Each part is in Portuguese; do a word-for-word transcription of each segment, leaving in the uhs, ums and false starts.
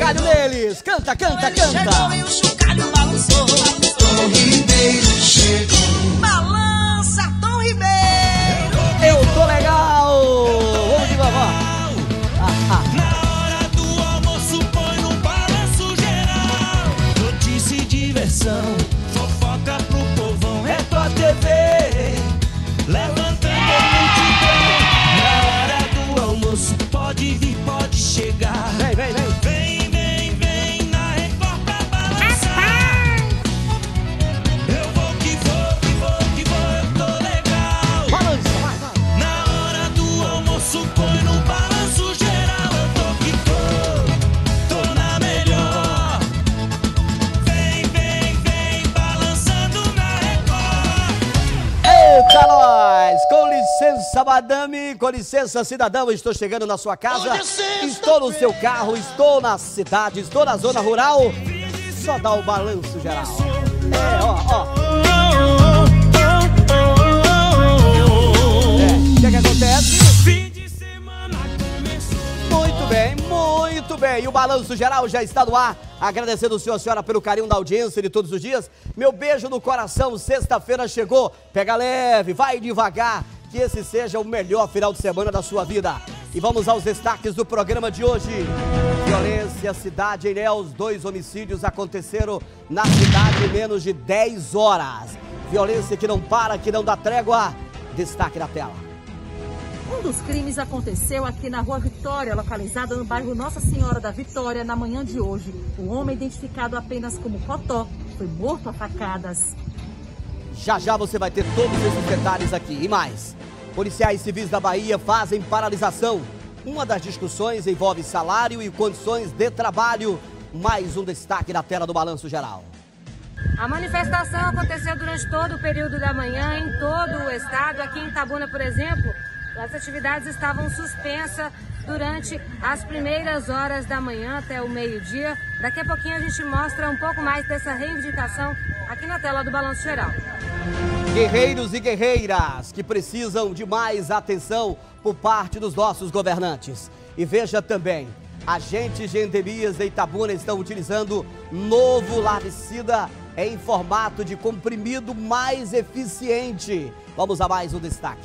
chocalho neles. Canta, canta, canta. Chegou e o chocalho balançou. Tom Ribeiro chegou. Balança, Tom Ribeiro. Eu tô legal. Vamos de vovó. Ah, ah. Na hora do almoço põe no balanço geral. Notícia e diversão, fofoca pro povão. Record T V, levantando a multidão. Na hora do almoço pode vir, pode chegar. Vem, vem, vem. Vem, vem, vem na Record pra balançar. Eu vou que vou, que vou, que vou, eu tô legal. Balança, vai, vai. Na hora do almoço põe no balanço geral. Eu tô que vou, tô na melhor. Vem, vem, vem, balançando na Record. Eita, nós! Com licença, madame, com licença, cidadão, estou chegando na sua casa, estou no seu carro, estou na cidade, estou na zona rural, só dá o balanço geral. É, ó, ó. É, o que é que acontece? Fim de semana começou. Muito bem, muito bem. E o Balanço Geral já está no ar. Agradecendo o senhor e a senhora pelo carinho da audiência de todos os dias. Meu beijo no coração. Sexta-feira chegou. Pega leve, vai devagar. Que esse seja o melhor final de semana da sua vida. E vamos aos destaques do programa de hoje. Violência, cidade em Ilhéus. Dois homicídios aconteceram na cidade em menos de dez horas. Violência que não para, que não dá trégua. Destaque na tela. Um dos crimes aconteceu aqui na Rua Vitória, localizada no bairro Nossa Senhora da Vitória, na manhã de hoje. O homem, identificado apenas como Cotó, foi morto a facadas. Já já você vai ter todos esses detalhes aqui e mais. Policiais civis da Bahia fazem paralisação. Uma das discussões envolve salário e condições de trabalho. Mais um destaque na tela do Balanço Geral. A manifestação aconteceu durante todo o período da manhã, em todo o estado. Aqui em Itabuna, por exemplo, as atividades estavam suspensas durante as primeiras horas da manhã até o meio-dia. Daqui a pouquinho a gente mostra um pouco mais dessa reivindicação aqui na tela do Balanço Geral. Guerreiros e guerreiras que precisam de mais atenção por parte dos nossos governantes. E veja também, agentes de endemias de Itabuna estão utilizando novo larvicida em formato de comprimido mais eficiente. Vamos a mais um destaque.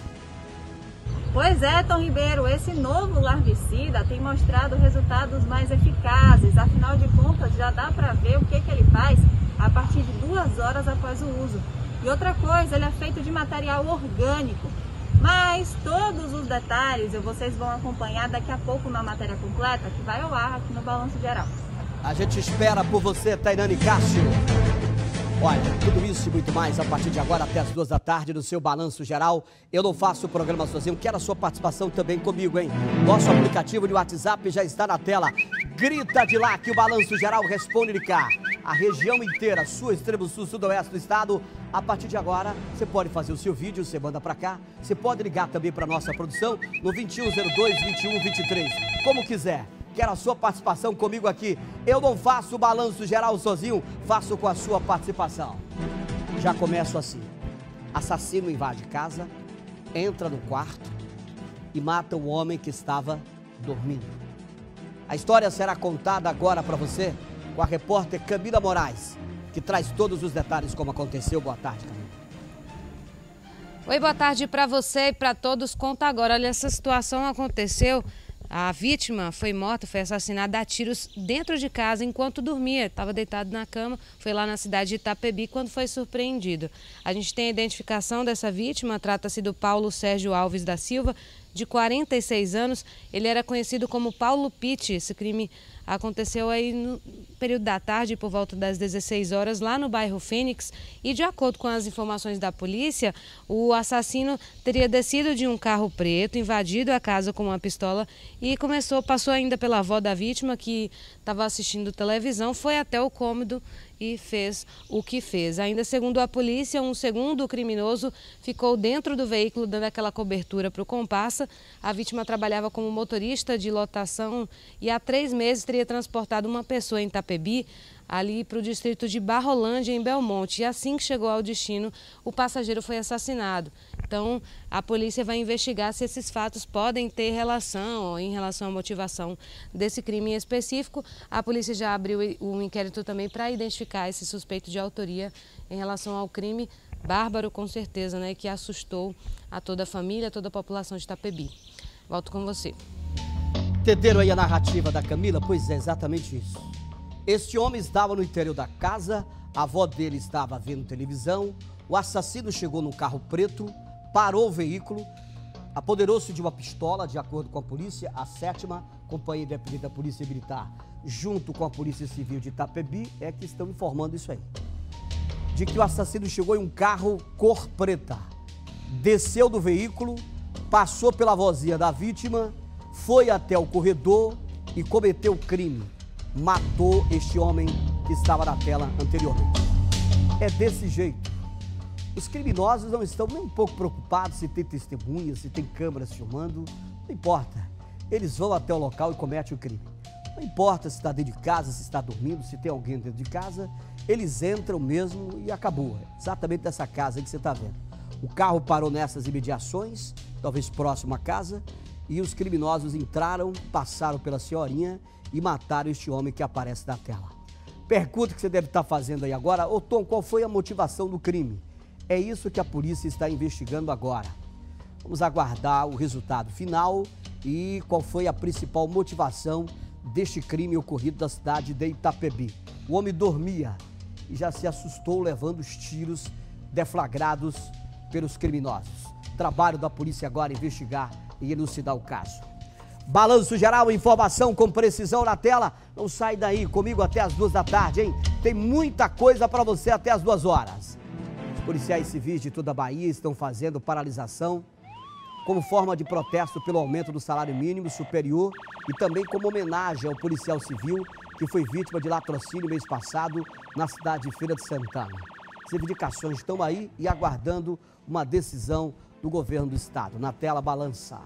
Pois é, Tom Ribeiro, esse novo larvicida tem mostrado resultados mais eficazes. Afinal de contas, já dá para ver o que, que ele faz a partir de duas horas após o uso. E outra coisa, ele é feito de material orgânico. Mas todos os detalhes vocês vão acompanhar daqui a pouco na matéria completa que vai ao ar aqui no Balanço Geral. A gente espera por você, Tainane Cássio. Olha, tudo isso e muito mais a partir de agora até as duas da tarde no seu Balanço Geral. Eu não faço o programa sozinho, quero a sua participação também comigo, hein? Nosso aplicativo de WhatsApp já está na tela. Grita de lá que o Balanço Geral responde de cá. A região inteira, sul, extremo sul, sudoeste do estado. A partir de agora, você pode fazer o seu vídeo, você manda pra cá. Você pode ligar também pra nossa produção no vinte e um zero dois, vinte e um vinte e três. Como quiser. Quero a sua participação comigo aqui. Eu não faço o Balanço Geral sozinho, faço com a sua participação. Já começo assim. Assassino invade casa, entra no quarto e mata o homem que estava dormindo. A história será contada agora para você com a repórter Camila Moraes, que traz todos os detalhes como aconteceu. Boa tarde, Camila. Oi, boa tarde para você e para todos. Conta agora, olha, essa situação aconteceu. A vítima foi morta, foi assassinada a tiros dentro de casa enquanto dormia. Estava deitado na cama, foi lá na cidade de Itapebi quando foi surpreendido. A gente tem a identificação dessa vítima, trata-se do Paulo Sérgio Alves da Silva, de quarenta e seis anos. Ele era conhecido como Paulo Pitti. Esse crime aconteceu aí no período da tarde, por volta das dezesseis horas, lá no bairro Fênix. E de acordo com as informações da polícia, o assassino teria descido de um carro preto, invadido a casa com uma pistola e começou, passou ainda pela avó da vítima, que estava assistindo televisão, foi até o cômodo e fez o que fez. Ainda segundo a polícia, um segundo criminoso ficou dentro do veículo dando aquela cobertura para o comparsa. A vítima trabalhava como motorista de lotação e há três meses teria transportado uma pessoa em Itapebi, ali para o distrito de Barrolândia, em Belmonte. E assim que chegou ao destino, o passageiro foi assassinado. Então, a polícia vai investigar se esses fatos podem ter relação ou em relação à motivação desse crime em específico. A polícia já abriu um inquérito também para identificar esse suspeito de autoria em relação ao crime bárbaro, com certeza, né, que assustou a toda a família, a toda a população de Itapebi. Volto com você. Entenderam aí a narrativa da Camila? Pois é, exatamente isso. Este homem estava no interior da casa, a avó dele estava vendo televisão, o assassino chegou num carro preto, parou o veículo, apoderou-se de uma pistola, de acordo com a polícia, a sétima Companhia Independente da Polícia Militar, junto com a Polícia Civil de Itapebi, é que estão informando isso aí. De que o assassino chegou em um carro cor preta, desceu do veículo, passou pela vozinha da vítima, foi até o corredor e cometeu o crime. Matou este homem que estava na tela anteriormente. É desse jeito. Os criminosos não estão nem um pouco preocupados se tem testemunhas, se tem câmeras filmando. Não importa. Eles vão até o local e cometem o crime. Não importa se está dentro de casa, se está dormindo, se tem alguém dentro de casa. Eles entram mesmo e acabou. Exatamente dessa casa aí que você está vendo. O carro parou nessas imediações, talvez próximo à casa, e os criminosos entraram, passaram pela senhorinha e mataram este homem que aparece na tela. Pergunta que você deve estar fazendo aí agora: ô Tom, qual foi a motivação do crime? É isso que a polícia está investigando agora. Vamos aguardar o resultado final e qual foi a principal motivação deste crime ocorrido na cidade de Itapebi. O homem dormia e já se assustou levando os tiros deflagrados pelos criminosos. Trabalho da polícia agora é investigar e elucidar o caso. Balanço Geral, informação com precisão na tela. Não sai daí, comigo até as duas da tarde, hein? Tem muita coisa para você até as duas horas. Os policiais civis de toda a Bahia estão fazendo paralisação como forma de protesto pelo aumento do salário mínimo superior e também como homenagem ao policial civil que foi vítima de latrocínio mês passado na cidade de Feira de Santana. As reivindicações estão aí e aguardando uma decisão do governo do estado. Na tela, balança.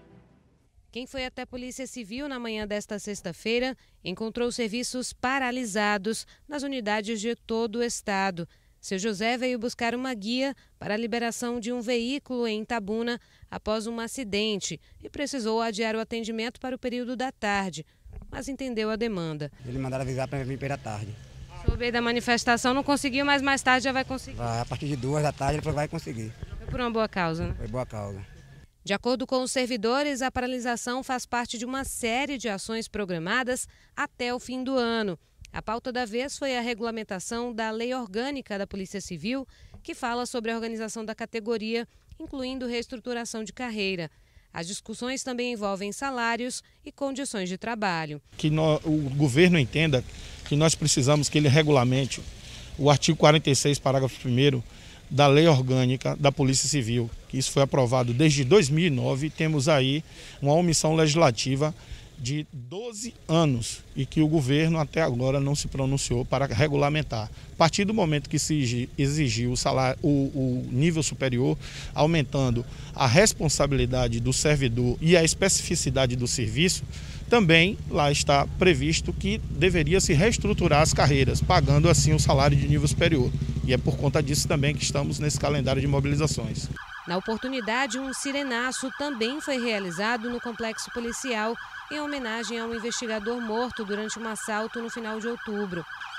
Quem foi até a Polícia Civil na manhã desta sexta-feira encontrou serviços paralisados nas unidades de todo o estado. Seu José veio buscar uma guia para a liberação de um veículo em Itabuna após um acidente e precisou adiar o atendimento para o período da tarde, mas entendeu a demanda. Ele mandaram avisar para vir pela tarde. Soube da manifestação, não conseguiu, mas mais tarde já vai conseguir. Vai, a partir de duas da tarde ele falou que vai conseguir. Foi por uma boa causa, né? Foi boa causa. De acordo com os servidores, a paralisação faz parte de uma série de ações programadas até o fim do ano. A pauta da vez foi a regulamentação da Lei Orgânica da Polícia Civil, que fala sobre a organização da categoria, incluindo reestruturação de carreira. As discussões também envolvem salários e condições de trabalho. Que no, o governo entenda que nós precisamos que ele regulamente o artigo quarenta e seis, parágrafo primeiro, da Lei Orgânica da Polícia Civil, que isso foi aprovado desde dois mil e nove, temos aí uma omissão legislativa de doze anos e que o governo até agora não se pronunciou para regulamentar. A partir do momento que se exigiu o, salário, o, o nível superior, aumentando a responsabilidade do servidor e a especificidade do serviço, também lá está previsto que deveria se reestruturar as carreiras, pagando assim o salário de nível superior. E é por conta disso também que estamos nesse calendário de mobilizações. Na oportunidade, um sirenaço também foi realizado no complexo policial em homenagem a um investigador morto durante um assalto no final de outubro.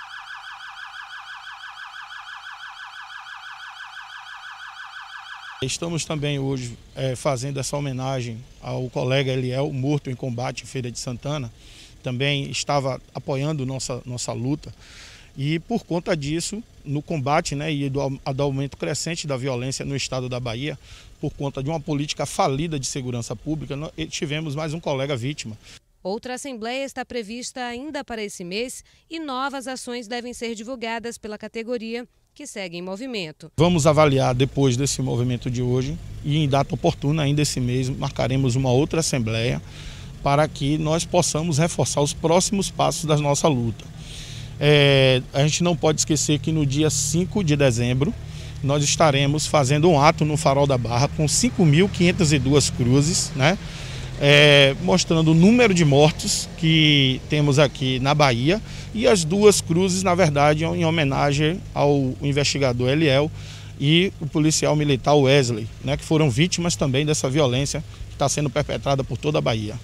Estamos também hoje é, fazendo essa homenagem ao colega Eliel, morto em combate em Feira de Santana. Também estava apoiando nossa, nossa luta. E por conta disso, no combate, né, e do, do aumento crescente da violência no estado da Bahia, por conta de uma política falida de segurança pública, nós tivemos mais um colega vítima. Outra assembleia está prevista ainda para esse mês e novas ações devem ser divulgadas pela categoria, que segue em movimento. Vamos avaliar depois desse movimento de hoje e em data oportuna, ainda esse mês, marcaremos uma outra assembleia para que nós possamos reforçar os próximos passos da nossa luta. É, a gente não pode esquecer que no dia cinco de dezembro nós estaremos fazendo um ato no Farol da Barra com cinco mil quinhentas e duas cruzes, né? É, mostrando o número de mortos que temos aqui na Bahia e as duas cruzes, na verdade, em homenagem ao investigador Eliel e o policial militar Wesley, né, que foram vítimas também dessa violência que está sendo perpetrada por toda a Bahia.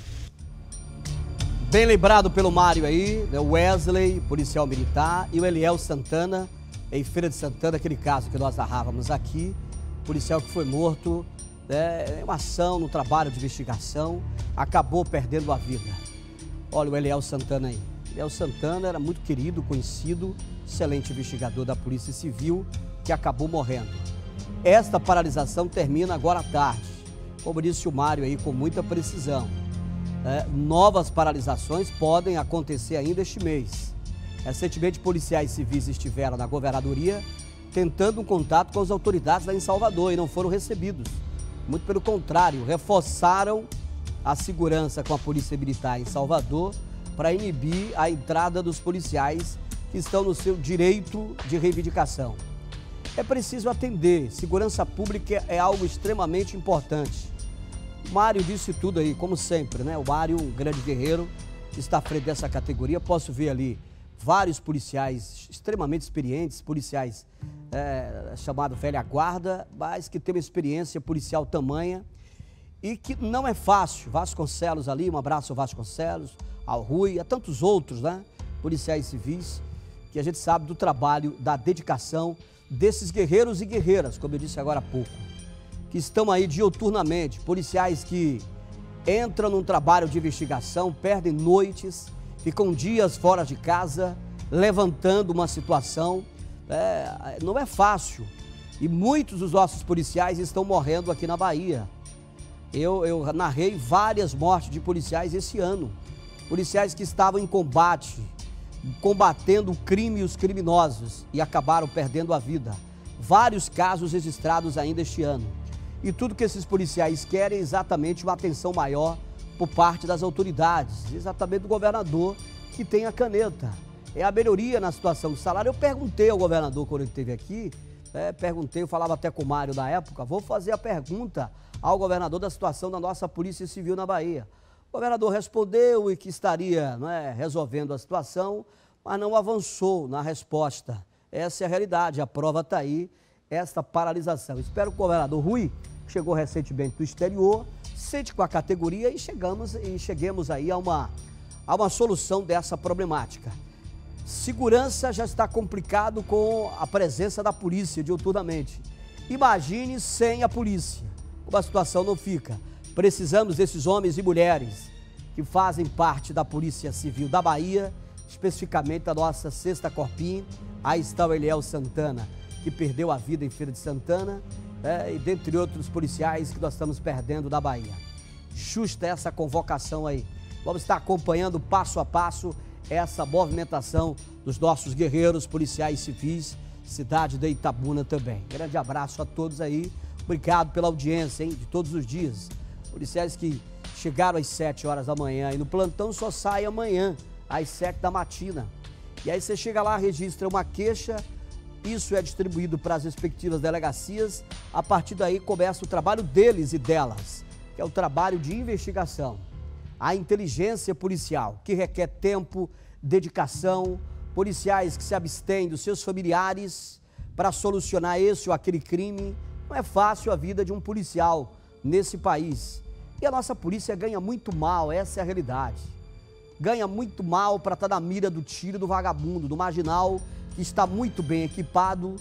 Bem lembrado pelo Mário aí, né, o Wesley, policial militar, e o Eliel Santana, em Feira de Santana, aquele caso que nós narrávamos aqui, policial que foi morto, né, em uma ação, no trabalho de investigação, acabou perdendo a vida. Olha o Eliel Santana aí. Eliel Santana era muito querido, conhecido, excelente investigador da Polícia Civil, que acabou morrendo. Esta paralisação termina agora à tarde, como disse o Mário aí com muita precisão. É, novas paralisações podem acontecer ainda este mês. Recentemente, policiais civis estiveram na governadoria tentando um contato com as autoridades lá em Salvador e não foram recebidos. Muito pelo contrário, reforçaram a segurança com a Polícia Militar em Salvador para inibir a entrada dos policiais que estão no seu direito de reivindicação. É preciso atender. Segurança pública é algo extremamente importante. O Mário disse tudo aí, como sempre, né? O Mário, um grande guerreiro, que está à frente dessa categoria. Posso ver ali vários policiais extremamente experientes, policiais é, chamados velha guarda, mas que têm uma experiência policial tamanha e que não é fácil. Vasconcelos ali, um abraço ao Vasconcelos, ao Rui, a tantos outros, né? Policiais civis, que a gente sabe do trabalho, da dedicação desses guerreiros e guerreiras, como eu disse agora há pouco, que estão aí diuturnamente, policiais que entram num trabalho de investigação, perdem noites, ficam dias fora de casa, levantando uma situação, é, não é fácil. E muitos dos nossos policiais estão morrendo aqui na Bahia. Eu, eu narrei várias mortes de policiais esse ano, policiais que estavam em combate, combatendo o crime e os criminosos e acabaram perdendo a vida. Vários casos registrados ainda este ano. E tudo que esses policiais querem é exatamente uma atenção maior por parte das autoridades, exatamente do governador que tem a caneta. É a melhoria na situação do salário. Eu perguntei ao governador quando ele esteve aqui, é, perguntei, eu falava até com o Mário na época, vou fazer a pergunta ao governador da situação da nossa Polícia Civil na Bahia. O governador respondeu e que estaria, não é, resolvendo a situação, mas não avançou na resposta. Essa é a realidade, a prova está aí, esta paralisação. Espero que o governador Rui, que chegou recentemente do exterior, sente com a categoria e, chegamos, e cheguemos aí a uma, a uma solução dessa problemática. Segurança já está complicado com a presença da polícia diuturnamente. Imagine sem a polícia, como a situação não fica. Precisamos desses homens e mulheres que fazem parte da Polícia Civil da Bahia, especificamente da nossa sexta Corpim. Aí está o Eliel Santana, que perdeu a vida em Feira de Santana, é, e dentre outros policiais que nós estamos perdendo da Bahia. Justa essa convocação aí. Vamos estar acompanhando passo a passo essa movimentação dos nossos guerreiros, policiais civis, cidade de Itabuna também. Grande abraço a todos aí. Obrigado pela audiência, hein, de todos os dias. Policiais que chegaram às sete horas da manhã e no plantão só sai amanhã, às sete da matina. E aí você chega lá, registra uma queixa, isso é distribuído para as respectivas delegacias, a partir daí começa o trabalho deles e delas, que é o trabalho de investigação. A inteligência policial, que requer tempo, dedicação, policiais que se abstêm dos seus familiares para solucionar esse ou aquele crime. Não é fácil a vida de um policial nesse país. E a nossa polícia ganha muito mal, essa é a realidade. Ganha muito mal para estar na mira do tiro do vagabundo, do marginal, que está muito bem equipado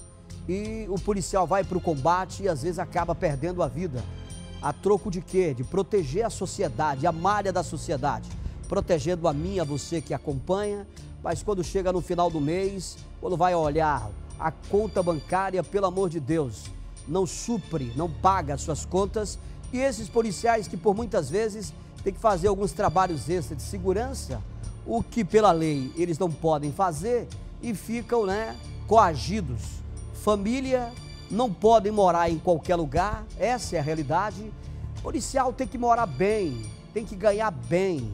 e o policial vai para o combate e às vezes acaba perdendo a vida. A troco de quê? De proteger a sociedade, a malha da sociedade, protegendo a mim, a você que acompanha, mas quando chega no final do mês, quando vai olhar a conta bancária, pelo amor de Deus, não supre, não paga as suas contas. E esses policiais que por muitas vezes têm que fazer alguns trabalhos extras de segurança, o que pela lei eles não podem fazer e ficam, né, coagidos. Família não podem morar em qualquer lugar, essa é a realidade. O policial tem que morar bem, tem que ganhar bem.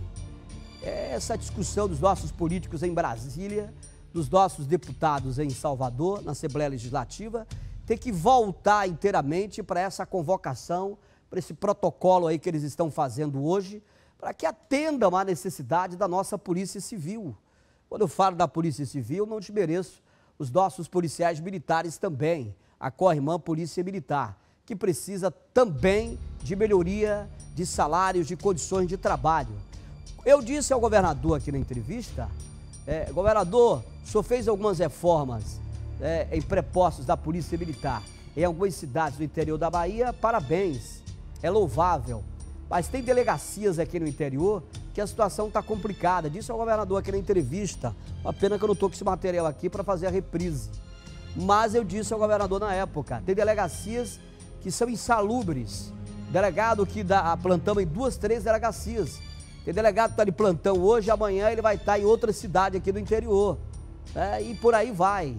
Essa discussão dos nossos políticos em Brasília, dos nossos deputados em Salvador, na Assembleia Legislativa, tem que voltar inteiramente para essa convocação, para esse protocolo aí que eles estão fazendo hoje, para que atendam à necessidade da nossa Polícia Civil. Quando eu falo da Polícia Civil, não desmereço os nossos policiais militares também. a co-irmã Polícia Militar, que precisa também de melhoria de salários, de condições de trabalho. Eu disse ao governador aqui na entrevista, é, governador, o senhor fez algumas reformas é, em prepostos da Polícia Militar em algumas cidades do interior da Bahia, parabéns, é louvável. Mas tem delegacias aqui no interior que a situação está complicada. Disse ao governador aqui na entrevista, uma pena que eu não estou com esse material aqui para fazer a reprise. Mas eu disse ao governador na época, tem delegacias que são insalubres. Delegado que dá plantão em duas, três delegacias. Tem delegado que está de plantão hoje, amanhã ele vai estar em outra cidade aqui do interior. É, e por aí vai.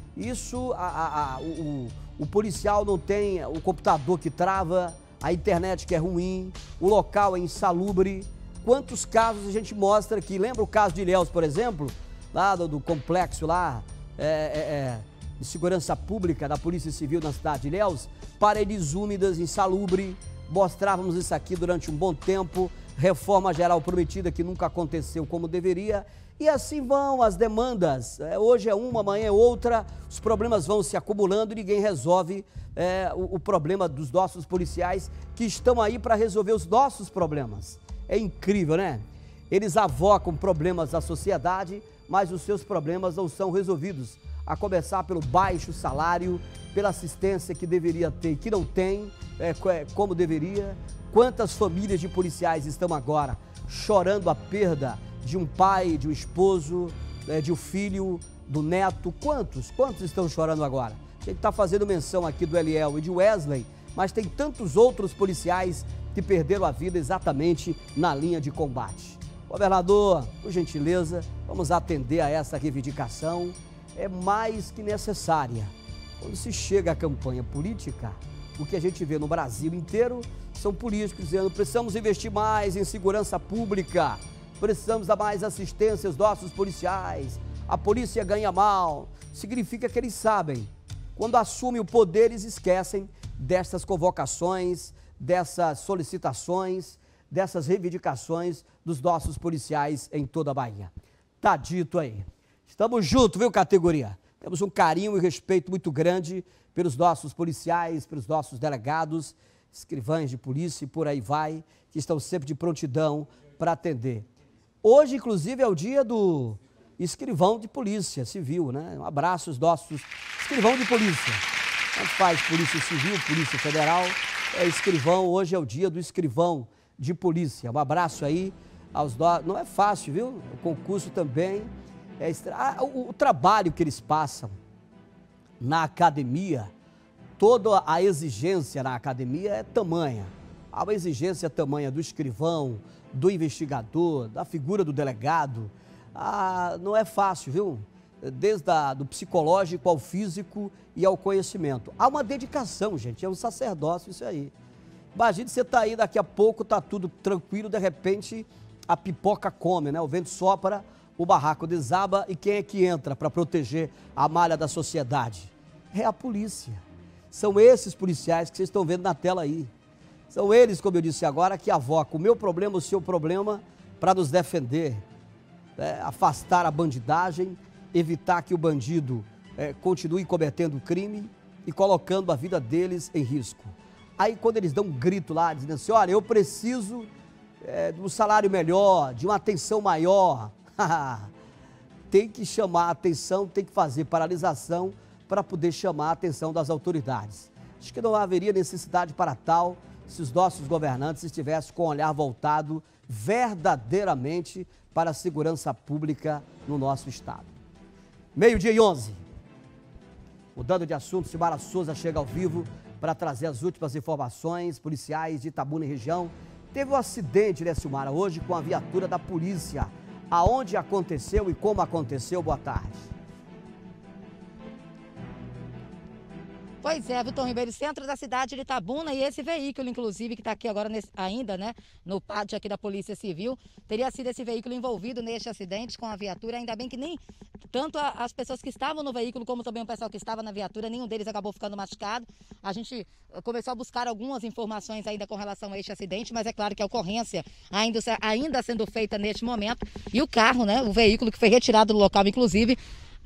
Isso, a, a, a, o, o policial não tem o computador que trava, a internet que é ruim, o local é insalubre. Quantos casos a gente mostra aqui? Lembra o caso de Ilhéus, por exemplo? Lá do, do complexo lá, é, é, é, de segurança pública da Polícia Civil na cidade de Ilhéus? Paredes úmidas, insalubre. Mostrávamos isso aqui durante um bom tempo. Reforma geral prometida que nunca aconteceu como deveria. E assim vão as demandas. É, hoje é uma, amanhã é outra. Os problemas vão se acumulando e ninguém resolve é, o, o problema dos nossos policiais que estão aí para resolver os nossos problemas. É incrível, né? Eles avocam problemas da sociedade, mas os seus problemas não são resolvidos. A começar pelo baixo salário, pela assistência que deveria ter, que não tem, é, como deveria. Quantas famílias de policiais estão agora chorando a perda de um pai, de um esposo, é, de um filho, do neto? Quantos? Quantos estão chorando agora? A gente está fazendo menção aqui do Eliel e de Wesley, mas tem tantos outros policiais que perderam a vida exatamente na linha de combate. Governador, por gentileza, vamos atender a essa reivindicação. É mais que necessária. Quando se chega à campanha política, o que a gente vê no Brasil inteiro são políticos dizendo: precisamos investir mais em segurança pública, precisamos dar mais assistência aos nossos policiais, a polícia ganha mal. Significa que eles sabem, quando assumem o poder, eles esquecem dessas convocações, dessas solicitações, dessas reivindicações dos nossos policiais em toda a Bahia. Tá dito aí. Estamos juntos, viu, categoria? Temos um carinho e respeito muito grande pelos nossos policiais, pelos nossos delegados, escrivães de polícia e por aí vai, que estão sempre de prontidão para atender. Hoje, inclusive, é o dia do escrivão de polícia civil, né? Um abraço aos nossos escrivão de polícia. Tanto faz polícia civil, polícia federal, é escrivão. Hoje é o dia do escrivão de polícia. Um abraço aí aos nossos... Não é fácil, viu? O concurso também... É extra... ah, o, o trabalho que eles passam na academia, toda a exigência na academia é tamanha. Há uma exigência tamanha do escrivão, do investigador, da figura do delegado. Ah, não é fácil, viu? Desde a, do psicológico ao físico e ao conhecimento. Há uma dedicação, gente, é um sacerdócio isso aí. Imagine você tá aí, daqui a pouco tá tudo tranquilo, de repente a pipoca come, né? O vento sopra, o barraco desaba e quem é que entra para proteger a malha da sociedade? É a polícia. São esses policiais que vocês estão vendo na tela aí. São eles, como eu disse agora, que avocam o meu problema, o seu problema, para nos defender, é, afastar a bandidagem, evitar que o bandido é, continue cometendo crime e colocando a vida deles em risco. Aí quando eles dão um grito lá, dizendo assim: olha, eu preciso é, de um salário melhor, de uma atenção maior... Tem que chamar a atenção, tem que fazer paralisação para poder chamar a atenção das autoridades. Acho que não haveria necessidade para tal se os nossos governantes estivessem com o olhar voltado verdadeiramente para a segurança pública no nosso estado. Meio-dia e onze. Mudando de assunto, Silmara Souza chega ao vivo para trazer as últimas informações policiais de Itabuna e região. Teve um acidente, né, Silmara, hoje com a viatura da polícia. Aonde aconteceu e como aconteceu? Boa tarde. Pois é, Vitor Ribeiro, centro da cidade de Itabuna, e esse veículo, inclusive, que está aqui agora nesse, ainda, né, no pátio aqui da Polícia Civil, teria sido esse veículo envolvido neste acidente com a viatura. Ainda bem que nem tanto a, as pessoas que estavam no veículo, como também o pessoal que estava na viatura, nenhum deles acabou ficando machucado. A gente começou a buscar algumas informações ainda com relação a este acidente, mas é claro que a ocorrência ainda, ainda sendo feita neste momento, e o carro, né, o veículo que foi retirado do local, inclusive,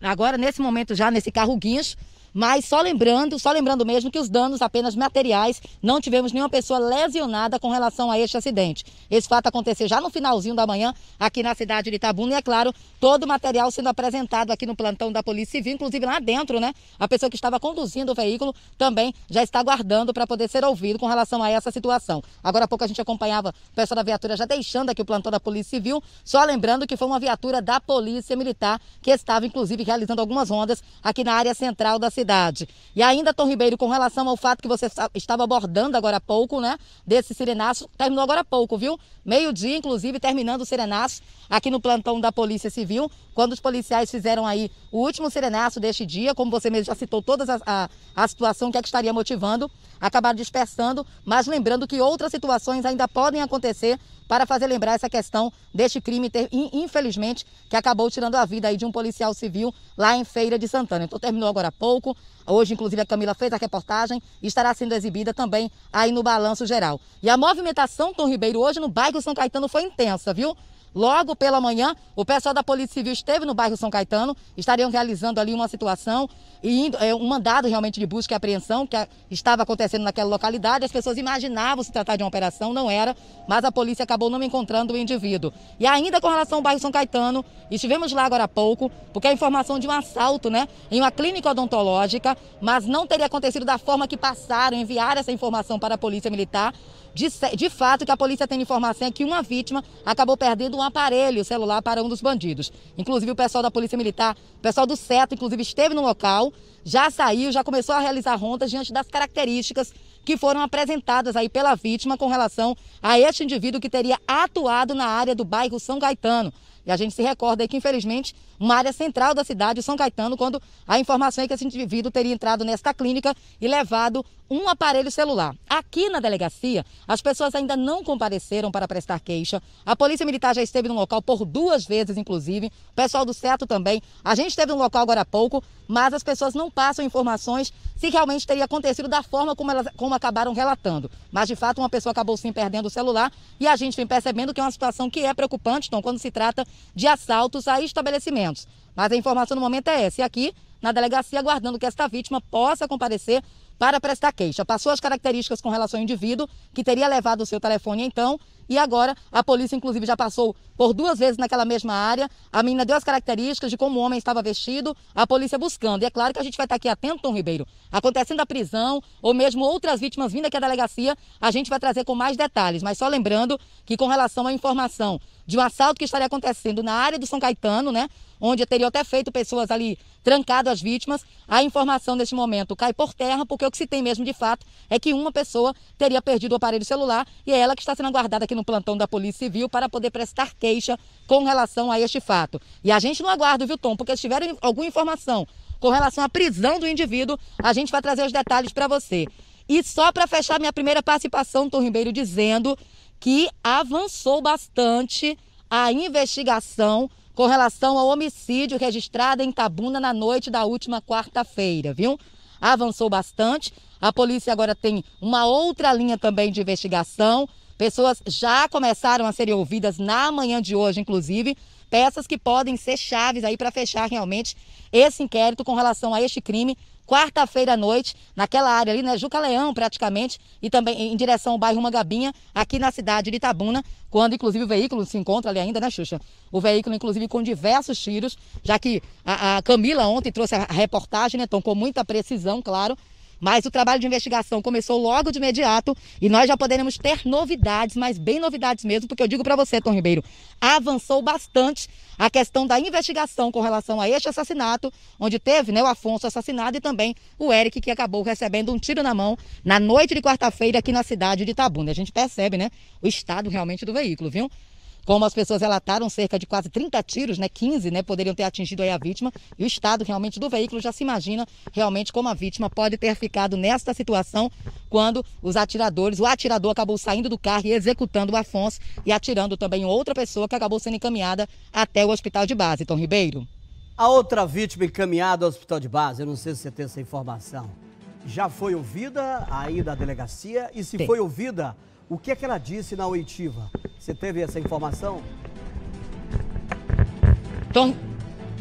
agora nesse momento já nesse carro guincho. Mas só lembrando, só lembrando mesmo que os danos apenas materiais, não tivemos nenhuma pessoa lesionada com relação a este acidente. Esse fato aconteceu já no finalzinho da manhã, aqui na cidade de Itabuna, e é claro, todo o material sendo apresentado aqui no plantão da Polícia Civil, inclusive lá dentro, né? A pessoa que estava conduzindo o veículo também já está aguardando para poder ser ouvido com relação a essa situação. Agora há pouco a gente acompanhava o pessoal da viatura já deixando aqui o plantão da Polícia Civil, só lembrando que foi uma viatura da Polícia Militar que estava inclusive realizando algumas rondas aqui na área central da cidade. E ainda, Tom Ribeiro, com relação ao fato que você estava abordando agora há pouco, né, desse serenaço, terminou agora há pouco, viu? Meio-dia, inclusive, terminando o serenaço aqui no plantão da Polícia Civil, quando os policiais fizeram aí o último serenaço deste dia, como você mesmo já citou toda a, a, a situação que é que estaria motivando, acabaram dispersando, mas lembrando que outras situações ainda podem acontecer para fazer lembrar essa questão deste crime, ter, infelizmente, que acabou tirando a vida aí de um policial civil lá em Feira de Santana. Então terminou agora há pouco, hoje inclusive a Camila fez a reportagem e estará sendo exibida também aí no Balanço Geral. E a movimentação, Tom Ribeiro, hoje no bairro São Caetano foi intensa, viu? Logo pela manhã, o pessoal da Polícia Civil esteve no bairro São Caetano, estariam realizando ali uma situação e indo, é, um mandado realmente de busca e apreensão que a, estava acontecendo naquela localidade. As pessoas imaginavam se tratar de uma operação, não era, mas a polícia acabou não encontrando o indivíduo. E ainda com relação ao bairro São Caetano, estivemos lá agora há pouco, porque a informação de um assalto, né, em uma clínica odontológica, mas não teria acontecido da forma que passaram, enviaram essa informação para a Polícia Militar. De, de fato, que a polícia tem informação é que uma vítima acabou perdendo um aparelho celular para um dos bandidos. Inclusive o pessoal da Polícia Militar, o pessoal do CETO, inclusive esteve no local, já saiu, já começou a realizar rondas diante das características que foram apresentadas aí pela vítima com relação a este indivíduo que teria atuado na área do bairro São Caetano. E a gente se recorda aí que, infelizmente, uma área central da cidade, São Caetano, quando a informação é que esse indivíduo teria entrado nesta clínica e levado um aparelho celular. Aqui na delegacia, as pessoas ainda não compareceram para prestar queixa. A Polícia Militar já esteve no local por duas vezes, inclusive. O pessoal do CETO também. A gente esteve no local agora há pouco, mas as pessoas não passam informações se realmente teria acontecido da forma como, elas, como acabaram relatando. Mas, de fato, uma pessoa acabou sim perdendo o celular e a gente vem percebendo que é uma situação que é preocupante, então, quando se trata de assaltos a estabelecimentos. Mas a informação no momento é essa. E aqui, na delegacia, aguardando que esta vítima possa comparecer para prestar queixa. Passou as características com relação ao indivíduo que teria levado o seu telefone então, e agora a polícia inclusive já passou por duas vezes naquela mesma área. A menina deu as características de como o homem estava vestido, a polícia buscando. E é claro que a gente vai estar aqui atento, Tom Ribeiro, acontecendo a prisão ou mesmo outras vítimas vindo aqui à delegacia, a gente vai trazer com mais detalhes. Mas só lembrando que com relação à informação de um assalto que estaria acontecendo na área do São Caetano, né, onde teriam até feito pessoas ali trancado as vítimas, a informação neste momento cai por terra, porque o que se tem mesmo de fato é que uma pessoa teria perdido o aparelho celular e é ela que está sendo aguardada aqui no plantão da Polícia Civil para poder prestar queixa com relação a este fato. E a gente não aguarda, viu, Tom, porque se tiver alguma informação com relação à prisão do indivíduo, a gente vai trazer os detalhes para você. E só para fechar minha primeira participação, Tom Ribeiro, dizendo que avançou bastante a investigação com relação ao homicídio registrado em Itabuna na noite da última quarta-feira, viu? Avançou bastante. A polícia agora tem uma outra linha também de investigação. Pessoas já começaram a serem ouvidas na manhã de hoje, inclusive, peças que podem ser chaves aí para fechar realmente esse inquérito com relação a este crime. Quarta-feira à noite, naquela área ali, né, Juca Leão praticamente, e também em direção ao bairro Mangabinha, aqui na cidade de Itabuna, quando inclusive o veículo se encontra ali ainda, né, Xuxa? O veículo inclusive com diversos tiros, já que a, a Camila ontem trouxe a reportagem, né, então com muita precisão, claro. Mas o trabalho de investigação começou logo de imediato e nós já poderemos ter novidades, mas bem novidades mesmo, porque eu digo para você, Tom Ribeiro, avançou bastante a questão da investigação com relação a este assassinato, onde teve, né, o Afonso assassinado e também o Eric, que acabou recebendo um tiro na mão na noite de quarta-feira aqui na cidade de Itabuna. A gente percebe, né, o estado realmente do veículo, viu? Como as pessoas relataram, cerca de quase trinta tiros, né, quinze, né, poderiam ter atingido aí a vítima. E o estado realmente do veículo já se imagina realmente como a vítima pode ter ficado nesta situação quando os atiradores, o atirador acabou saindo do carro e executando o Afonso e atirando também em outra pessoa que acabou sendo encaminhada até o hospital de base, Tom Ribeiro. A outra vítima encaminhada ao hospital de base, eu não sei se você tem essa informação, já foi ouvida aí da delegacia e se tem. Foi ouvida, o que é que ela disse na oitiva? Você teve essa informação? Tom,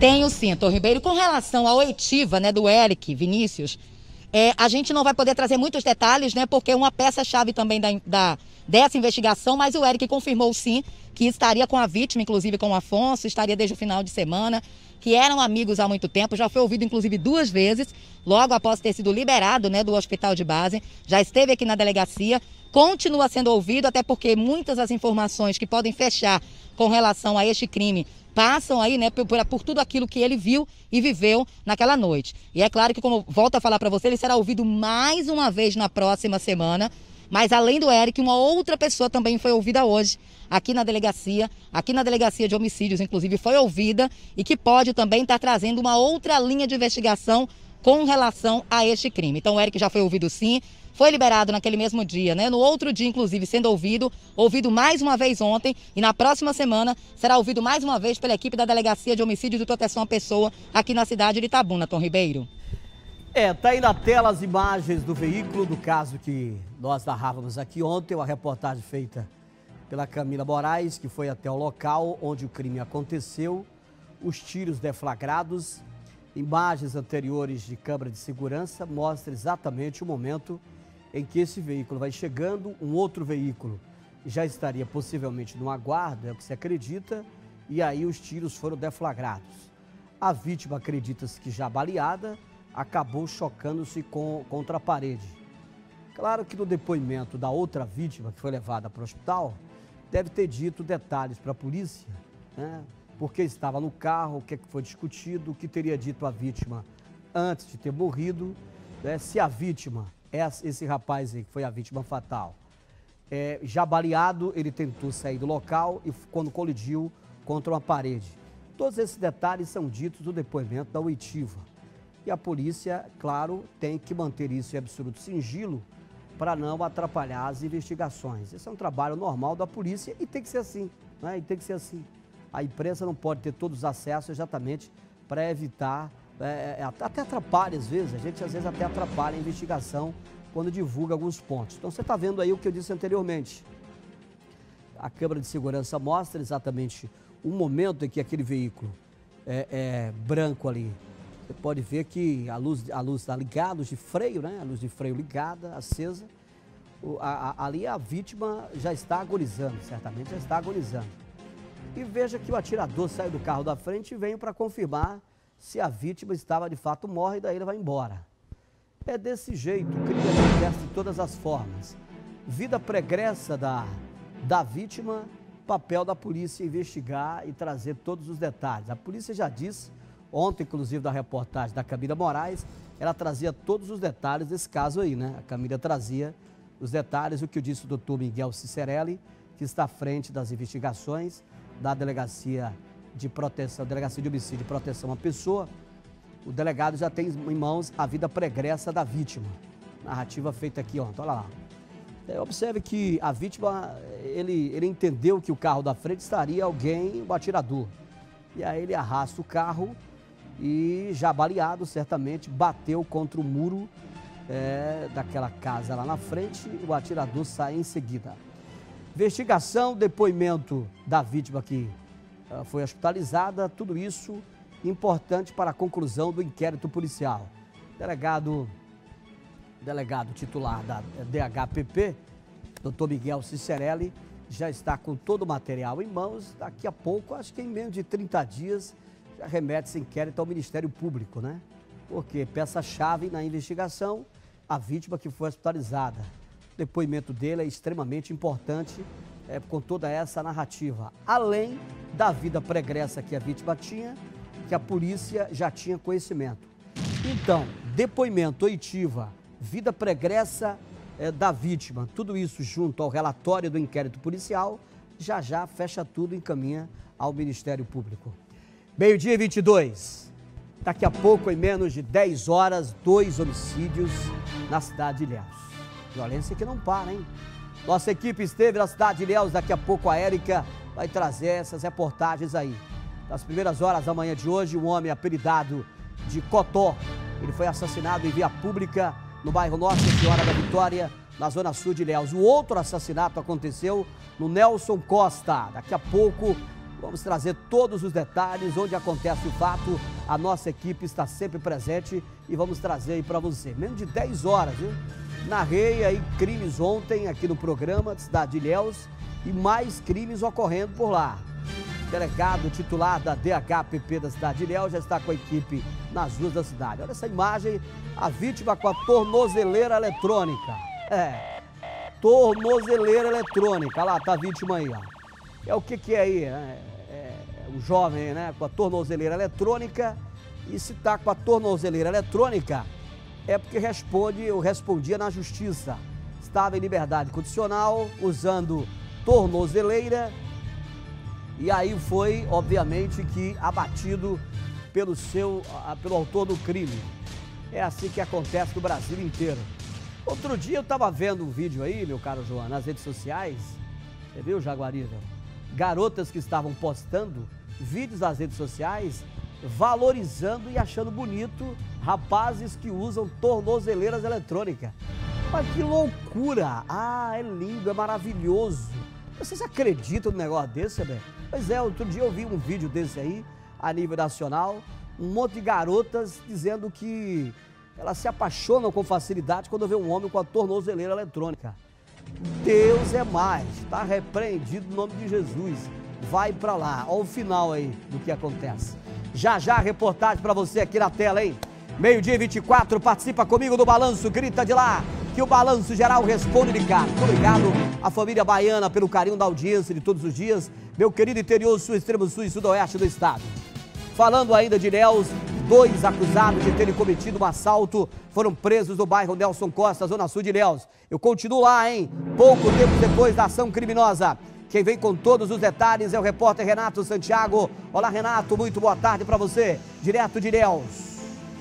Tenho sim, Tom Ribeiro. Com relação à oitiva, né, do Eric Vinícius, é, a gente não vai poder trazer muitos detalhes, né, porque é uma peça-chave também da, da, dessa investigação, mas o Eric confirmou sim que estaria com a vítima, inclusive com o Afonso, estaria desde o final de semana, que eram amigos há muito tempo, já foi ouvido inclusive duas vezes, logo após ter sido liberado, né, do hospital de base, já esteve aqui na delegacia, continua sendo ouvido, até porque muitas das informações que podem fechar com relação a este crime passam aí, né, por, por tudo aquilo que ele viu e viveu naquela noite. E é claro que, como volto a falar para você, ele será ouvido mais uma vez na próxima semana, mas além do Eric, uma outra pessoa também foi ouvida hoje, aqui na delegacia, aqui na delegacia de homicídios, inclusive, foi ouvida e que pode também estar trazendo uma outra linha de investigação com relação a este crime. Então o Eric já foi ouvido sim, foi liberado naquele mesmo dia, né? No outro dia, inclusive, sendo ouvido, ouvido mais uma vez ontem e na próxima semana será ouvido mais uma vez pela equipe da Delegacia de Homicídios e Proteção à Pessoa aqui na cidade de Itabuna, Tom Ribeiro. É, tá aí na tela as imagens do veículo, do caso que nós narrávamos aqui ontem, uma reportagem feita pela Camila Moraes, que foi até o local onde o crime aconteceu, os tiros deflagrados, imagens anteriores de câmera de segurança mostram exatamente o momento em que esse veículo vai chegando, um outro veículo já estaria possivelmente no aguardo, é o que se acredita, e aí os tiros foram deflagrados. A vítima, acredita-se que já baleada, acabou chocando-se com, contra a parede. Claro que no depoimento da outra vítima, que foi levada para o hospital, deve ter dito detalhes para a polícia, né? Porque estava no carro, o que foi discutido, o que teria dito a vítima antes de ter morrido, né? Se a vítima, esse rapaz aí, que foi a vítima fatal, é, já baleado, ele tentou sair do local e quando colidiu contra uma parede. Todos esses detalhes são ditos no depoimento da oitiva. E a polícia, claro, tem que manter isso em absoluto sigilo para não atrapalhar as investigações. Esse é um trabalho normal da polícia e tem que ser assim, né? E tem que ser assim. A imprensa não pode ter todos os acessos exatamente para evitar, é, até atrapalha às vezes, a gente às vezes até atrapalha a investigação quando divulga alguns pontos. Então você está vendo aí o que eu disse anteriormente. A câmera de segurança mostra exatamente o momento em que aquele veículo é, é branco ali. Você pode ver que a luz a luz está ligada, a luz de freio, né? A luz de freio ligada, acesa. O, a, a, ali a vítima já está agonizando, certamente já está agonizando. E veja que o atirador saiu do carro da frente e veio para confirmar se a vítima estava de fato morta e daí ele vai embora. É desse jeito, o crime acontece de todas as formas. Vida pregressa da, da vítima, papel da polícia investigar e trazer todos os detalhes. A polícia já disse, ontem inclusive da reportagem da Camila Moraes, ela trazia todos os detalhes desse caso aí, né? A Camila trazia os detalhes, o que disse o doutor Miguel Cicerelli, que está à frente das investigações da Delegacia de Proteção, Delegacia de Homicídio e Proteção à Pessoa. O delegado já tem em mãos a vida pregressa da vítima. Narrativa feita aqui ontem, olha lá. É, observe que a vítima, ele, ele entendeu que o carro da frente estaria alguém, o atirador. E aí ele arrasta o carro e, já baleado, certamente, bateu contra o muro é, daquela casa lá na frente e o atirador sai em seguida. Investigação, depoimento da vítima que uh, foi hospitalizada, tudo isso importante para a conclusão do inquérito policial. Delegado, delegado titular da D H P P, doutor Miguel Cicerelli, já está com todo o material em mãos. Daqui a pouco, acho que em menos de trinta dias, já remete esse inquérito ao Ministério Público, né? Porque peça-chave na investigação, a vítima que foi hospitalizada. O depoimento dele é extremamente importante é, com toda essa narrativa. Além da vida pregressa que a vítima tinha, que a polícia já tinha conhecimento. Então, depoimento, oitiva, vida pregressa é, da vítima, tudo isso junto ao relatório do inquérito policial, já já fecha tudo e encaminha ao Ministério Público. Meio-dia e vinte e dois. Daqui a pouco, em menos de dez horas, dois homicídios na cidade de Ilhéus. Violência que não para, hein? Nossa equipe esteve na cidade de Ilhéus, daqui a pouco a Érica vai trazer essas reportagens aí. Nas primeiras horas da manhã de hoje, um homem apelidado de Cotó, ele foi assassinado em via pública no bairro Nossa Senhora da Vitória, na zona sul de Ilhéus. O outro assassinato aconteceu no Nelson Costa. Daqui a pouco Vamos trazer todos os detalhes, onde acontece o fato. A nossa equipe está sempre presente e vamos trazer aí para você. Menos de dez horas, viu? Narrei aí crimes ontem aqui no programa de Cidade de Ilhéus e mais crimes ocorrendo por lá. O delegado titular da D H P P da Cidade de Ilhéus já está com a equipe nas ruas da cidade. Olha essa imagem, a vítima com a tornozeleira eletrônica. É, tornozeleira eletrônica. Olha lá, tá a vítima aí, ó. É o que que é aí, né? É, é, o jovem, né, com a tornozeleira eletrônica. E se tá com a tornozeleira eletrônica, é porque responde, eu respondia na justiça. Estava em liberdade condicional, usando tornozeleira, e aí foi, obviamente, que abatido pelo seu, pelo autor do crime. É assim que acontece no Brasil inteiro. Outro dia eu estava vendo um vídeo aí, meu caro João, nas redes sociais, você viu, Jaguariza? Garotas que estavam postando vídeos nas redes sociais, valorizando e achando bonito rapazes que usam tornozeleiras eletrônicas. Mas que loucura! Ah, é lindo, é maravilhoso. Vocês acreditam no negócio desse, velho? Pois é, outro dia eu vi um vídeo desse aí, a nível nacional, um monte de garotas dizendo que elas se apaixonam com facilidade quando vê um homem com a tornozeleira eletrônica. Deus é mais, está repreendido no nome de Jesus. Vai pra lá, olha o final aí do que acontece. Já já reportagem pra você aqui na tela, hein? Meio-dia e vinte e quatro, participa comigo do Balanço, grita de lá, que o Balanço Geral responde de cá. Muito obrigado à família baiana pelo carinho da audiência de todos os dias, meu querido interior sul, extremo sul e sudoeste do estado. Falando ainda de Ilhéus, dois acusados de terem cometido um assalto foram presos no bairro Nelson Costa, zona sul de Ilhéus. Eu continuo lá, hein? Pouco tempo depois da ação criminosa. Quem vem com todos os detalhes é o repórter Renato Santiago. Olá, Renato, muito boa tarde para você, direto de Ilhéus.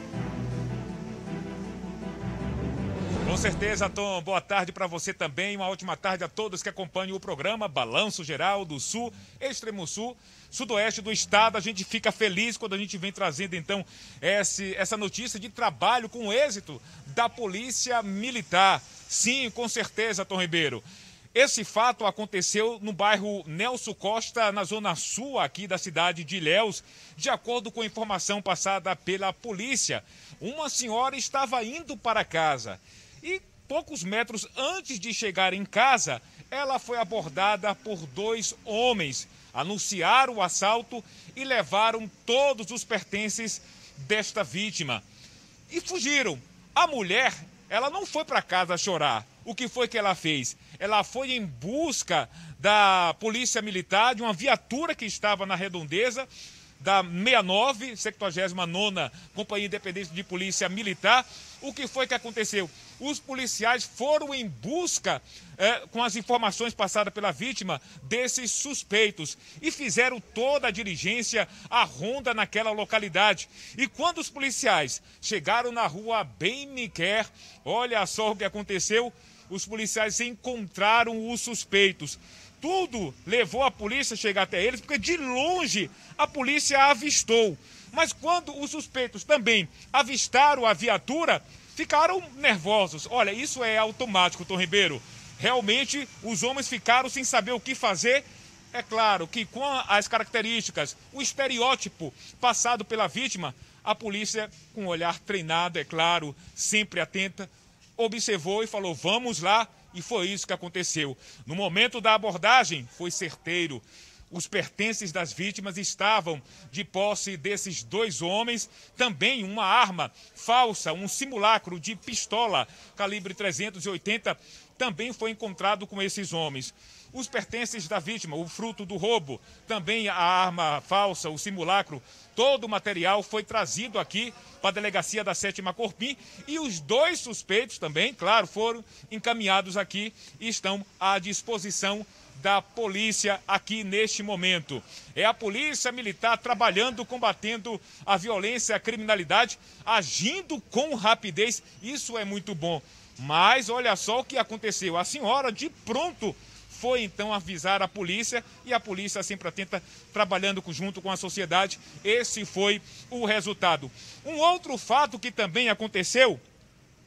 Com certeza, Tom. Boa tarde para você também. Uma ótima tarde a todos que acompanham o programa Balanço Geral do Sul, Extremo Sul, Sudoeste do Estado. A gente fica feliz quando a gente vem trazendo, então, esse, essa notícia de trabalho com êxito da Polícia Militar. Sim, com certeza, Tom Ribeiro. Esse fato aconteceu no bairro Nelson Costa, na zona sul aqui da cidade de Ilhéus. De acordo com a informação passada pela polícia, uma senhora estava indo para casa e poucos metros antes de chegar em casa, ela foi abordada por dois homens. Anunciaram o assalto e levaram todos os pertences desta vítima. E fugiram. A mulher, ela não foi para casa chorar. O que foi que ela fez? Ela foi em busca da Polícia Militar, de uma viatura que estava na redondeza, da sessenta e nove, sexagésima nona Companhia Independente de Polícia Militar. O que foi que aconteceu? Os policiais foram em busca, é, com as informações passadas pela vítima, desses suspeitos e fizeram toda a diligência, a ronda naquela localidade. E quando os policiais chegaram na rua Bem Me Quer, olha só o que aconteceu, os policiais encontraram os suspeitos. Tudo levou a polícia a chegar até eles, porque de longe a polícia avistou. Mas quando os suspeitos também avistaram a viatura, ficaram nervosos. Olha, isso é automático, Tom Ribeiro. Realmente, os homens ficaram sem saber o que fazer. É claro que com as características, o estereótipo passado pela vítima, a polícia, com um olhar treinado, é claro, sempre atenta, observou e falou, vamos lá. E foi isso que aconteceu. No momento da abordagem, foi certeiro. Os pertences das vítimas estavam de posse desses dois homens. Também uma arma falsa, um simulacro de pistola calibre trezentos e oitenta, também foi encontrado com esses homens. Os pertences da vítima, o fruto do roubo, também a arma falsa, o simulacro, todo o material foi trazido aqui para a delegacia da sétima Corpim e os dois suspeitos também, claro, foram encaminhados aqui e estão à disposição da polícia aqui neste momento. É a Polícia Militar trabalhando, combatendo a violência, a criminalidade, agindo com rapidez, isso é muito bom. Mas olha só o que aconteceu, a senhora de pronto foi então avisar a polícia e a polícia sempre atenta, trabalhando junto com a sociedade. Esse foi o resultado. Um outro fato que também aconteceu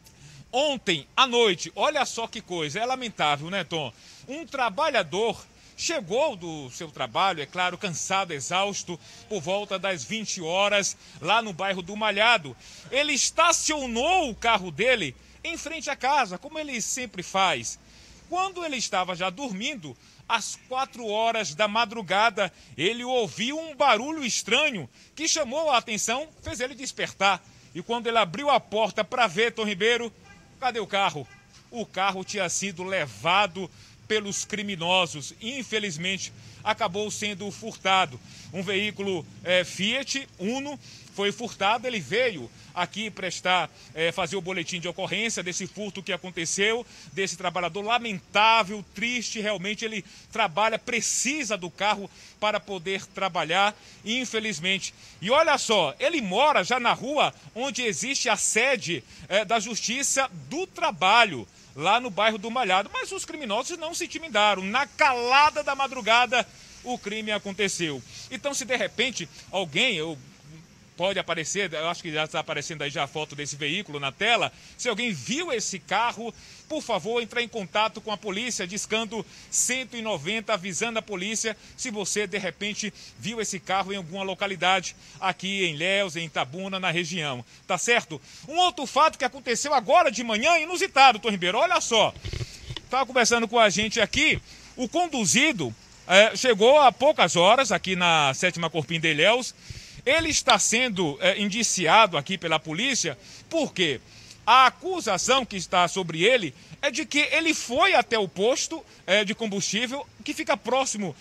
ontem à noite, olha só que coisa, é lamentável, né, Tom? Um trabalhador chegou do seu trabalho, é claro, cansado, exausto, por volta das vinte horas, lá no bairro do Malhado. Ele estacionou o carro dele em frente à casa, como ele sempre faz. Quando ele estava já dormindo, às quatro horas da madrugada, ele ouviu um barulho estranho que chamou a atenção, fez ele despertar. E quando ele abriu a porta para ver, Tom Ribeiro, cadê o carro? O carro tinha sido levado pelos criminosos. Infelizmente, acabou sendo furtado. Um veículo é, Fiat Uno foi furtado. Ele veio aqui prestar, é, fazer o boletim de ocorrência desse furto que aconteceu, desse trabalhador lamentável, triste. Realmente ele trabalha, precisa do carro para poder trabalhar, infelizmente. E olha só, ele mora já na rua onde existe a sede é, da Justiça do Trabalho, lá no bairro do Malhado. Mas os criminosos não se intimidaram. Na calada da madrugada, o crime aconteceu. Então, se de repente alguém, eu, pode aparecer, eu acho que já está aparecendo aí já a foto desse veículo na tela, se alguém viu esse carro, por favor, entrar em contato com a polícia, discando cento e noventa, avisando a polícia se você, de repente, viu esse carro em alguma localidade aqui em Ilhéus, em Itabuna, na região. Tá certo? Um outro fato que aconteceu agora de manhã, inusitado, Tom Ribeiro, olha só. Estava conversando com a gente aqui, o conduzido é, chegou há poucas horas aqui na sétima Corpim de Ilhéus. Ele está sendo é, indiciado aqui pela polícia, porque a acusação que está sobre ele é de que ele foi até o posto é, de combustível, que fica próximo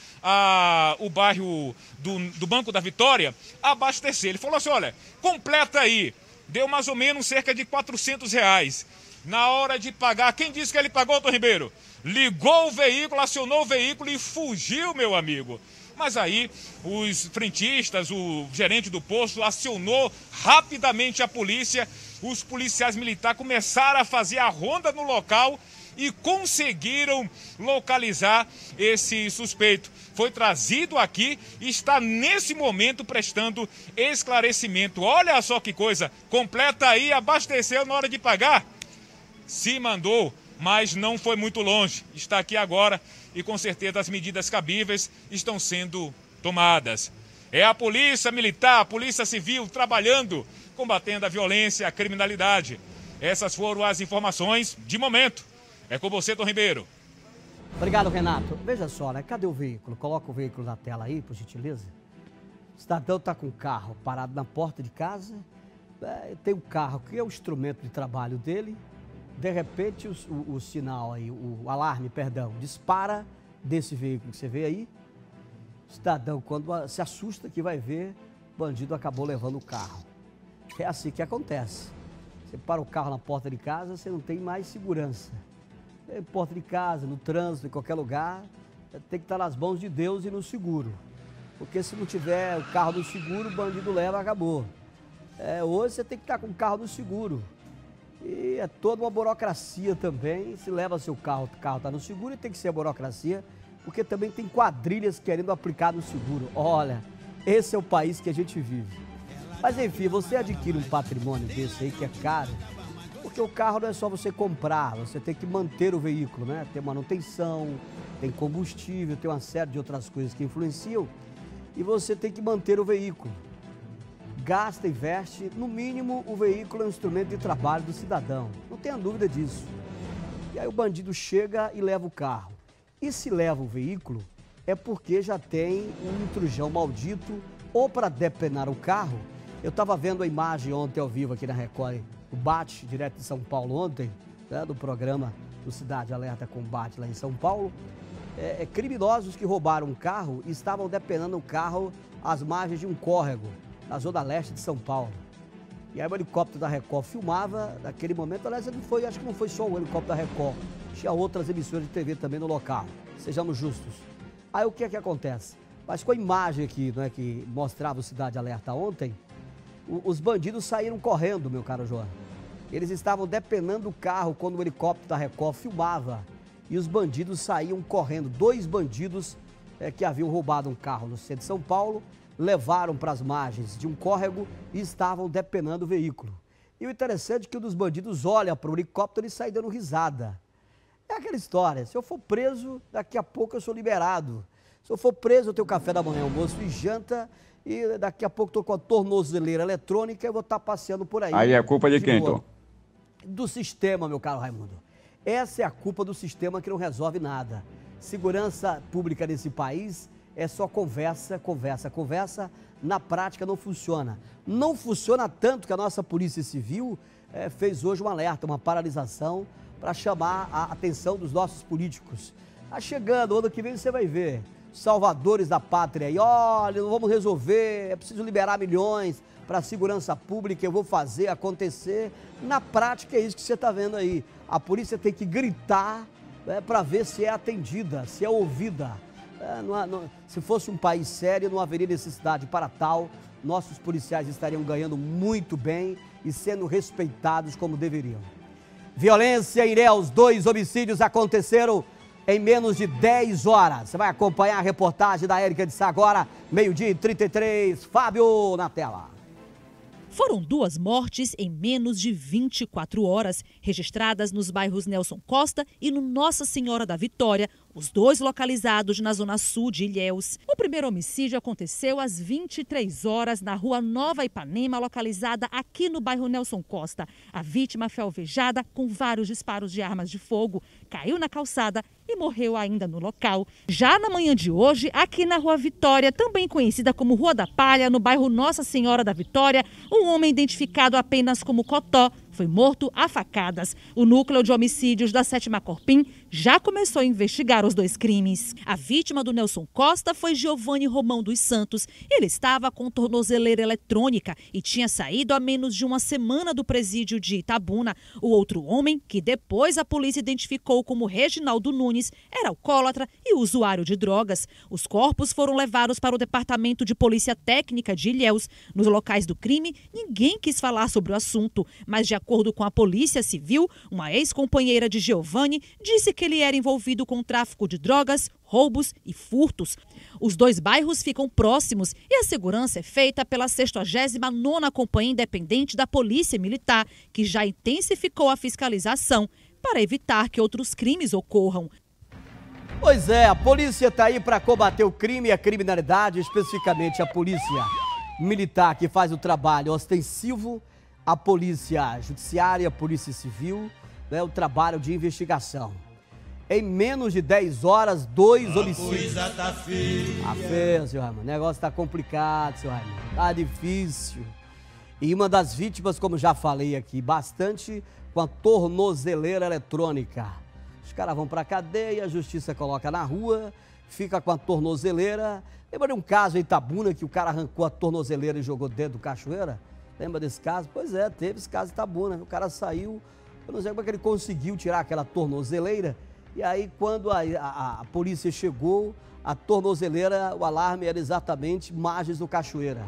ao bairro do, do Banco da Vitória, abastecer. Ele falou assim, olha, completa aí, deu mais ou menos cerca de quatrocentos reais. Na hora de pagar, quem disse que ele pagou, Tom Ribeiro? Ligou o veículo, acionou o veículo e fugiu, meu amigo. Mas aí os frentistas, o gerente do posto acionou rapidamente a polícia. Os policiais militares começaram a fazer a ronda no local e conseguiram localizar esse suspeito. Foi trazido aqui e está nesse momento prestando esclarecimento. Olha só que coisa, completa aí, abasteceu na hora de pagar. Se mandou, mas não foi muito longe. Está aqui agora e com certeza as medidas cabíveis estão sendo tomadas. É a polícia militar, a polícia civil trabalhando, combatendo a violência, a criminalidade. Essas foram as informações de momento. É com você, Tom Ribeiro. Obrigado, Renato. Veja só, né? Cadê o veículo? Coloca o veículo na tela aí, por gentileza. O cidadão está com o carro parado na porta de casa. É, tem o carro que é o instrumento de trabalho dele. De repente, o, o, o sinal aí, o, o alarme, perdão, dispara desse veículo que você vê aí. O cidadão, quando se assusta que vai ver, o bandido acabou levando o carro. É assim que acontece. Você para o carro na porta de casa, você não tem mais segurança. É, porta de casa, no trânsito, em qualquer lugar, tem que estar nas mãos de Deus e no seguro. Porque se não tiver o carro no seguro, o bandido leva, acabou. É, hoje você tem que estar com o carro no seguro. E é toda uma burocracia também. Se leva seu carro, o carro está no seguro e tem que ser a burocracia, porque também tem quadrilhas querendo aplicar no seguro. Olha, esse é o país que a gente vive. Mas enfim, você adquire um patrimônio desse aí que é caro, porque o carro não é só você comprar, você tem que manter o veículo, né? Tem manutenção, tem combustível, tem uma série de outras coisas que influenciam e você tem que manter o veículo. Gasta, investe, no mínimo o veículo é um instrumento de trabalho do cidadão, não tenha dúvida disso. E aí o bandido chega e leva o carro. E se leva o veículo, é porque já tem um intrujão maldito, ou para depenar o carro. Eu estava vendo a imagem ontem ao vivo aqui na Record, o Bate, direto de São Paulo ontem, né, do programa do Cidade Alerta Combate lá em São Paulo. É, é, criminosos que roubaram um carro e estavam depenando o carro às margens de um córrego, na zona leste de São Paulo. E aí o helicóptero da Record filmava naquele momento. Aliás, não foi, acho que não foi só o helicóptero da Record, tinha outras emissoras de T V também no local, sejamos justos. Aí o que é que acontece? Mas com a imagem aqui, né, que mostrava o Cidade Alerta ontem, o, os bandidos saíram correndo, meu caro João. Eles estavam depenando o carro quando o helicóptero da Record filmava. E os bandidos saíam correndo. Dois bandidos é, que haviam roubado um carro no centro de São Paulo, levaram para as margens de um córrego e estavam depenando o veículo. E o interessante é que um dos bandidos olha para o helicóptero e sai dando risada. É aquela história, se eu for preso, daqui a pouco eu sou liberado. Se eu for preso, eu tenho café da manhã, almoço e janta, e daqui a pouco estou com a tornozeleira eletrônica e eu vou estar passeando por aí. Aí é culpa de, de quem, então? Do sistema, meu caro Raimundo. Essa é a culpa do sistema que não resolve nada. Segurança pública nesse país é só conversa, conversa, conversa. Na prática não funciona. Não funciona tanto que a nossa Polícia Civil é, fez hoje um alerta, uma paralisação para chamar a atenção dos nossos políticos. Está chegando, ano que vem você vai ver. Salvadores da pátria aí, olha, não vamos resolver, é preciso liberar milhões para a segurança pública, eu vou fazer acontecer. Na prática é isso que você está vendo aí. A polícia tem que gritar, né, para ver se é atendida, se é ouvida. É, não, não, se fosse um país sério, não haveria necessidade para tal. Nossos policiais estariam ganhando muito bem e sendo respeitados como deveriam. Violência em Ilhéus, dois homicídios aconteceram em menos de dez horas. Você vai acompanhar a reportagem da Érica de Sá agora, meio-dia e trinta e três. Fábio, na tela. Foram duas mortes em menos de vinte e quatro horas, registradas nos bairros Nelson Costa e no Nossa Senhora da Vitória, os dois localizados na zona sul de Ilhéus. O primeiro homicídio aconteceu às vinte e três horas na rua Nova Ipanema, localizada aqui no bairro Nelson Costa. A vítima foi alvejada com vários disparos de armas de fogo, caiu na calçada e morreu ainda no local. Já na manhã de hoje, aqui na Rua Vitória, também conhecida como Rua da Palha, no bairro Nossa Senhora da Vitória, um homem identificado apenas como Cotó foi morto a facadas. O núcleo de homicídios da sétima Corpim já começou a investigar os dois crimes. A vítima do Nelson Costa foi Giovanni Romão dos Santos. Ele estava com tornozeleira eletrônica e tinha saído há menos de uma semana do presídio de Itabuna. O outro homem, que depois a polícia identificou como Reginaldo Nunes, era alcoólatra e usuário de drogas. Os corpos foram levados para o Departamento de Polícia Técnica de Ilhéus. Nos locais do crime, ninguém quis falar sobre o assunto, mas de acordo com a Polícia Civil, uma ex-companheira de Giovanni disse que ele era envolvido com tráfico de drogas, roubos e furtos. Os dois bairros ficam próximos e a segurança é feita pela sexagésima nona Companhia Independente da Polícia Militar, que já intensificou a fiscalização para evitar que outros crimes ocorram. Pois é, a polícia está aí para combater o crime e a criminalidade, especificamente a polícia militar que faz o trabalho ostensivo, a polícia judiciária, a polícia civil, né, o trabalho de investigação. Em menos de dez horas, dois homicídios. A coisa tá feia. Tá feio, seu Raimundo. O negócio tá complicado, seu Raimundo. Tá difícil. E uma das vítimas, como já falei aqui, bastante com a tornozeleira eletrônica. Os caras vão pra cadeia, a justiça coloca na rua, fica com a tornozeleira. Lembra de um caso em Itabuna que o cara arrancou a tornozeleira e jogou dentro do cachoeira? Lembra desse caso? Pois é, teve esse caso em Itabuna. O cara saiu, eu não sei como é que ele conseguiu tirar aquela tornozeleira. E aí, quando a, a, a polícia chegou, a tornozeleira, o alarme era exatamente margens do cachoeira.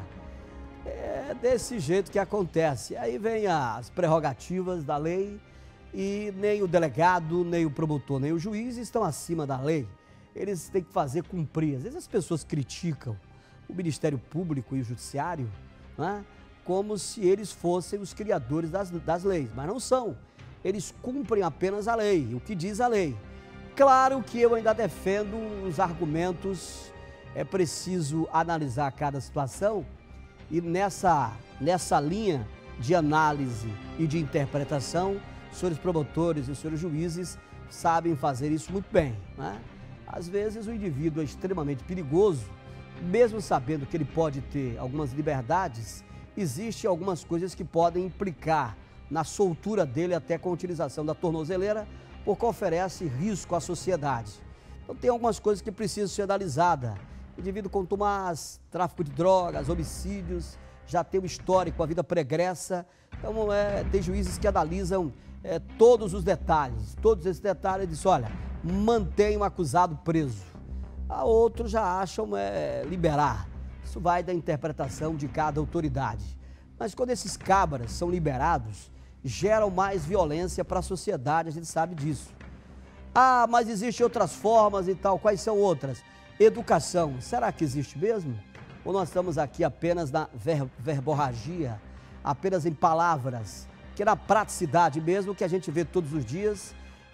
É desse jeito que acontece. Aí vem as prerrogativas da lei e nem o delegado, nem o promotor, nem o juiz estão acima da lei. Eles têm que fazer cumprir. Às vezes as pessoas criticam o Ministério Público e o Judiciário, né, como se eles fossem os criadores das, das leis, mas não são. Eles cumprem apenas a lei, o que diz a lei. Claro que eu ainda defendo os argumentos, é preciso analisar cada situação e nessa, nessa linha de análise e de interpretação, os senhores promotores e os senhores juízes sabem fazer isso muito bem, né? Às vezes o indivíduo é extremamente perigoso, mesmo sabendo que ele pode ter algumas liberdades, existem algumas coisas que podem implicar na soltura dele até com a utilização da tornozeleira, porque oferece risco à sociedade. Então tem algumas coisas que precisam ser analisadas. Indivíduo contumaz, tráfico de drogas, homicídios, já tem um histórico, a vida pregressa. Então é, tem juízes que analisam é, todos os detalhes, todos esses detalhes e dizem, olha, mantém o acusado preso. A outros já acham é, liberar. Isso vai da interpretação de cada autoridade. Mas quando esses cabras são liberados, geram mais violência para a sociedade, a gente sabe disso. Ah, mas existem outras formas e tal. Quais são outras? Educação. Será que existe mesmo? Ou nós estamos aqui apenas na ver verborragia, apenas em palavras, que na praticidade mesmo, que a gente vê todos os dias,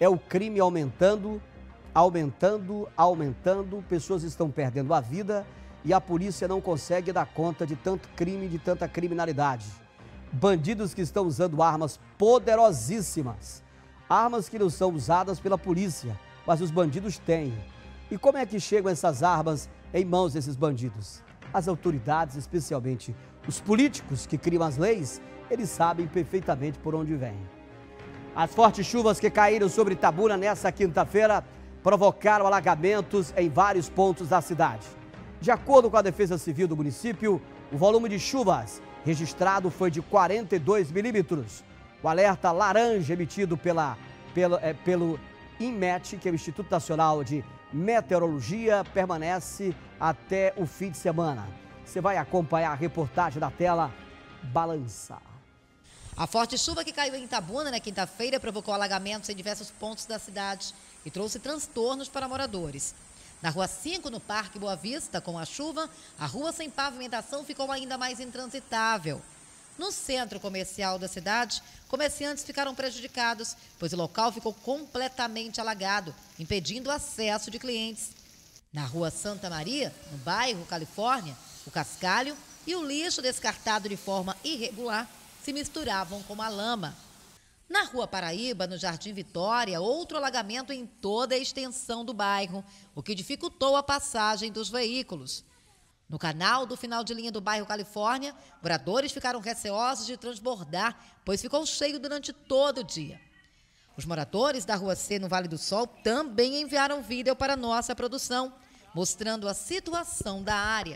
é o crime aumentando, aumentando, aumentando, pessoas estão perdendo a vida e a polícia não consegue dar conta de tanto crime, de tanta criminalidade. Bandidos que estão usando armas poderosíssimas, armas que não são usadas pela polícia, mas os bandidos têm. E como é que chegam essas armas em mãos desses bandidos? As autoridades, especialmente os políticos que criam as leis, eles sabem perfeitamente por onde vêm. As fortes chuvas que caíram sobre Itabuna nessa quinta-feira provocaram alagamentos em vários pontos da cidade. De acordo com a Defesa Civil do município, o volume de chuvas registrado foi de quarenta e dois milímetros. O alerta laranja emitido pela, pela, é, pelo INMET, que é o Instituto Nacional de Meteorologia, permanece até o fim de semana. Você vai acompanhar a reportagem da tela Balança. A forte chuva que caiu em Itabuna na quinta-feira provocou alagamentos em diversos pontos da cidade e trouxe transtornos para moradores. Na Rua cinco, no Parque Boa Vista, com a chuva, a rua sem pavimentação ficou ainda mais intransitável. No centro comercial da cidade, comerciantes ficaram prejudicados, pois o local ficou completamente alagado, impedindo o acesso de clientes. Na Rua Santa Maria, no bairro Califórnia, o cascalho e o lixo descartado de forma irregular se misturavam com a lama. Na Rua Paraíba, no Jardim Vitória, outro alagamento em toda a extensão do bairro, o que dificultou a passagem dos veículos. No canal do final de linha do bairro Califórnia, moradores ficaram receosos de transbordar, pois ficou cheio durante todo o dia. Os moradores da Rua C, no Vale do Sol, também enviaram vídeo para nossa produção, mostrando a situação da área.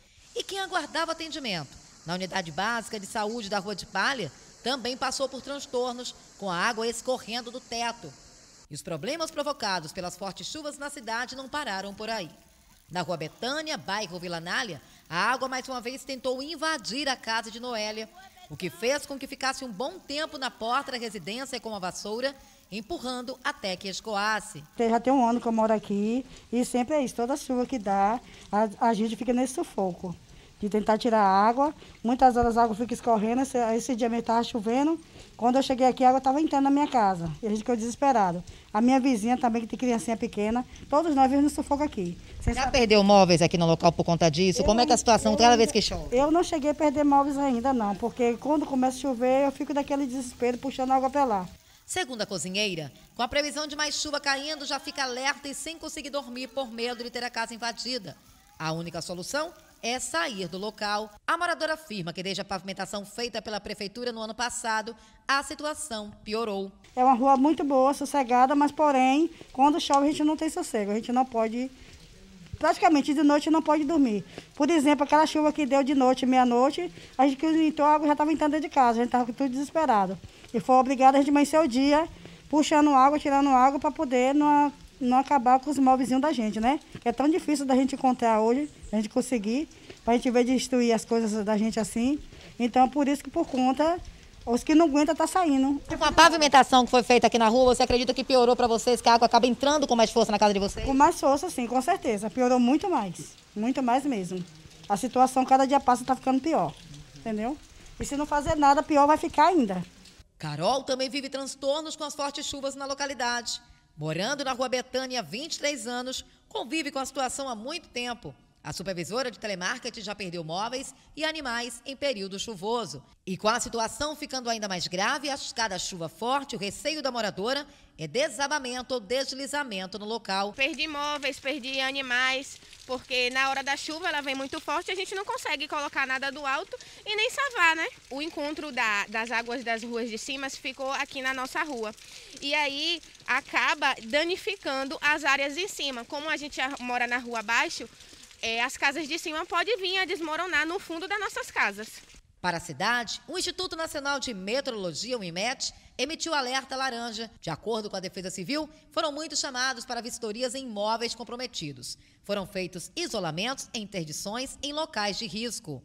E quem aguardava atendimento na Unidade Básica de Saúde da Rua de Palha também passou por transtornos, com a água escorrendo do teto. E os problemas provocados pelas fortes chuvas na cidade não pararam por aí. Na Rua Betânia, bairro Vila Nália, a água mais uma vez tentou invadir a casa de Noélia, o que fez com que ficasse um bom tempo na porta da residência com a vassoura, empurrando até que escoasse. Já tem um ano que eu moro aqui e sempre é isso, toda chuva que dá, a, a gente fica nesse sufoco de tentar tirar a água. Muitas horas a água fica escorrendo, esse, esse dia mesmo estava chovendo. Quando eu cheguei aqui, a água estava entrando na minha casa e a gente ficou desesperado. A minha vizinha também, que tem criancinha pequena, todos nós vivemos no sufoco aqui. Você já perdeu móveis aqui no local por conta disso? Eu, Como é que é a situação cada vez que chove? Eu não cheguei a perder móveis ainda não, porque quando começa a chover eu fico daquele desespero puxando água para lá. Segundo a cozinheira, com a previsão de mais chuva caindo, já fica alerta e sem conseguir dormir por medo de ter a casa invadida. A única solução é sair do local. A moradora afirma que desde a pavimentação feita pela prefeitura no ano passado, a situação piorou. É uma rua muito boa, sossegada, mas porém, quando chove a gente não tem sossego, a gente não pode, praticamente de noite não pode dormir. Por exemplo, aquela chuva que deu de noite, meia-noite, a gente que entrou, a água já estava entrando dentro de casa, a gente estava tudo desesperado. E foi obrigado a gente amanhecer o dia, puxando água, tirando água para poder não, não acabar com os móvelzinhos da gente, né? É tão difícil da gente encontrar hoje, a gente conseguir, para a gente ver destruir as coisas da gente assim. Então, por isso que por conta, os que não aguentam tá saindo. Com a pavimentação que foi feita aqui na rua, você acredita que piorou para vocês, que a água acaba entrando com mais força na casa de vocês? Com mais força, sim, com certeza. Piorou muito mais, muito mais mesmo. A situação cada dia passa tá ficando pior, entendeu? E se não fazer nada, pior vai ficar ainda. Carol também vive transtornos com as fortes chuvas na localidade. Morando na Rua Betânia há vinte e três anos, convive com a situação há muito tempo. A supervisora de telemarketing já perdeu móveis e animais em período chuvoso. E com a situação ficando ainda mais grave, a cada chuva forte, o receio da moradora é desabamento ou deslizamento no local. Perdi móveis, perdi animais, porque na hora da chuva ela vem muito forte e a gente não consegue colocar nada do alto e nem salvar, né? O encontro da, das águas das ruas de cima ficou aqui na nossa rua. E aí acaba danificando as áreas em cima. Como a gente mora na rua abaixo, É, as casas de cima podem vir a desmoronar no fundo das nossas casas. Para a cidade, o Instituto Nacional de Meteorologia, o INMET, emitiu alerta laranja. De acordo com a Defesa Civil, foram muitos chamados para vistorias em imóveis comprometidos. Foram feitos isolamentos e interdições em locais de risco.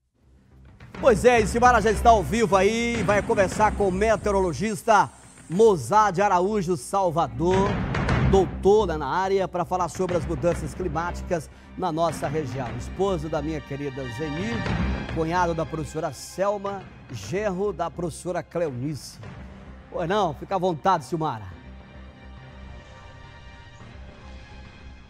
Pois é, e Silmara já está ao vivo aí, vai conversar com o meteorologista Mozade Araújo Salvador, doutora na área, para falar sobre as mudanças climáticas na nossa região. Esposo da minha querida Zeni, cunhado da professora Selma, genro da professora Cleonice. Pois não, fica à vontade, Silmara.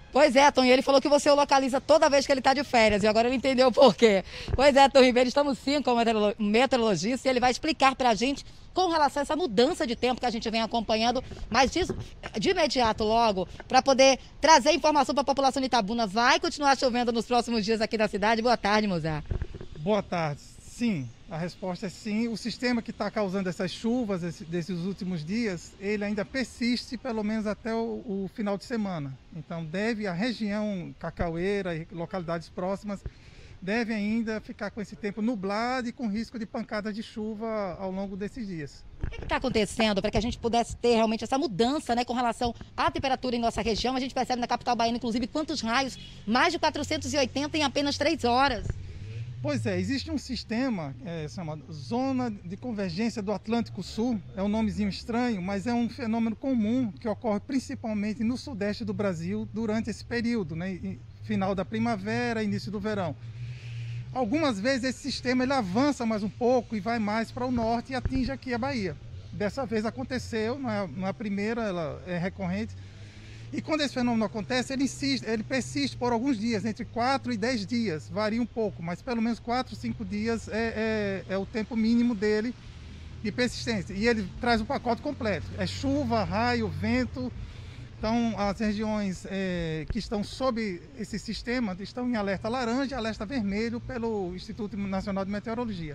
Pois é, Tom, e ele falou que você o localiza toda vez que ele está de férias, e agora ele entendeu o porquê. Pois é, Tom Ribeiro, estamos sim com o meteorologista, e ele vai explicar para a gente com relação a essa mudança de tempo que a gente vem acompanhando, mas de, de imediato logo, para poder trazer informação para a população de Itabuna. Vai continuar chovendo nos próximos dias aqui na cidade? Boa tarde, Mozart. Boa tarde. Sim, a resposta é sim. O sistema que está causando essas chuvas esse, desses últimos dias, ele ainda persiste pelo menos até o, o final de semana. Então deve a região Cacaueira e localidades próximas deve ainda ficar com esse tempo nublado e com risco de pancada de chuva ao longo desses dias. O que está acontecendo para que a gente pudesse ter realmente essa mudança, né, com relação à temperatura em nossa região? A gente percebe na capital baiana, inclusive, quantos raios, mais de quatrocentos e oitenta em apenas três horas. Pois é, existe um sistema é, chamado Zona de Convergência do Atlântico Sul, é um nomezinho estranho, mas é um fenômeno comum que ocorre principalmente no sudeste do Brasil durante esse período, né, final da primavera, início do verão. Algumas vezes esse sistema ele avança mais um pouco e vai mais para o norte e atinge aqui a Bahia. Dessa vez aconteceu, não é, não é a primeira, ela é recorrente. E quando esse fenômeno acontece, ele insiste, ele persiste por alguns dias, entre quatro e dez dias, varia um pouco, mas pelo menos quatro, cinco dias é, é, é o tempo mínimo dele de persistência. E ele traz o pacote completo, é chuva, raio, vento. Então as regiões é, que estão sob esse sistema estão em alerta laranja e alerta vermelho pelo Instituto Nacional de Meteorologia.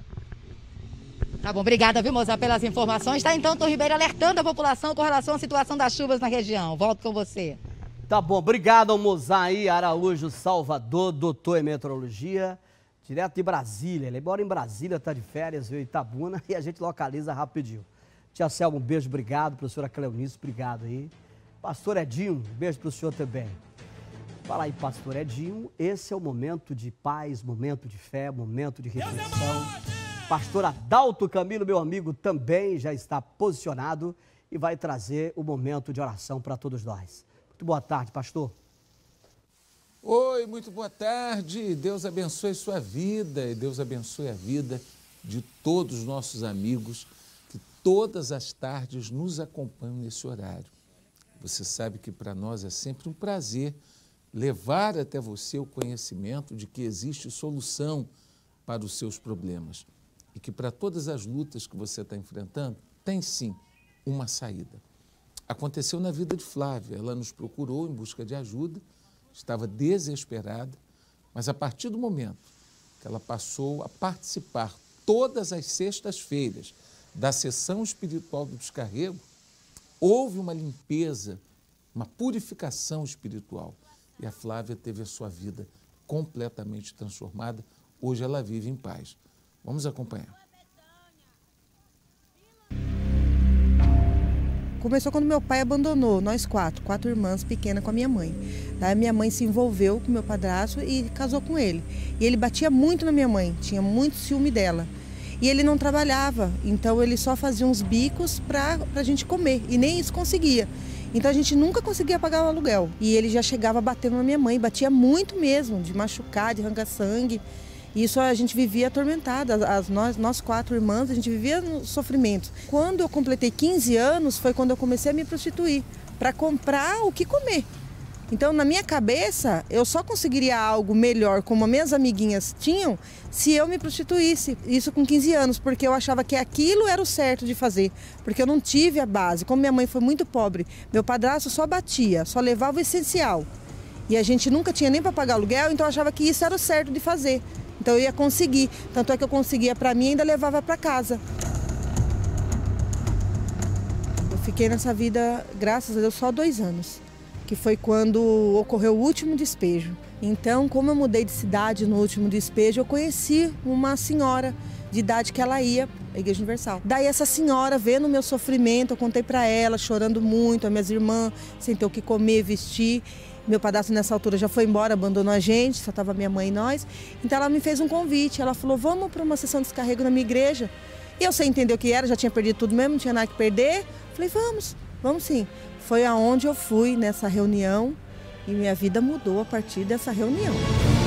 Tá bom, obrigada, viu, Mozart, pelas informações. Tá então, Tom Ribeiro, alertando a população com relação à situação das chuvas na região. Volto com você. Tá bom, obrigado ao Mozaí Araújo Salvador, doutor em meteorologia, direto de Brasília. Ele mora em Brasília, tá de férias, veio em Itabuna e a gente localiza rapidinho. Tia Selma, um beijo, obrigado. Professora Cleonice, obrigado aí. Pastor Edinho, um beijo pro senhor também. Fala aí, pastor Edinho, esse é o momento de paz, momento de fé, momento de reflexão. Pastor Adalto Camilo, meu amigo, também já está posicionado e vai trazer o momento de oração para todos nós. Muito boa tarde, pastor. Oi, muito boa tarde. Deus abençoe sua vida e Deus abençoe a vida de todos os nossos amigos que todas as tardes nos acompanham nesse horário. Você sabe que para nós é sempre um prazer levar até você o conhecimento de que existe solução para os seus problemas. E que para todas as lutas que você está enfrentando, tem sim uma saída. Aconteceu na vida de Flávia, ela nos procurou em busca de ajuda, estava desesperada, mas a partir do momento que ela passou a participar todas as sextas-feiras da sessão espiritual do descarrego, houve uma limpeza, uma purificação espiritual. E a Flávia teve a sua vida completamente transformada. Hoje ela vive em paz. Vamos acompanhar. Começou quando meu pai abandonou, nós quatro, quatro irmãs pequenas com a minha mãe. Daí minha mãe se envolveu com meu padrasto e casou com ele. E ele batia muito na minha mãe, tinha muito ciúme dela. E ele não trabalhava, então ele só fazia uns bicos para a gente comer, e nem isso conseguia. Então a gente nunca conseguia pagar o aluguel. E ele já chegava batendo na minha mãe, batia muito mesmo, de machucar, de arrancar sangue. Isso a gente vivia atormentada, as, nós, nós quatro irmãs, a gente vivia no sofrimento. Quando eu completei quinze anos, foi quando eu comecei a me prostituir, para comprar o que comer. Então, na minha cabeça, eu só conseguiria algo melhor, como as minhas amiguinhas tinham, se eu me prostituísse. Isso com quinze anos, porque eu achava que aquilo era o certo de fazer, porque eu não tive a base. Como minha mãe foi muito pobre, meu padrasto só batia, só levava o essencial. E a gente nunca tinha nem para pagar aluguel, então eu achava que isso era o certo de fazer. Então eu ia conseguir, tanto é que eu conseguia para mim e ainda levava para casa. Eu fiquei nessa vida, graças a Deus, só dois anos, que foi quando ocorreu o último despejo. Então, como eu mudei de cidade no último despejo, eu conheci uma senhora de idade que ela ia à Igreja Universal. Daí essa senhora, vendo o meu sofrimento, eu contei para ela, chorando muito, as minhas irmãs, sem ter o que comer, vestir. Meu padrasto nessa altura já foi embora, abandonou a gente, só estava minha mãe e nós. Então ela me fez um convite, ela falou, vamos para uma sessão de descarrego na minha igreja. E eu sem entender o que era, já tinha perdido tudo mesmo, não tinha nada que perder. Falei, vamos, vamos sim. Foi aonde eu fui nessa reunião e minha vida mudou a partir dessa reunião.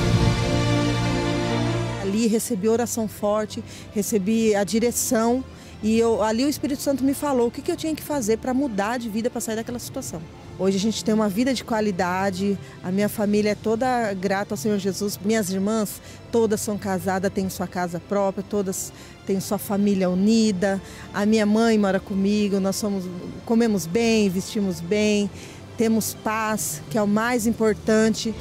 Ali recebi oração forte, recebi a direção e eu, ali o Espírito Santo me falou o que, que eu tinha que fazer para mudar de vida, para sair daquela situação. Hoje a gente tem uma vida de qualidade, a minha família é toda grata ao Senhor Jesus. Minhas irmãs, todas são casadas, têm sua casa própria, todas têm sua família unida. A minha mãe mora comigo, nós somos, comemos bem, vestimos bem, temos paz, que é o mais importante.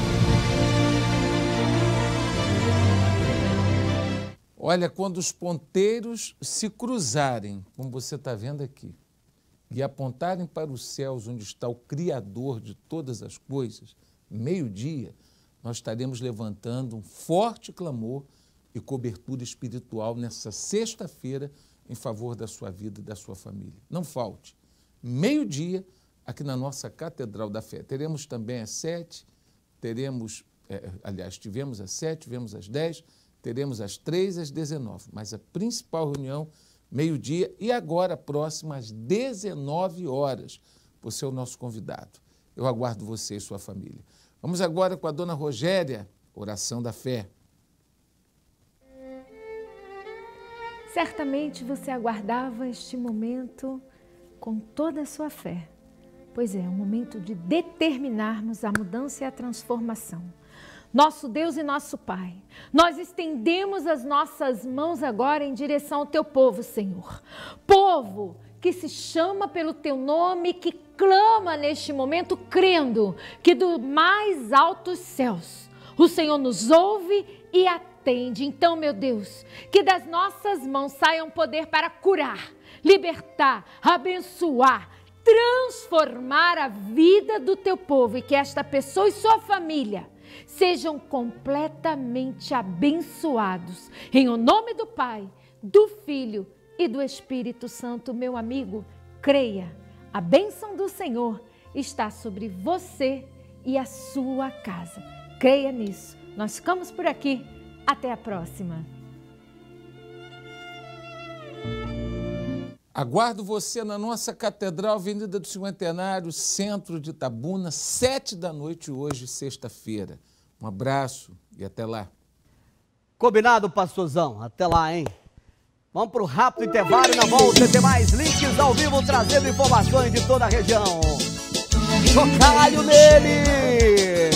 Olha, quando os ponteiros se cruzarem, como você está vendo aqui, e apontarem para os céus, onde está o Criador de todas as coisas, meio-dia, nós estaremos levantando um forte clamor e cobertura espiritual nessa sexta-feira em favor da sua vida e da sua família. Não falte. Meio-dia, aqui na nossa Catedral da Fé. Teremos também às sete, teremos, é, aliás, tivemos às sete, tivemos às dez, teremos às três, às dezenove, mas a principal reunião, meio-dia, e agora, próxima, às dezenove horas. Você é o nosso convidado. Eu aguardo você e sua família. Vamos agora com a dona Rogéria, oração da fé. Certamente você aguardava este momento com toda a sua fé, pois é um momento de determinarmos a mudança e a transformação. Nosso Deus e nosso Pai, nós estendemos as nossas mãos agora em direção ao teu povo, Senhor. Povo que se chama pelo teu nome, que clama neste momento, crendo que do mais altos céus o Senhor nos ouve e atende. Então, meu Deus, que das nossas mãos saia um poder para curar, libertar, abençoar, transformar a vida do teu povo e que esta pessoa e sua família sejam completamente abençoados. Em o nome do Pai, do Filho e do Espírito Santo, meu amigo, creia. A bênção do Senhor está sobre você e a sua casa. Creia nisso. Nós ficamos por aqui. Até a próxima. Aguardo você na nossa Catedral, Avenida do Cinquentenário, centro de Itabuna, sete da noite hoje, sexta-feira. Um abraço e até lá. Combinado, pastorzão? Até lá, hein? Vamos para o rápido intervalo e na volta tem mais links ao vivo trazendo informações de toda a região. Chocalho nele!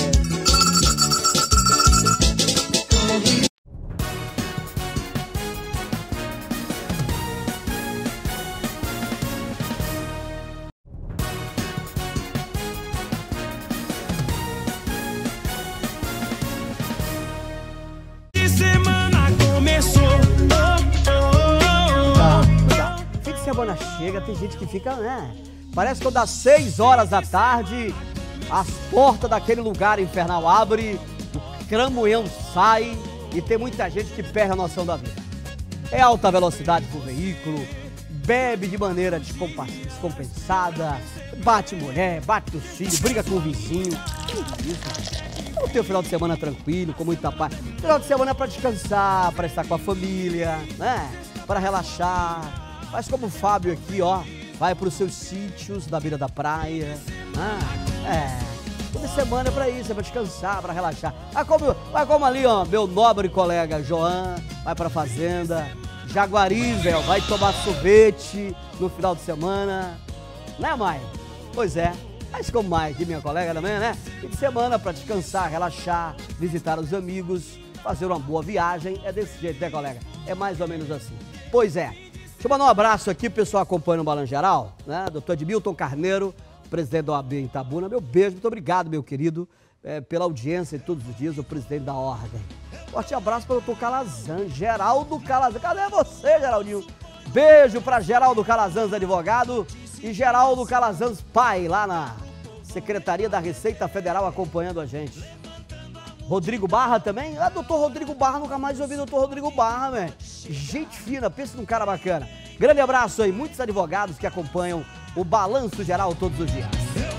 Semana chega, tem gente que fica, né? Parece que das seis horas da tarde, as portas daquele lugar infernal abrem, o cramoão sai e tem muita gente que perde a noção da vida. É alta velocidade pro veículo, bebe de maneira descompensada, bate mulher, bate os filhos, briga com o vizinho. Que isso? Não tem o final de semana tranquilo, com muita paz. Final de semana é para descansar, para estar com a família, né? Para relaxar. Faz como o Fábio aqui, ó, vai para os seus sítios da beira da praia. Ah, é, toda semana é para isso, é para descansar, para relaxar. Vai como, vai como ali, ó, meu nobre colega Joan, vai para a fazenda. Jaguari, velho, vai tomar sorvete no final de semana. Né, Maia? Pois é, mas como Maia aqui, minha colega também, né? Fim de semana para descansar, relaxar, visitar os amigos, fazer uma boa viagem. É desse jeito, né, colega? É mais ou menos assim. Pois é. Deixa eu mandar um abraço aqui, o pessoal acompanha o Balanço Geral, né? doutor Edmilton Carneiro, presidente da O A B em Itabuna. Meu beijo, muito obrigado, meu querido, é, pela audiência de todos os dias, o presidente da ordem. Forte abraço para o doutor Calazans, Geraldo Calazans. Cadê você, Geraldinho? Beijo para Geraldo Calazans, advogado, e Geraldo Calazans, pai, lá na Secretaria da Receita Federal, acompanhando a gente. Rodrigo Barra também? Ah, doutor Rodrigo Barra, nunca mais ouvi doutor Rodrigo Barra, velho. Gente fina, pensa num cara bacana. Grande abraço aí, muitos advogados que acompanham o Balanço Geral todos os dias.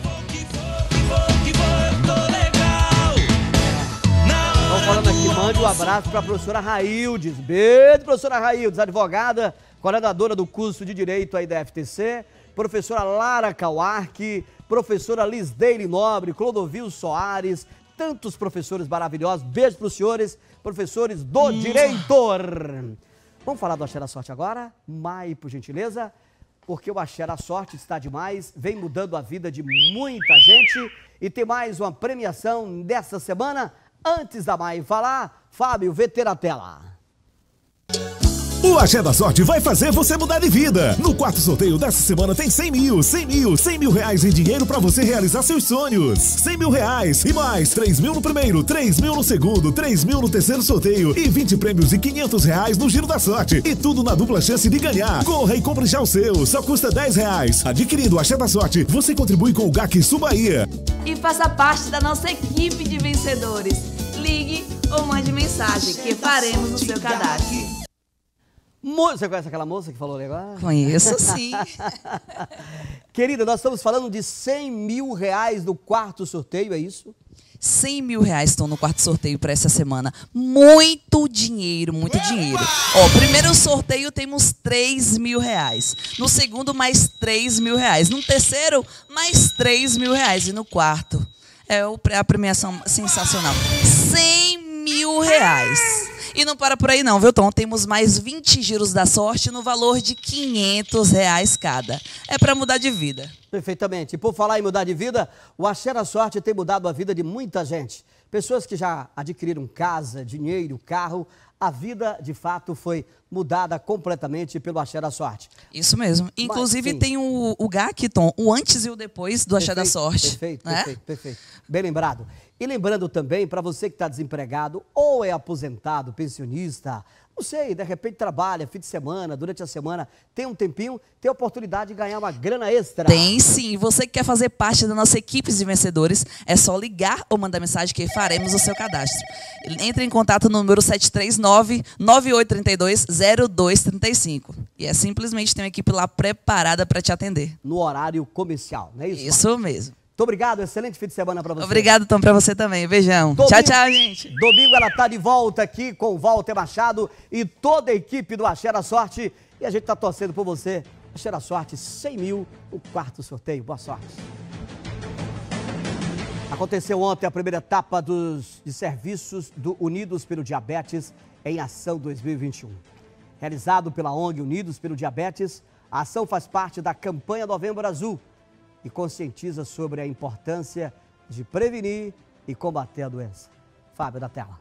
Vamos falando aqui, mande um abraço para a professora Raildes. Beijo, professora Raildes, advogada, coordenadora do curso de Direito aí da F T C. Professora Lara Kauarque, professora Lisdeile Nobre, Clodovil Soares, tantos professores maravilhosos. Beijo para os senhores, professores do hum. Direito. Vamos falar do Axé da Sorte agora? Mai, por gentileza. porque o Axé da Sorte está demais, vem mudando a vida de muita gente e tem mais uma premiação dessa semana. Antes da Mai falar, Fábio, vê ter a tela. O Axé da Sorte vai fazer você mudar de vida. No quarto sorteio dessa semana tem cem mil, cem mil, cem mil reais em dinheiro para você realizar seus sonhos. cem mil reais e mais três mil no primeiro, três mil no segundo, três mil no terceiro sorteio e vinte prêmios de quinhentos reais no Giro da Sorte. E tudo na dupla chance de ganhar. Corra e compre já o seu, só custa dez reais. Adquirindo o Axé da Sorte, você contribui com o G A C Sul Bahia. E faça parte da nossa equipe de vencedores. Ligue ou mande mensagem que faremos o seu cadastro. Você conhece aquela moça que falou agora? Conheço, sim. Querida, nós estamos falando de cem mil reais no quarto sorteio, é isso? cem mil reais estão no quarto sorteio para essa semana. Muito dinheiro, muito dinheiro. Ó, primeiro sorteio temos três mil reais. No segundo, mais três mil reais. No terceiro, mais três mil reais. E no quarto, é a premiação sensacional. cem mil reais. E não para por aí não, viu, Tom? Temos mais vinte giros da sorte no valor de quinhentos reais cada. É para mudar de vida. Perfeitamente. E por falar em mudar de vida, o Axé da Sorte tem mudado a vida de muita gente. Pessoas que já adquiriram casa, dinheiro, carro, a vida, de fato, foi mudada completamente pelo Axé da Sorte. Isso mesmo. Inclusive, Mas, tem o, o G A C, Tom, o antes e o depois do Axé da Sorte. Perfeito, né? perfeito, perfeito. Bem lembrado. E lembrando também, para você que está desempregado ou é aposentado, pensionista, não sei, de repente trabalha, fim de semana, durante a semana, tem um tempinho, tem a oportunidade de ganhar uma grana extra. Tem sim. Você que quer fazer parte da nossa equipe de vencedores, é só ligar ou mandar mensagem que faremos o seu cadastro. Entre em contato no número sete três nove, nove oito três dois, zero dois três cinco. E é simplesmente ter uma equipe lá preparada para te atender. No horário comercial, não é isso? Isso Marcos? mesmo. Muito obrigado, excelente fim de semana para você. Obrigado, Tom, para você também. Beijão. Domingo, tchau, tchau, gente. Domingo ela está de volta aqui com o Walter Machado e toda a equipe do Axé da Sorte. E a gente está torcendo por você. Axé da Sorte, cem mil, o quarto sorteio. Boa sorte. Aconteceu ontem a primeira etapa dos, de serviços do Unidos pelo Diabetes em Ação dois mil e vinte e um. Realizado pela O N G Unidos pelo Diabetes, a ação faz parte da campanha Novembro Azul e conscientiza sobre a importância de prevenir e combater a doença. Fábio, da tela.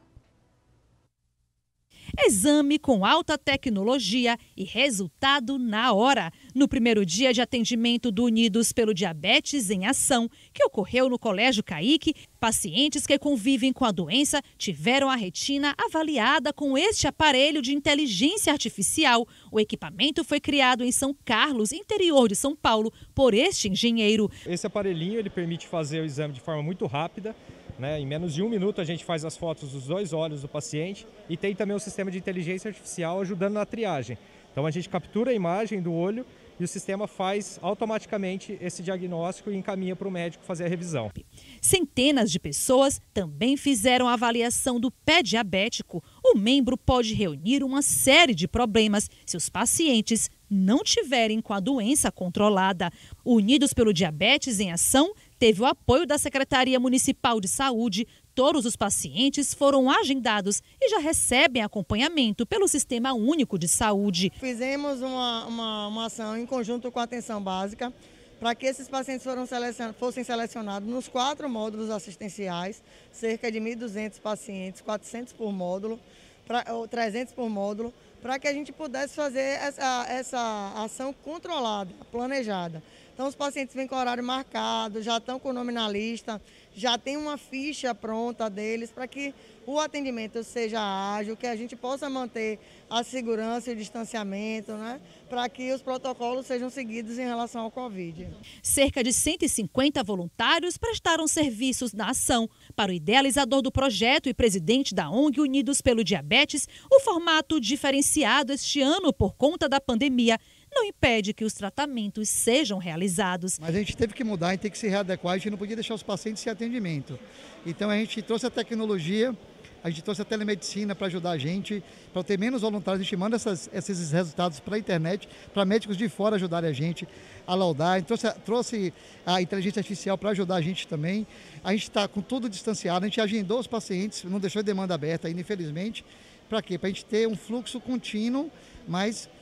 Exame com alta tecnologia e resultado na hora. No primeiro dia de atendimento do Unidos pelo Diabetes em Ação, que ocorreu no Colégio Caique, pacientes que convivem com a doença tiveram a retina avaliada com este aparelho de inteligência artificial. O equipamento foi criado em São Carlos, interior de São Paulo, por este engenheiro. Esse aparelhinho ele permite fazer o exame de forma muito rápida. Né? Em menos de um minuto a gente faz as fotos dos dois olhos do paciente e tem também o sistema de inteligência artificial ajudando na triagem. Então a gente captura a imagem do olho e o sistema faz automaticamente esse diagnóstico e encaminha para o médico fazer a revisão. Centenas de pessoas também fizeram a avaliação do pé diabético. O membro pode reunir uma série de problemas se os pacientes não tiverem com a doença controlada. O Unidos pelo Diabetes em Ação teve o apoio da Secretaria Municipal de Saúde. Todos os pacientes foram agendados e já recebem acompanhamento pelo Sistema Único de Saúde. Fizemos uma, uma, uma ação em conjunto com a Atenção Básica para que esses pacientes foram selecion, fossem selecionados nos quatro módulos assistenciais, cerca de mil e duzentos pacientes, quatrocentos por módulo, pra, ou trezentos por módulo, para que a gente pudesse fazer essa, essa ação controlada, planejada. Então os pacientes vêm com horário marcado, já estão com o nome na lista, já tem uma ficha pronta deles para que o atendimento seja ágil, que a gente possa manter a segurança e o distanciamento, né, para que os protocolos sejam seguidos em relação ao Covid. Cerca de cento e cinquenta voluntários prestaram serviços na ação. Para o idealizador do projeto e presidente da O N G Unidos pelo Diabetes, o formato diferenciado este ano por conta da pandemia não impede que os tratamentos sejam realizados. Mas a gente teve que mudar, a gente tem que se readequar, a gente não podia deixar os pacientes sem atendimento. Então a gente trouxe a tecnologia, a gente trouxe a telemedicina para ajudar a gente, para ter menos voluntários, a gente manda essas, esses resultados para a internet, para médicos de fora ajudarem a gente a laudar, a gente trouxe, trouxe a inteligência artificial para ajudar a gente também. A gente está com tudo distanciado, a gente agendou os pacientes, não deixou a demanda aberta ainda, infelizmente. Para quê? Para a gente ter um fluxo contínuo, mas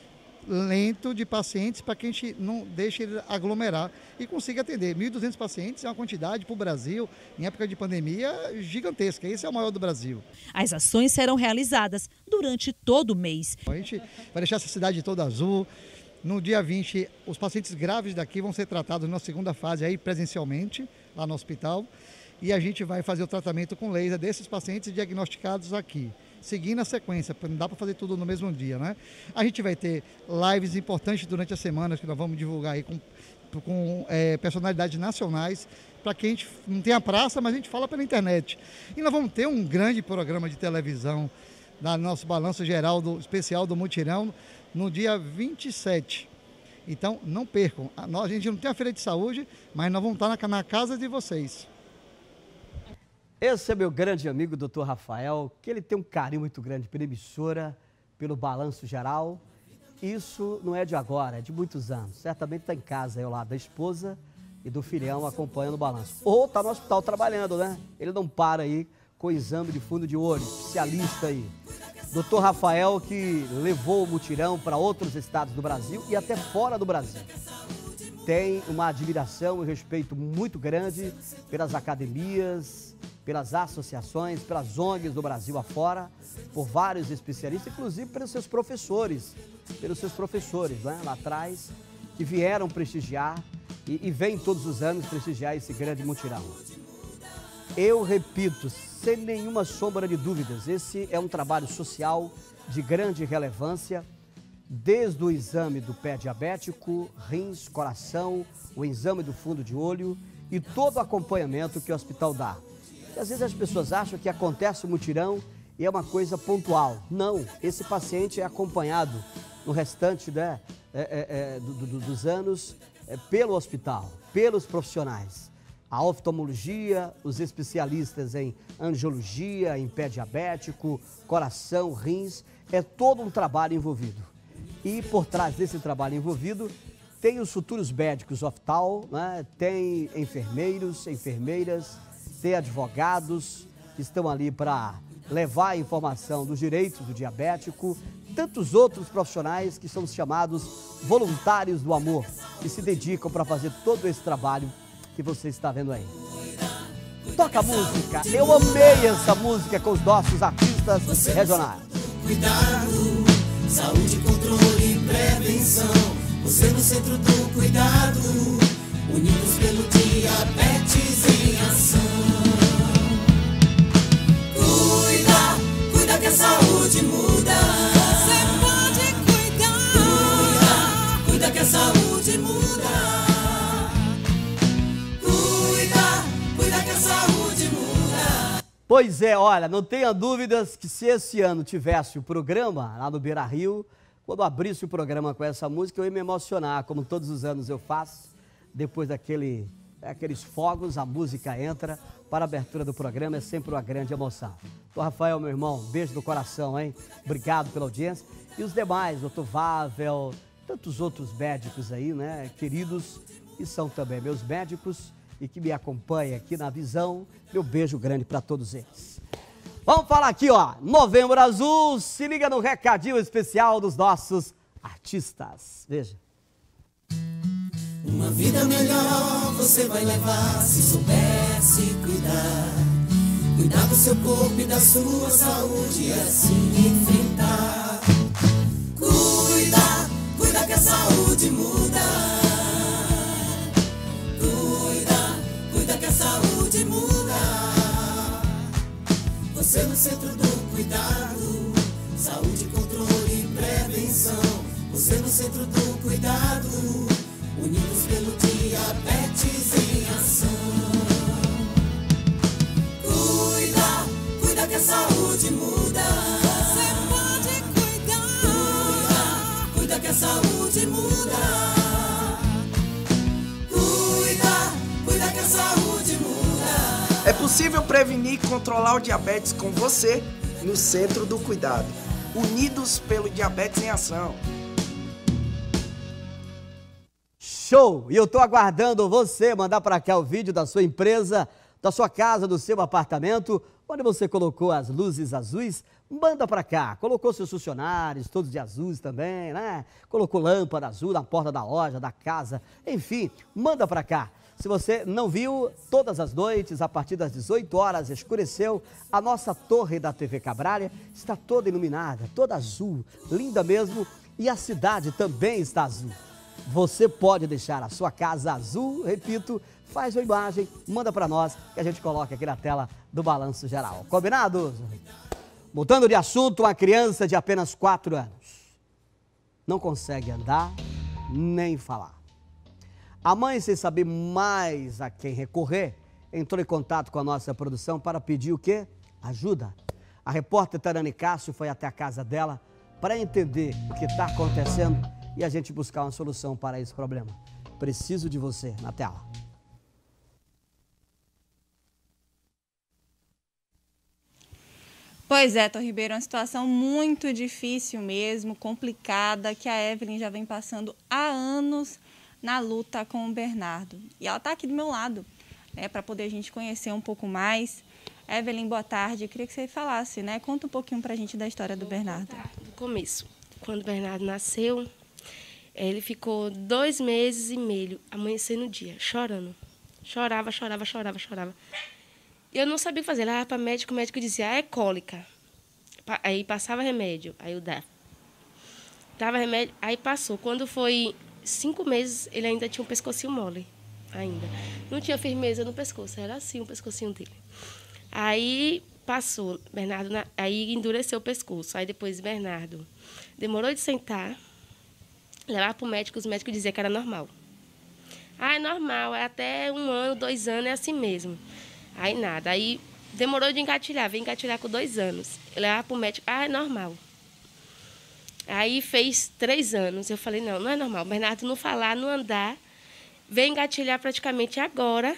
lento de pacientes para que a gente não deixe ele aglomerar e consiga atender. mil e duzentos pacientes é uma quantidade para o Brasil, em época de pandemia, gigantesca. Esse é o maior do Brasil. As ações serão realizadas durante todo o mês. A gente vai deixar essa cidade toda azul. No dia vinte, os pacientes graves daqui vão ser tratados na segunda fase aí presencialmente, lá no hospital. E a gente vai fazer o tratamento com laser desses pacientes diagnosticados aqui, seguindo a sequência, porque não dá para fazer tudo no mesmo dia, né? A gente vai ter lives importantes durante a semana, que nós vamos divulgar aí com, com é, personalidades nacionais, para que a gente não tenha praça, mas a gente fala pela internet. E nós vamos ter um grande programa de televisão, no nosso balanço geral do especial do Mutirão, no dia vinte e sete. Então, não percam. A gente não tem a feira de saúde, mas nós vamos estar na, na casa de vocês. Esse é meu grande amigo, doutor Rafael, que ele tem um carinho muito grande pela emissora, pelo balanço geral. Isso não é de agora, é de muitos anos. Certamente está em casa aí ao lado da esposa e do filhão acompanhando o balanço. Ou está no hospital trabalhando, né? Ele não para aí com o exame de fundo de olho, especialista aí. doutor Rafael, que levou o mutirão para outros estados do Brasil e até fora do Brasil. Tem uma admiração e respeito muito grande pelas academias, pelas associações, pelas O N Gs do Brasil afora, por vários especialistas, inclusive pelos seus professores, pelos seus professores, né, lá atrás, que vieram prestigiar e, e vêm todos os anos prestigiar esse grande mutirão. Eu repito, sem nenhuma sombra de dúvidas, esse é um trabalho social de grande relevância, desde o exame do pé diabético, rins, coração, o exame do fundo de olho e todo o acompanhamento que o hospital dá. E às vezes as pessoas acham que acontece o mutirão e é uma coisa pontual. Não, esse paciente é acompanhado no restante, né, é, é, é, do, do, dos anos é, pelo hospital, pelos profissionais. A oftalmologia, os especialistas em angiologia, em pé diabético, coração, rins, é todo um trabalho envolvido. E por trás desse trabalho envolvido, tem os futuros médicos oftal, né? Tem enfermeiros, enfermeiras, tem advogados que estão ali para levar a informação dos direitos do diabético, tantos outros profissionais que são chamados voluntários do amor, que se dedicam para fazer todo esse trabalho que você está vendo aí. Toca a música, eu amei essa música com os nossos artistas regionais. Cuidado, saúde, controle e prevenção. Você no centro do cuidado, unidos pelo diabetes em ação. Cuida, cuida que a saúde muda. Você pode cuidar. Cuida, cuida que a saúde muda. Cuida, cuida que a saúde muda. Pois é, olha, não tenha dúvidas que se esse ano tivesse o programa lá no Beira Rio, quando abrisse o programa com essa música, eu ia me emocionar, como todos os anos eu faço. Depois daquele, aqueles fogos, a música entra para a abertura do programa, é sempre uma grande emoção. Doutor Rafael, meu irmão, beijo do coração, hein? Obrigado pela audiência. E os demais, doutor Vável, tantos outros médicos aí, né, queridos, que são também meus médicos e que me acompanham aqui na visão. Meu beijo grande para todos eles. Vamos falar aqui, ó, Novembro Azul, se liga no recadinho especial dos nossos artistas. Veja. Uma vida melhor você vai levar se souber se cuidar. Cuidar do seu corpo e da sua saúde e assim enfrentar. Cuida, cuida que a saúde muda. Cuida, cuida que a saúde muda. Você no centro do cuidado, saúde, controle e prevenção. Você no centro do cuidado, unidos pelo diabetes em ação. Cuida, cuida que a saúde muda. Você pode cuidar. Cuida, cuida que a saúde muda. Cuida, cuida que a saúde muda. É possível prevenir e controlar o diabetes com você no Centro do Cuidado. Unidos pelo Diabetes em Ação. Show! E eu estou aguardando você mandar para cá o vídeo da sua empresa da sua casa, do seu apartamento, onde você colocou as luzes azuis, manda para cá. Colocou seus funcionários, todos de azuis também, né? Colocou lâmpada azul na porta da loja, da casa, enfim, manda para cá. Se você não viu, todas as noites, a partir das dezoito horas, escureceu, a nossa torre da T V Cabralha está toda iluminada, toda azul, linda mesmo, e a cidade também está azul. Você pode deixar a sua casa azul, repito, faz uma imagem, manda para nós, que a gente coloca aqui na tela do Balanço Geral. Combinado? Mudando de assunto, uma criança de apenas quatro anos não consegue andar nem falar. A mãe, sem saber mais a quem recorrer, entrou em contato com a nossa produção para pedir o quê? Ajuda. A repórter Tairane Cássio foi até a casa dela para entender o que está acontecendo e a gente buscar uma solução para esse problema. Preciso de você na tela. Pois é, Tom Ribeiro, uma situação muito difícil mesmo, complicada, que a Evelyn já vem passando há anos na luta com o Bernardo. E ela está aqui do meu lado, né, para poder a gente conhecer um pouco mais. Evelyn, boa tarde. Eu queria que você falasse, né? Conta um pouquinho para a gente da história do Bernardo. Do começo, quando o Bernardo nasceu, ele ficou dois meses e meio, amanhecendo o dia, chorando. Chorava, chorava, chorava, chorava. E eu não sabia o que fazer. Ele ia para o médico, o médico dizia, ah, é cólica. Aí passava remédio, aí eu dava. Dava remédio, aí passou. Quando foi cinco meses, ele ainda tinha um pescocinho mole, ainda. Não tinha firmeza no pescoço, era assim o pescocinho dele. Aí passou, Bernardo, aí endureceu o pescoço. Aí depois Bernardo demorou de sentar, levar para o médico, os médicos diziam que era normal. Ah, é normal, é até um ano, dois anos, é assim mesmo. Aí nada, aí demorou de engatilhar, veio engatilhar com dois anos. Levar para o médico, ah, é normal. Aí fez três anos, eu falei, não, não é normal. O Bernardo não falar, não andar, veio engatilhar praticamente agora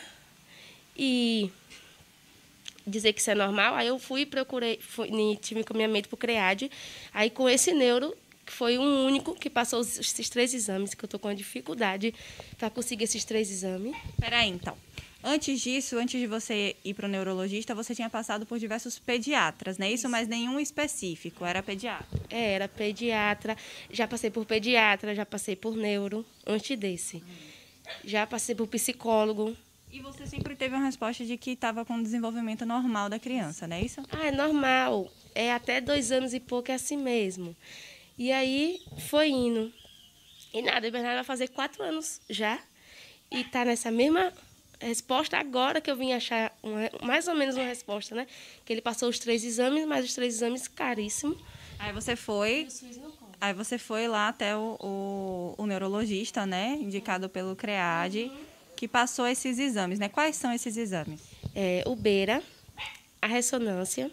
e dizer que isso é normal. Aí eu fui e procurei, fui, tive encaminhamento para o CREAD, aí com esse neuro, que foi o único que passou esses três exames, que eu estou com uma dificuldade para conseguir esses três exames. Peraí, então. Antes disso, antes de você ir para o neurologista, você tinha passado por diversos pediatras, não é isso? Mas nenhum específico, era pediatra? É, era pediatra, já passei por pediatra, já passei por neuro, antes desse. Já passei por psicólogo. E você sempre teve uma resposta de que estava com o desenvolvimento normal da criança, não é isso? Ah, é normal, é até dois anos e pouco, é assim mesmo. E aí, foi indo. E nada, o Bernardo vai fazer quatro anos já, e está nessa mesma resposta agora que eu vim achar uma, mais ou menos uma resposta, né? Que ele passou os três exames, mas os três exames caríssimos. Aí você foi, aí você foi lá até o, o, o neurologista, né? Indicado pelo CREAD, uhum. Que passou esses exames, né? Quais são esses exames? É, o Beira, a ressonância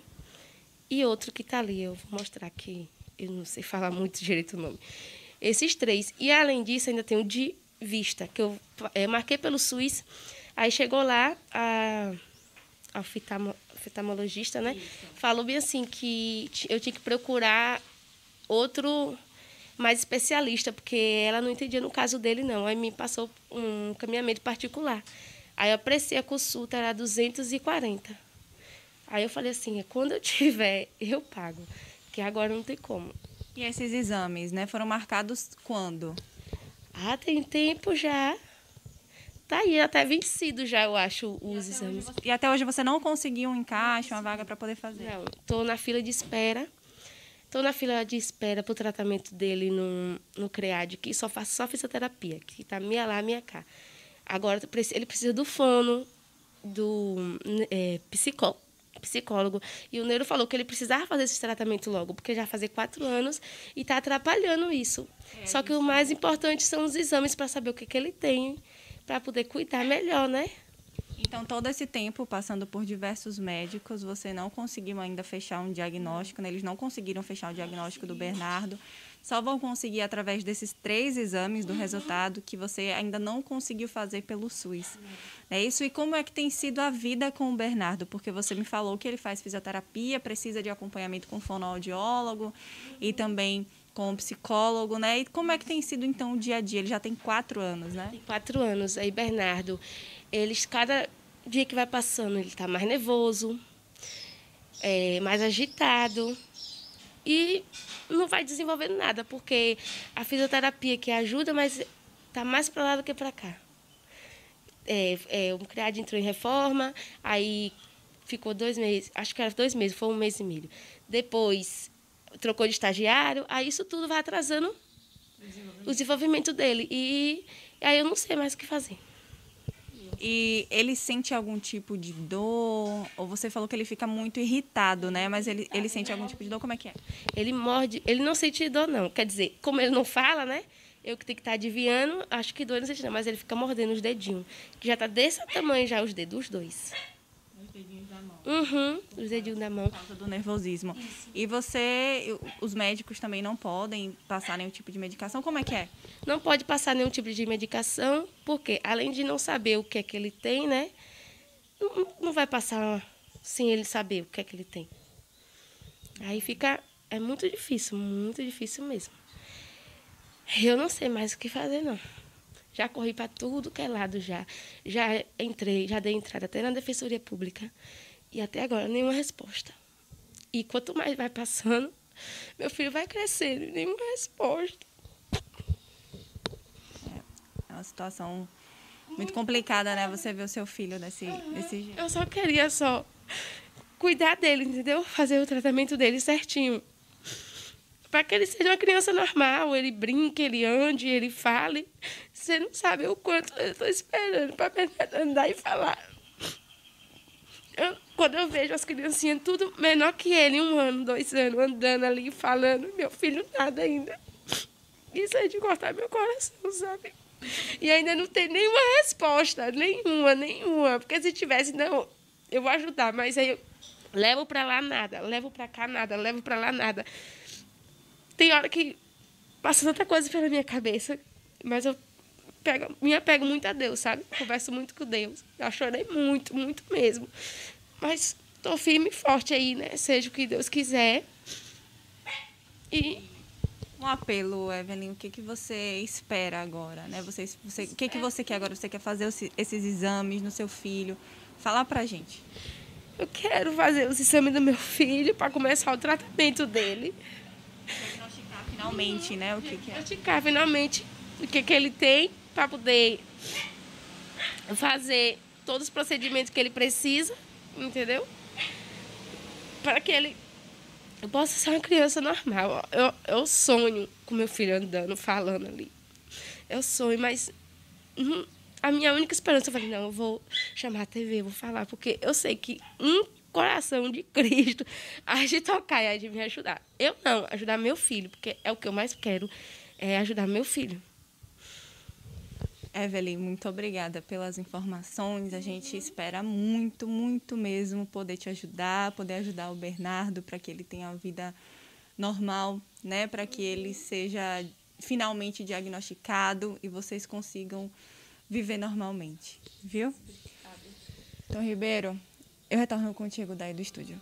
e outro que está ali. Eu vou mostrar aqui, eu não sei falar muito direito o nome. Esses três. E, além disso, ainda tem o de vista, que eu é, marquei pelo SUS. Aí chegou lá, a, a oftalmologista, né? Isso. Falou bem assim que eu tinha que procurar outro mais especialista, porque ela não entendia no caso dele, não. Aí me passou um caminhamento particular. Aí eu apreciei a consulta, era duzentos e quarenta. Aí eu falei assim, quando eu tiver, eu pago, porque agora não tem como. E esses exames, né? Foram marcados quando? Ah, tem tempo já. Tá aí, até vencido já, eu acho, os e exames. Você, e até hoje você não conseguiu um encaixe, uma vaga para poder fazer? Não, estou na fila de espera. Estou na fila de espera para o tratamento dele no, no CREAD, que só faço só fisioterapia, que está meia lá, meia cá. Agora, ele precisa do fono, do é, psicó, psicólogo. E o neuro falou que ele precisava fazer esse tratamento logo, porque já faz quatro anos e está atrapalhando isso. É, só que isso. O mais importante são os exames para saber o que, que ele tem, para poder cuidar melhor, né? Então, todo esse tempo, passando por diversos médicos, você não conseguiu ainda fechar um diagnóstico, né? Eles não conseguiram fechar o diagnóstico do Bernardo, só vão conseguir através desses três exames do resultado que você ainda não conseguiu fazer pelo SUS. É isso? E como é que tem sido a vida com o Bernardo? Porque você me falou que ele faz fisioterapia, precisa de acompanhamento com fonoaudiólogo e também com o psicólogo, né? E como é que tem sido, então, o dia a dia? Ele já tem quatro anos, né? Tem quatro anos. Aí, Bernardo, eles, cada o dia que vai passando, ele está mais nervoso, é, mais agitado e não vai desenvolvendo nada, porque a fisioterapia que ajuda, mas está mais para lá do que para cá. É, é, o criado entrou em reforma, aí ficou dois meses, acho que era dois meses, foi um mês e meio. Depois trocou de estagiário, aí isso tudo vai atrasando o desenvolvimento dele. E, e aí eu não sei mais o que fazer. E ele sente algum tipo de dor? Ou você falou que ele fica muito irritado, né? Mas ele, ele sente algum tipo de dor? Como é que é? Ele morde, ele não sente dor, não. Quer dizer, como ele não fala, né? Eu que tenho que estar adivinhando, acho que dor não sente não, mas ele fica mordendo os dedinhos. Que já está desse tamanho já, os dedos, os dois. Os dedinhos da mão. Uhum, os dedinhos da mão. Por causa do nervosismo. Isso. E você, os médicos também não podem passar nenhum tipo de medicação? Como é que é? Não pode passar nenhum tipo de medicação, porque além de não saber o que é que ele tem, né? Não, não vai passar sem ele saber o que é que ele tem. Aí fica, é muito difícil, muito difícil mesmo. Eu não sei mais o que fazer, não. Já corri para tudo que é lado já. Já entrei, já dei entrada até na Defensoria Pública. E até agora nenhuma resposta. E quanto mais vai passando, meu filho vai crescendo e nenhuma resposta. É uma situação muito complicada, né? Você ver o seu filho desse, desse jeito. Eu só queria só cuidar dele, entendeu? Fazer o tratamento dele certinho. Para que ele seja uma criança normal, ele brinque, ele ande, ele fale. Você não sabe o quanto eu estou esperando para andar e falar. Eu, quando eu vejo as criancinhas tudo menor que ele, um ano, dois anos, andando ali, falando, meu filho nada ainda. Isso é de cortar meu coração, sabe? E ainda não tem nenhuma resposta, nenhuma, nenhuma. Porque se tivesse, não, eu vou ajudar, mas aí eu levo para lá nada, levo para cá nada, levo para lá nada. Tem hora que passa tanta coisa pela minha cabeça, mas eu pego, me apego muito a Deus, sabe? Converso muito com Deus. Já chorei muito, muito mesmo. Mas estou firme e forte aí, né? Seja o que Deus quiser. E um apelo, Evelyn, o que, que você espera agora, né? Você, você, o que, que você quer agora? Você quer fazer os, esses exames no seu filho? Fala pra gente. Eu quero fazer os exames do meu filho para começar o tratamento dele. Diagnosticar finalmente, né? O que, que é? Diagnosticar finalmente o que, que ele tem para poder fazer todos os procedimentos que ele precisa, entendeu? Para que ele eu possa ser uma criança normal. Eu, eu sonho com meu filho andando, falando ali. Eu sonho, mas hum, a minha única esperança, eu falei, não, eu vou chamar a T V, vou falar, porque eu sei que um coração de Cristo há de tocar e há de me ajudar. Eu não, ajudar meu filho, porque é o que eu mais quero, é ajudar meu filho. Evelyn, muito obrigada pelas informações. A gente espera muito, muito mesmo poder te ajudar, poder ajudar o Bernardo para que ele tenha uma vida normal, né? Para que ele seja finalmente diagnosticado e vocês consigam viver normalmente, viu? Então, Ribeiro, eu retorno contigo daí do estúdio.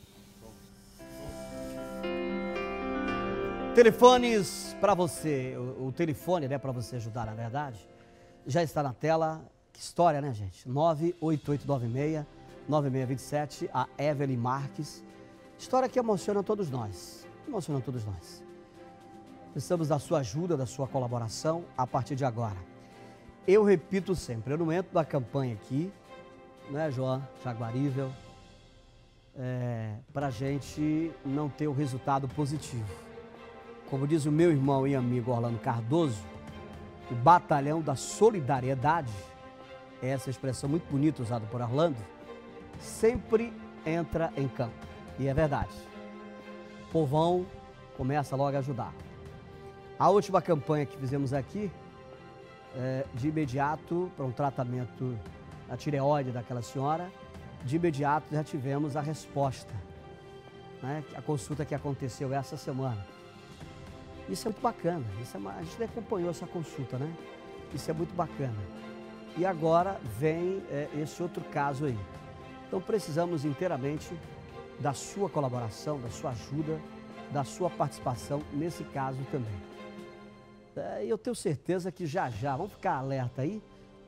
Telefones para você, o, o telefone, né, para você ajudar, na verdade, já está na tela. Que história, né, gente? nove oito oito nove seis, nove seis dois sete, a Evelyn Marques. História que emociona todos nós. Emociona todos nós. Precisamos da sua ajuda, da sua colaboração a partir de agora. Eu repito sempre, eu não entro na campanha aqui, né, João Jaguarível, é, para a gente não ter o resultado positivo. Como diz o meu irmão e amigo Orlando Cardoso, o batalhão da solidariedade, essa expressão muito bonita usada por Orlando, sempre entra em campo. E é verdade. O povão começa logo a ajudar. A última campanha que fizemos aqui, é, de imediato, para um tratamento da tireoide daquela senhora, de imediato já tivemos a resposta, né? A consulta que aconteceu essa semana. Isso é muito bacana, isso é uma, a gente acompanhou essa consulta, né? Isso é muito bacana. E agora vem é, esse outro caso aí. Então precisamos inteiramente da sua colaboração, da sua ajuda, da sua participação nesse caso também. É, e eu tenho certeza que já já, vamos ficar alerta aí,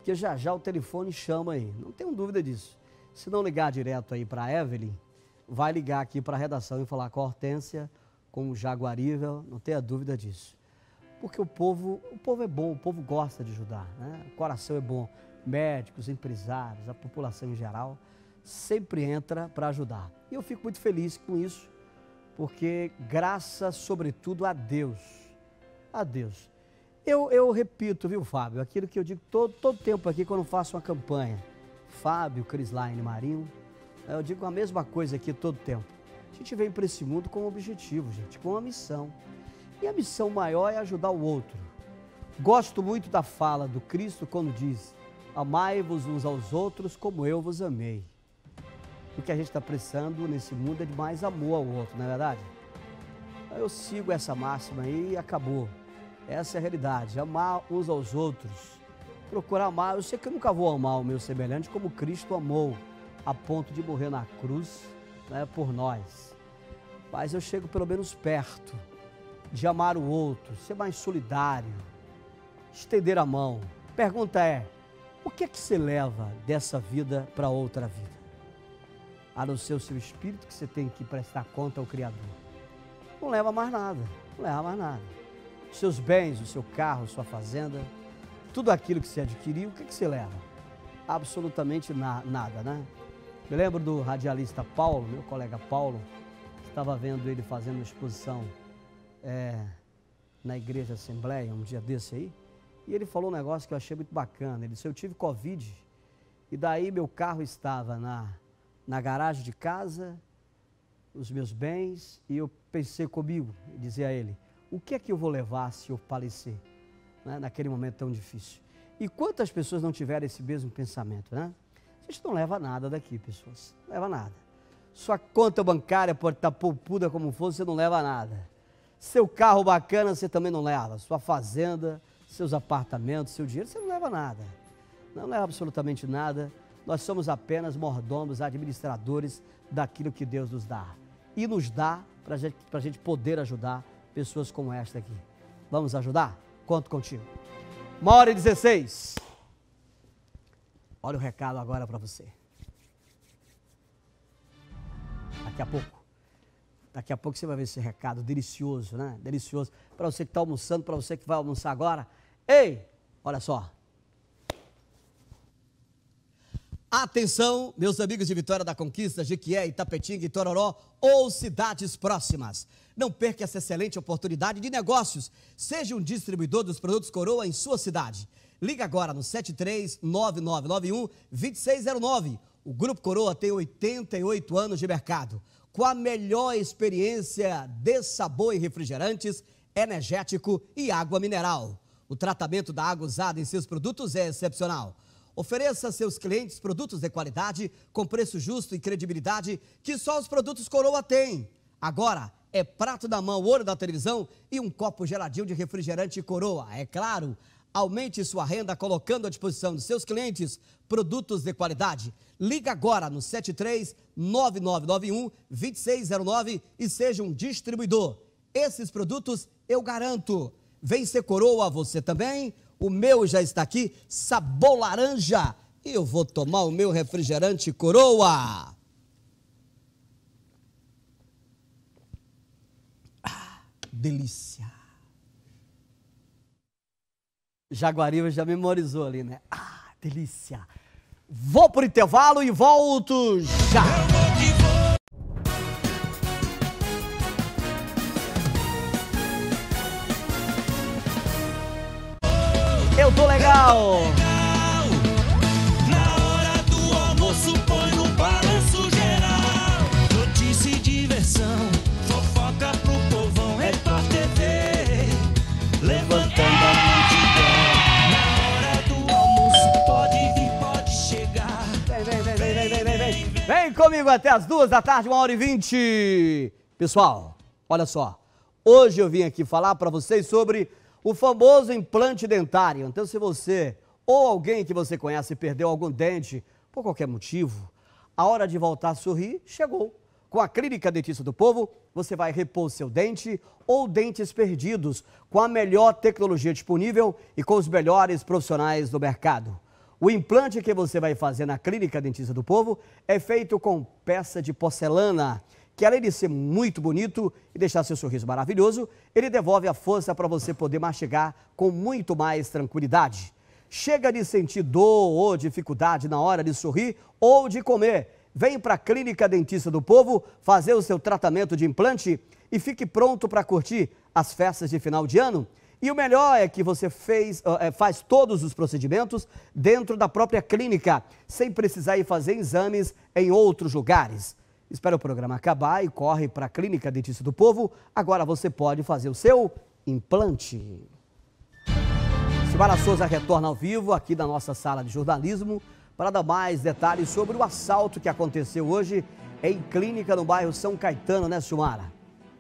porque já já o telefone chama aí, não tenho dúvida disso. Se não ligar direto aí para a Evelyn, vai ligar aqui para a redação e falar com a Hortência, com o Jaguarivel, não tenha dúvida disso. Porque o povo, o povo é bom, o povo gosta de ajudar, né? O coração é bom. Médicos, empresários, a população em geral, sempre entra para ajudar. E eu fico muito feliz com isso, porque graças, sobretudo, a Deus, a Deus. Eu, eu repito, viu, Fábio, aquilo que eu digo todo, todo tempo aqui quando faço uma campanha. Fábio, Crislaine, Marinho, eu digo a mesma coisa aqui todo tempo. A gente veio para esse mundo com um objetivo, gente, com uma missão. E a missão maior é ajudar o outro. Gosto muito da fala do Cristo quando diz: amai-vos uns aos outros como eu vos amei. O que a gente está precisando nesse mundo é de mais amor ao outro, não é verdade? Eu sigo essa máxima aí e acabou. Essa é a realidade, amar uns aos outros. Procurar amar, eu sei que eu nunca vou amar o meu semelhante como Cristo amou, a ponto de morrer na cruz, né, por nós. Mas eu chego pelo menos perto de amar o outro, ser mais solidário, estender a mão. Pergunta é, o que é que você leva dessa vida para outra vida? A não ser o seu espírito, que você tem que prestar conta ao Criador. Não leva mais nada, não leva mais nada. Os seus bens, o seu carro, sua fazenda, tudo aquilo que você adquiriu, o que é que você leva? Absolutamente na, nada, né? Me lembro do radialista Paulo, meu colega Paulo, estava vendo ele fazendo uma exposição é, na Igreja Assembleia, um dia desse aí, e ele falou um negócio que eu achei muito bacana. Ele disse: eu tive Covid e daí meu carro estava na, na garagem de casa, os meus bens, e eu pensei comigo, e dizia a ele, o que é que eu vou levar se eu falecer, né, naquele momento tão difícil? E quantas pessoas não tiveram esse mesmo pensamento, né? A gente não leva nada daqui, pessoas, não leva nada. Sua conta bancária pode estar poupuda como for, você não leva nada. Seu carro bacana você também não leva, sua fazenda, seus apartamentos, seu dinheiro, você não leva nada. Não leva absolutamente nada. Nós somos apenas mordomos, administradores daquilo que Deus nos dá. E nos dá para gente, a gente poder ajudar pessoas como esta aqui. Vamos ajudar? Conto contigo. Uma hora e dezesseis. Olha o recado agora para você. Daqui a pouco. Daqui a pouco você vai ver esse recado delicioso, né? Delicioso. Para você que está almoçando, para você que vai almoçar agora. Ei, olha só. Atenção, meus amigos de Vitória da Conquista, Jequié, Itapetinga, Itororó ou cidades próximas. Não perca essa excelente oportunidade de negócios. Seja um distribuidor dos produtos Coroa em sua cidade. Liga agora no sete três nove nove nove um dois seis zero nove. O Grupo Coroa tem oitenta e oito anos de mercado, com a melhor experiência de sabor em refrigerantes, energético e água mineral. O tratamento da água usada em seus produtos é excepcional. Ofereça a seus clientes produtos de qualidade, com preço justo e credibilidade que só os produtos Coroa têm. Agora é prato da mão, olho da televisão e um copo geladinho de refrigerante Coroa. É claro, aumente sua renda colocando à disposição de seus clientes produtos de qualidade. Liga agora no sete três nove nove nove um dois seis zero nove e seja um distribuidor. Esses produtos eu garanto. Vem ser Coroa você também. O meu já está aqui, sabor laranja. E eu vou tomar o meu refrigerante Coroa. Ah, delícia. Jaguariva já memorizou ali, né? Ah, delícia. Vou pro intervalo e volto já. Eu tô legal. Na hora do almoço põe no balanço geral. Notícia e diversão, fofoca pro povão, Repórter T V, levantando a multidão. Na hora do almoço pode vir, pode chegar. Vem, vem, vem, vem, vem, vem, vem, vem. Vem comigo até as duas da tarde, uma hora e vinte. Pessoal, olha só. Hoje eu vim aqui falar para vocês sobre o famoso implante dentário. Então, se você ou alguém que você conhece perdeu algum dente por qualquer motivo, a hora de voltar a sorrir chegou. Com a Clínica Dentista do Povo, você vai repor seu dente ou dentes perdidos com a melhor tecnologia disponível e com os melhores profissionais do mercado. O implante que você vai fazer na Clínica Dentista do Povo é feito com peça de porcelana, que além de ser muito bonito e deixar seu sorriso maravilhoso, ele devolve a força para você poder mastigar com muito mais tranquilidade. Chega de sentir dor ou dificuldade na hora de sorrir ou de comer. Vem para a Clínica Dentista do Povo fazer o seu tratamento de implante e fique pronto para curtir as festas de final de ano. E o melhor é que você fez, é, faz todos os procedimentos dentro da própria clínica, sem precisar ir fazer exames em outros lugares. Espera o programa acabar e corre para a Clínica Dentista do Povo. Agora você pode fazer o seu implante. Silmara Souza retorna ao vivo aqui da nossa sala de jornalismo para dar mais detalhes sobre o assalto que aconteceu hoje em clínica no bairro São Caetano, né, Silmara?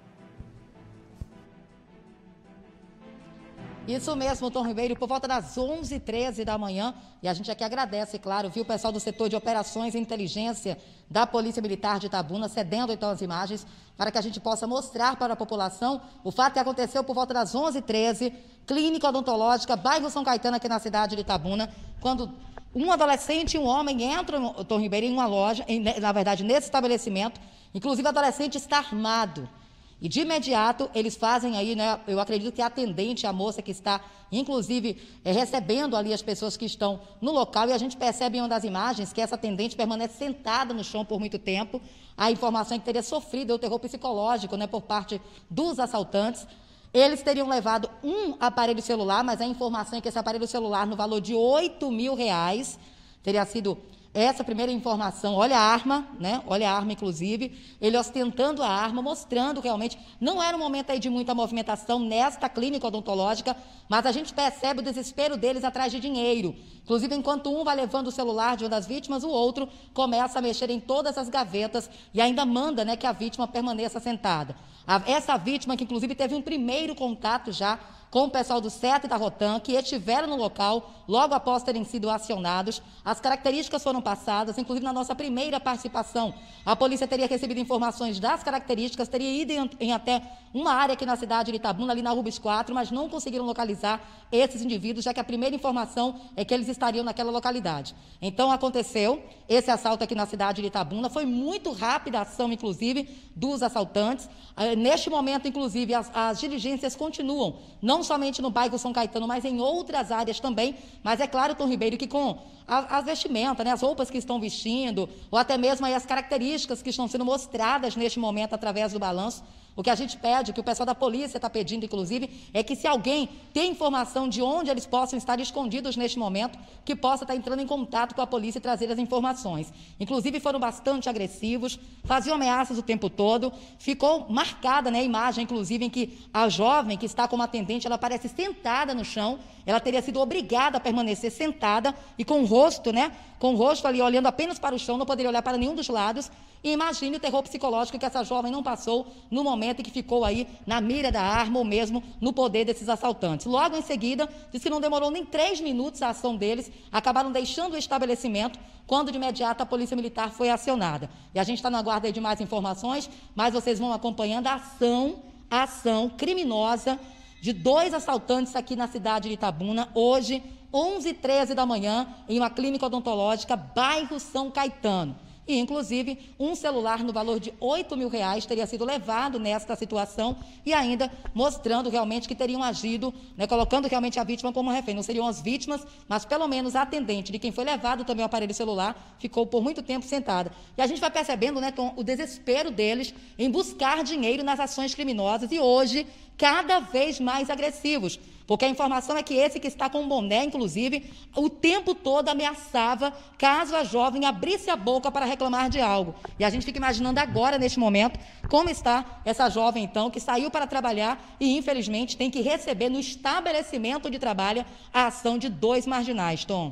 Isso mesmo, Tom Ribeiro, por volta das onze e treze da manhã, e a gente aqui agradece, claro, viu, o pessoal do setor de operações e inteligência da Polícia Militar de Itabuna, cedendo então as imagens, para que a gente possa mostrar para a população o fato que aconteceu por volta das onze e treze, clínica odontológica, bairro São Caetano, aqui na cidade de Itabuna, quando um adolescente e um homem entram, Tom Ribeiro, em uma loja, em, na verdade, nesse estabelecimento, inclusive o adolescente está armado. E de imediato eles fazem aí, né, eu acredito que a atendente, a moça que está, inclusive, é, recebendo ali as pessoas que estão no local, e a gente percebe em uma das imagens que essa atendente permanece sentada no chão por muito tempo. A informação é que teria sofrido o terror psicológico, né, por parte dos assaltantes. Eles teriam levado um aparelho celular, mas a informação é que esse aparelho celular, no valor de oito mil reais, teria sido... Essa primeira informação, olha a arma, né? Olha a arma, inclusive, ele ostentando a arma, mostrando realmente, não era um momento aí de muita movimentação nesta clínica odontológica, mas a gente percebe o desespero deles atrás de dinheiro. Inclusive, enquanto um vai levando o celular de uma das vítimas, o outro começa a mexer em todas as gavetas e ainda manda, né, que a vítima permaneça sentada. A, essa vítima, que inclusive teve um primeiro contato já com o pessoal do SETA e da Rotan, que estiveram no local logo após terem sido acionados. As características foram passadas, inclusive na nossa primeira participação. A polícia teria recebido informações das características, teria ido em, em até uma área aqui na cidade de Itabuna, ali na Rubens quatro, mas não conseguiram localizar esses indivíduos, já que a primeira informação é que eles estariam naquela localidade. Então, aconteceu esse assalto aqui na cidade de Itabuna. Foi muito rápida a ação, inclusive, dos assaltantes. Neste momento, inclusive, as, as diligências continuam, não somente no bairro São Caetano, mas em outras áreas também. Mas é claro, Tom Ribeiro, que com as vestimentas, né, as roupas que estão vestindo, ou até mesmo aí as características que estão sendo mostradas neste momento através do balanço, o que a gente pede, o que o pessoal da polícia está pedindo, inclusive, é que se alguém tem informação de onde eles possam estar escondidos neste momento, que possa estar entrando em contato com a polícia e trazer as informações. Inclusive, foram bastante agressivos, faziam ameaças o tempo todo. Ficou marcada, né, a imagem, inclusive, em que a jovem que está como atendente, ela aparece sentada no chão. Ela teria sido obrigada a permanecer sentada e com o rosto, né, com o rosto ali olhando apenas para o chão, não poderia olhar para nenhum dos lados. E imagine o terror psicológico que essa jovem não passou no momento em que ficou aí na mira da arma ou mesmo no poder desses assaltantes. Logo em seguida, diz que não demorou nem três minutos a ação deles, acabaram deixando o estabelecimento, quando de imediato a Polícia Militar foi acionada. E a gente está na guarda aí de mais informações, mas vocês vão acompanhando a ação, a ação criminosa de dois assaltantes aqui na cidade de Itabuna, hoje, onze e treze da manhã, em uma clínica odontológica, bairro São Caetano. E, inclusive, um celular no valor de oito mil reais teria sido levado nesta situação e ainda mostrando realmente que teriam agido, né, colocando realmente a vítima como refém. Não seriam as vítimas, mas pelo menos a atendente de quem foi levado também o aparelho celular ficou por muito tempo sentada. E a gente vai percebendo, né, Tom, o desespero deles em buscar dinheiro nas ações criminosas e hoje cada vez mais agressivos. Porque a informação é que esse que está com o boné, inclusive, o tempo todo ameaçava caso a jovem abrisse a boca para reclamar de algo. E a gente fica imaginando agora, neste momento, como está essa jovem, então, que saiu para trabalhar e, infelizmente, tem que receber no estabelecimento de trabalho a ação de dois marginais, Tom.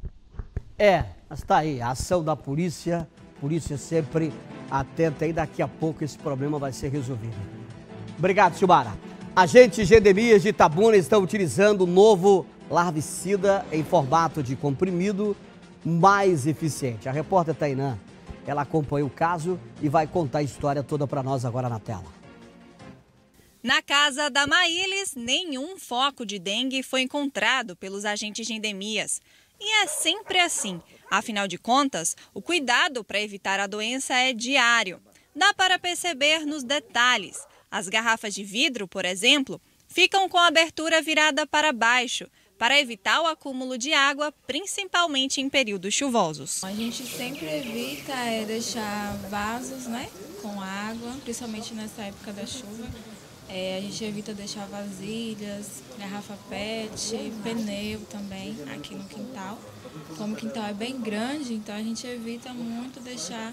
É, mas está aí, a ação da polícia, polícia sempre atenta e daqui a pouco esse problema vai ser resolvido. Obrigado, Silmara. Agentes de endemias de Itabuna estão utilizando o novo larvicida em formato de comprimido mais eficiente. A repórter Tainã, ela acompanhou o caso e vai contar a história toda para nós agora na tela. Na casa da Maílis, nenhum foco de dengue foi encontrado pelos agentes de endemias. E é sempre assim. Afinal de contas, o cuidado para evitar a doença é diário. Dá para perceber nos detalhes. As garrafas de vidro, por exemplo, ficam com a abertura virada para baixo, para evitar o acúmulo de água, principalmente em períodos chuvosos. A gente sempre evita é, deixar vasos, né, com água, principalmente nessa época da chuva. É, a gente evita deixar vasilhas, garrafa pet, pneu também aqui no quintal. Como o quintal é bem grande, então a gente evita muito deixar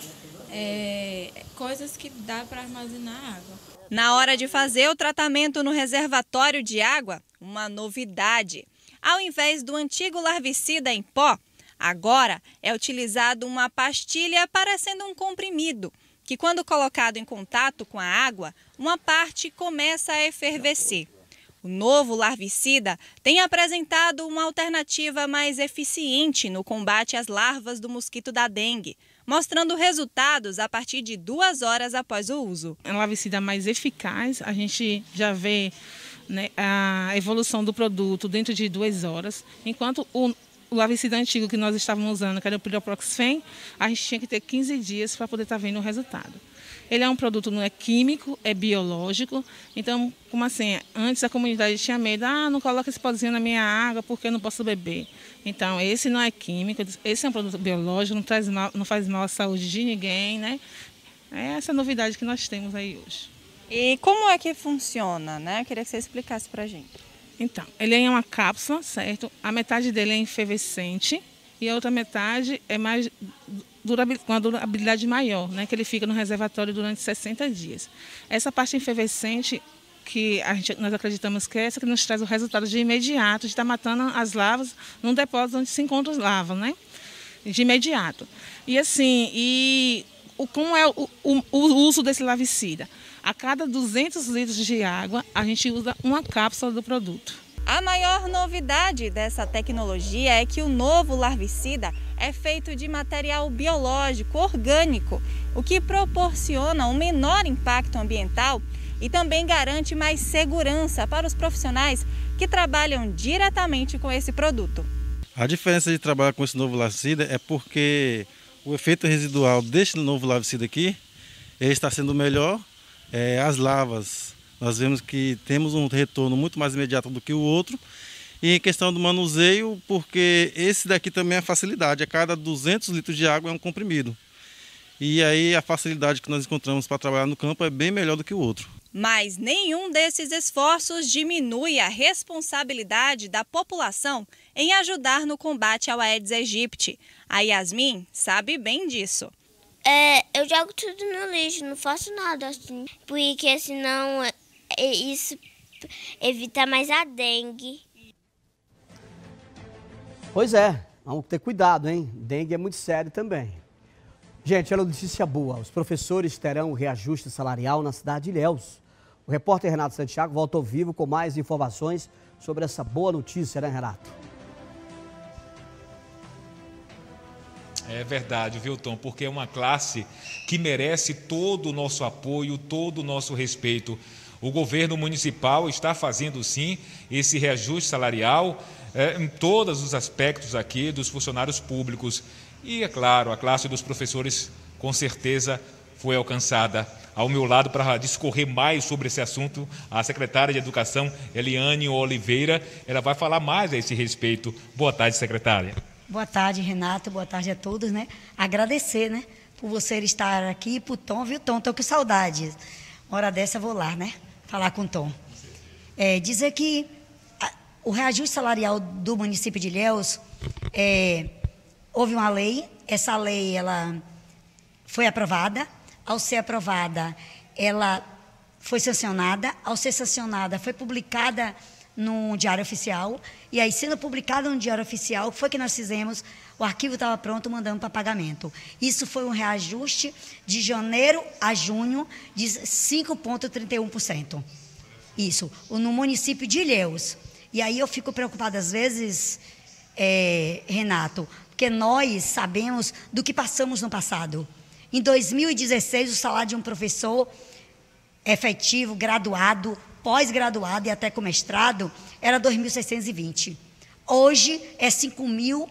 é, coisas que dá para armazenar água. Na hora de fazer o tratamento no reservatório de água, uma novidade. Ao invés do antigo larvicida em pó, agora é utilizado uma pastilha parecendo um comprimido, que quando colocado em contato com a água, uma parte começa a efervescer. O novo larvicida tem apresentado uma alternativa mais eficiente no combate às larvas do mosquito da dengue, mostrando resultados a partir de duas horas após o uso. É um larvicida mais eficaz, a gente já vê, né, a evolução do produto dentro de duas horas, enquanto o O larvicida antigo que nós estávamos usando, que era o Pyriproxfen, a gente tinha que ter quinze dias para poder estar vendo o resultado. Ele é um produto, não é químico, é biológico. Então, como assim, antes a comunidade tinha medo, ah, não coloca esse pozinho na minha água porque eu não posso beber. Então, esse não é químico, esse é um produto biológico, não, traz mal, não faz mal à saúde de ninguém, né? É essa novidade que nós temos aí hoje. E como é que funciona, né? Eu queria que você explicasse para a gente. Então, ele é uma cápsula, certo? A metade dele é efervescente e a outra metade é mais durabil, com uma durabilidade maior, né? Que ele fica no reservatório durante sessenta dias. Essa parte efervescente, que a gente, nós acreditamos que é essa que nos traz o resultado de imediato, de estar matando as larvas num depósito onde se encontram as larvas, né? De imediato. E assim, e o, como é o, o, o uso desse larvicida? A cada duzentos litros de água, a gente usa uma cápsula do produto. A maior novidade dessa tecnologia é que o novo larvicida é feito de material biológico, orgânico, o que proporciona um menor impacto ambiental e também garante mais segurança para os profissionais que trabalham diretamente com esse produto. A diferença de trabalhar com esse novo larvicida é porque o efeito residual deste novo larvicida aqui ele está sendo melhor. É, as larvas, nós vemos que temos um retorno muito mais imediato do que o outro. E em questão do manuseio, porque esse daqui também é facilidade, a cada duzentos litros de água é um comprimido. E aí a facilidade que nós encontramos para trabalhar no campo é bem melhor do que o outro. Mas nenhum desses esforços diminui a responsabilidade da população em ajudar no combate ao Aedes aegypti. A Yasmin sabe bem disso. É, eu jogo tudo no lixo, não faço nada assim, porque senão é, isso evita mais a dengue. Pois é, vamos ter cuidado, hein? Dengue é muito sério também. Gente, olha a notícia boa. Os professores terão reajuste salarial na cidade de Ilhéus. O repórter Renato Santiago volta ao vivo com mais informações sobre essa boa notícia, né, Renato? É verdade, viu, Tom? Porque é uma classe que merece todo o nosso apoio, todo o nosso respeito. O governo municipal está fazendo, sim, esse reajuste salarial é, em todos os aspectos aqui dos funcionários públicos. E, é claro, a classe dos professores, com certeza, foi alcançada. Ao meu lado, para discorrer mais sobre esse assunto, a secretária de Educação, Eliane Oliveira, ela vai falar mais a esse respeito. Boa tarde, secretária. Boa tarde, Renato. Boa tarde a todos, né? Agradecer, né? Por você estar aqui, por Tom, viu, Tom? Estou com saudade. Uma hora dessa eu vou lá, né? Falar com o Tom. É, dizer que a, o reajuste salarial do município de Ilhéus, é, houve uma lei, essa lei, ela foi aprovada. Ao ser aprovada, ela foi sancionada. Ao ser sancionada, foi publicada no Diário Oficial, e aí sendo publicado no Diário Oficial, foi que nós fizemos, o arquivo estava pronto, mandando para pagamento. Isso foi um reajuste de janeiro a junho de cinco vírgula trinta e um por cento. Isso, no município de Ilhéus. E aí eu fico preocupada às vezes, é, Renato, porque nós sabemos do que passamos no passado. Em dois mil e dezesseis, o salário de um professor efetivo, graduado, pós-graduado e até com mestrado, era dois mil seiscentos e vinte. Hoje é cinco mil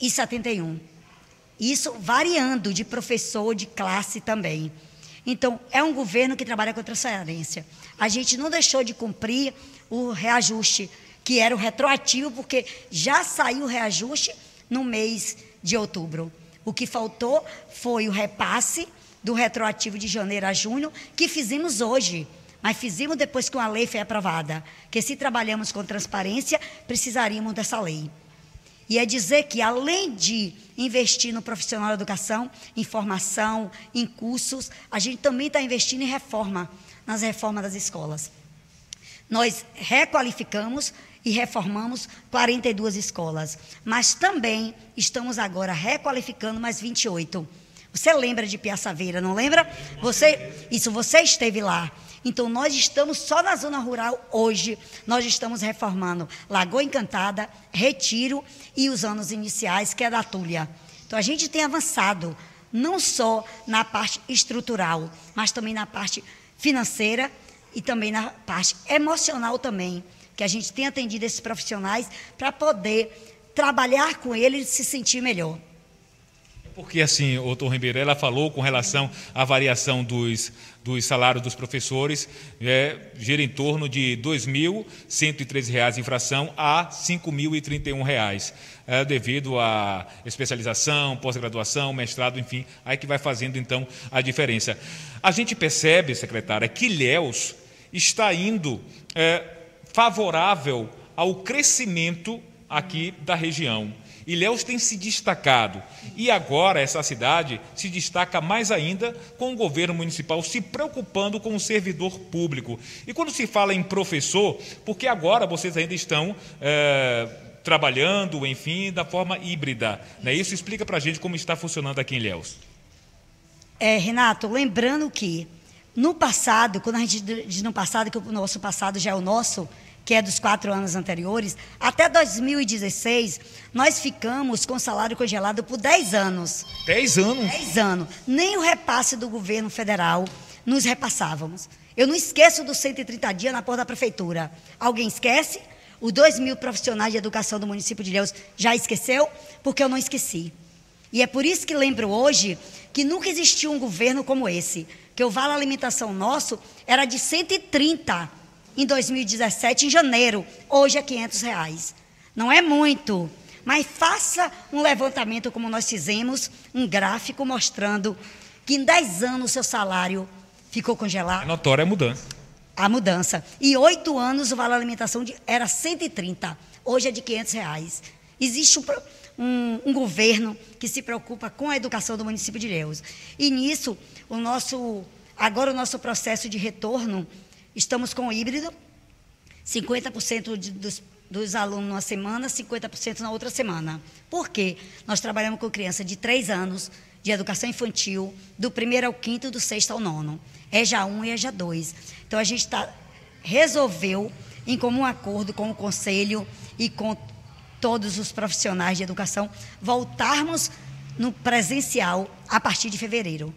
e setenta e um. Isso variando de professor, de classe também. Então, é um governo que trabalha com transferência. A gente não deixou de cumprir o reajuste, que era o retroativo, porque já saiu o reajuste no mês de outubro. O que faltou foi o repasse do retroativo de janeiro a junho, que fizemos hoje, mas fizemos depois que uma lei foi aprovada, que se trabalhamos com transparência, precisaríamos dessa lei. E é dizer que, além de investir no profissional da educação, em formação, em cursos, a gente também está investindo em reforma, nas reformas das escolas. Nós requalificamos e reformamos quarenta e duas escolas, mas também estamos agora requalificando mais vinte e oito. Você lembra de Piaçaveira, não lembra? Você, isso, você esteve lá. Então, nós estamos só na zona rural hoje, nós estamos reformando Lagoa Encantada, Retiro e os anos iniciais, que é da Túlia. Então, a gente tem avançado, não só na parte estrutural, mas também na parte financeira e também na parte emocional também, que a gente tem atendido esses profissionais para poder trabalhar com eles e se sentir melhor. Porque assim, o doutor Ribeiro, ela falou com relação à variação dos, dos salários dos professores, é, gira em torno de dois mil cento e treze reais em infração a cinco mil e trinta e um reais, é, devido à especialização, pós-graduação, mestrado, enfim, aí que vai fazendo então a diferença. A gente percebe, secretária, que Ilhéus está indo é, favorável ao crescimento aqui da região. Ilhéus tem se destacado e agora essa cidade se destaca mais ainda com o governo municipal se preocupando com o servidor público. E quando se fala em professor, porque agora vocês ainda estão é, trabalhando, enfim, da forma híbrida, né? Isso explica para a gente como está funcionando aqui em Ilhéus. É, Renato, lembrando que no passado, quando a gente diz no passado, que o nosso passado já é o nosso, que é dos quatro anos anteriores, até dois mil e dezesseis, nós ficamos com salário congelado por dez anos. dez anos? dez anos. Nem o repasse do governo federal nos repassávamos. Eu não esqueço dos cento e trinta dias na porta da prefeitura. Alguém esquece? Os dois mil profissionais de educação do município de Ilhéus já esqueceu? Porque eu não esqueci. E é por isso que lembro hoje que nunca existiu um governo como esse, que o vale alimentação nosso era de cento e trinta em dois mil e dezessete, em janeiro, hoje é quinhentos reais. Não é muito, mas faça um levantamento como nós fizemos, um gráfico mostrando que em dez anos o seu salário ficou congelado. É notória a mudança. A mudança. E oito anos o vale alimentação de, era cento e trinta, hoje é de quinhentos reais. Existe um, um, um governo que se preocupa com a educação do município de Ilhéus. E nisso, o nosso, agora o nosso processo de retorno, estamos com o híbrido, cinquenta por cento de, dos, dos alunos numa semana, cinquenta por cento na outra semana. Por quê? Nós trabalhamos com criança de três anos, de educação infantil, do primeiro ao quinto, do sexto ao nono. É já um e é já dois. Então, a gente tá, resolveu, em comum acordo com o Conselho e com todos os profissionais de educação, voltarmos no presencial a partir de fevereiro.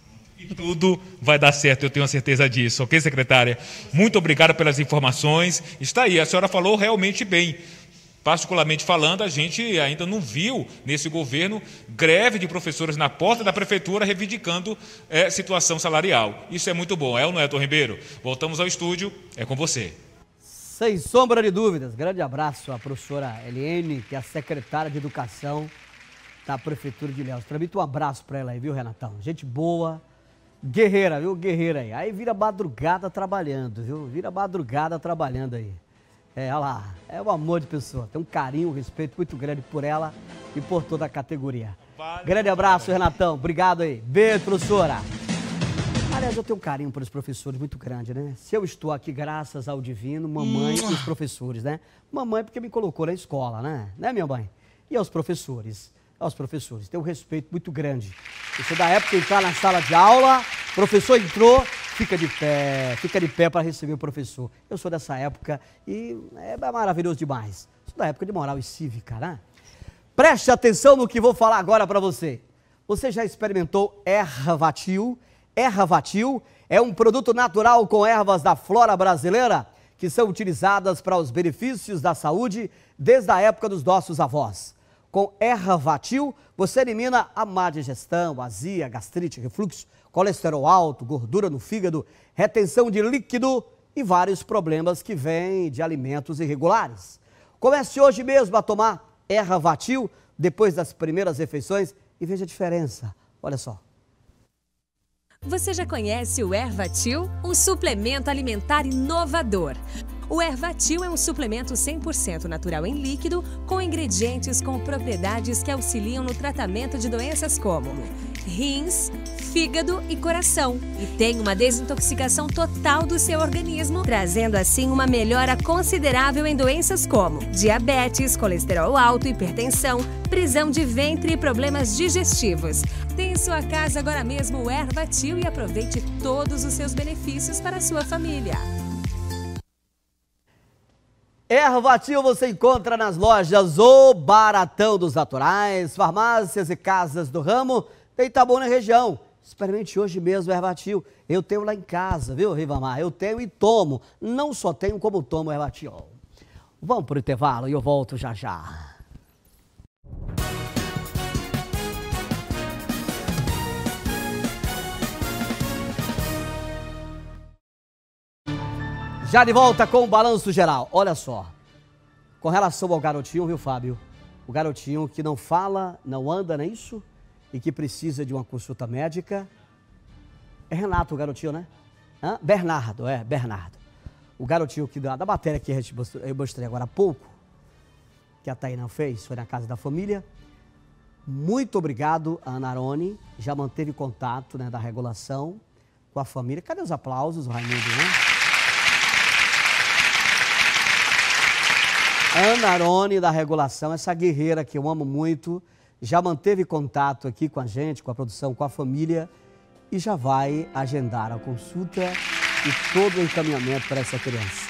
E tudo vai dar certo, eu tenho a certeza disso. Ok, secretária? Muito obrigado pelas informações. Está aí, a senhora falou realmente bem. Particularmente falando, a gente ainda não viu nesse governo greve de professores na porta da prefeitura reivindicando é, situação salarial. Isso é muito bom, é ou não é, doutor Ribeiro? Voltamos ao estúdio, é com você. Sem sombra de dúvidas, grande abraço à professora Eliene, que é a secretária de Educação da Prefeitura de Ilhéus. Transmito um abraço para ela aí, viu, Renatão? Gente boa. Guerreira, viu? Guerreira aí. Aí vira madrugada trabalhando, viu? Vira madrugada trabalhando aí. É, olha lá. É um amor de pessoa. Tem um carinho, um respeito muito grande por ela e por toda a categoria. Vale, grande abraço, vale. Renatão. Obrigado aí. Beijo, professora. Aliás, eu tenho um carinho pelos professores muito grande, né? Se eu estou aqui graças ao divino, mamãe hum. e os professores, né? Mamãe porque me colocou na escola, né? Né, minha mãe? E aos professores. Aos professores, tem um respeito muito grande. Você da época entrar na sala de aula, professor entrou, fica de pé, fica de pé para receber o professor. Eu sou dessa época e é maravilhoso demais. Sou da época de moral e cívica, né? Preste atenção no que vou falar agora para você. Você já experimentou Ervatil? Ervatil é um produto natural com ervas da flora brasileira que são utilizadas para os benefícios da saúde desde a época dos nossos avós. Com Ervatil, você elimina a má digestão, azia, gastrite, refluxo, colesterol alto, gordura no fígado, retenção de líquido e vários problemas que vêm de alimentos irregulares. Comece hoje mesmo a tomar Ervatil depois das primeiras refeições e veja a diferença. Olha só. Você já conhece o Ervatil? Um suplemento alimentar inovador. O Ervatil é um suplemento cem por cento natural em líquido, com ingredientes com propriedades que auxiliam no tratamento de doenças como rins, fígado e coração. E tem uma desintoxicação total do seu organismo, trazendo assim uma melhora considerável em doenças como diabetes, colesterol alto, hipertensão, prisão de ventre e problemas digestivos. Tem em sua casa agora mesmo o Ervatil e aproveite todos os seus benefícios para a sua família. Ervatil você encontra nas lojas O Baratão dos Naturais, farmácias e casas do ramo de Itabuna e região. Experimente hoje mesmo o Ervatil. Eu tenho lá em casa, viu, Rivamar? Eu tenho e tomo. Não só tenho, como tomo o Ervatil. Vamos para o intervalo e eu volto já já. Já de volta com o Balanço Geral. Olha só, com relação ao garotinho, viu, Fábio? O garotinho que não fala, não anda, não é isso? E que precisa de uma consulta médica. É Renato o garotinho, né? Hã? Bernardo, é, Bernardo. O garotinho que da, da matéria que eu mostrei agora há pouco, que a Taina fez, foi na casa da família. Muito obrigado a Ana Arone, já manteve contato, né, da regulação com a família. Cadê os aplausos, Raimundo, né? Ana Arone, da regulação, essa guerreira que eu amo muito, já manteve contato aqui com a gente, com a produção, com a família e já vai agendar a consulta e todo o encaminhamento para essa criança.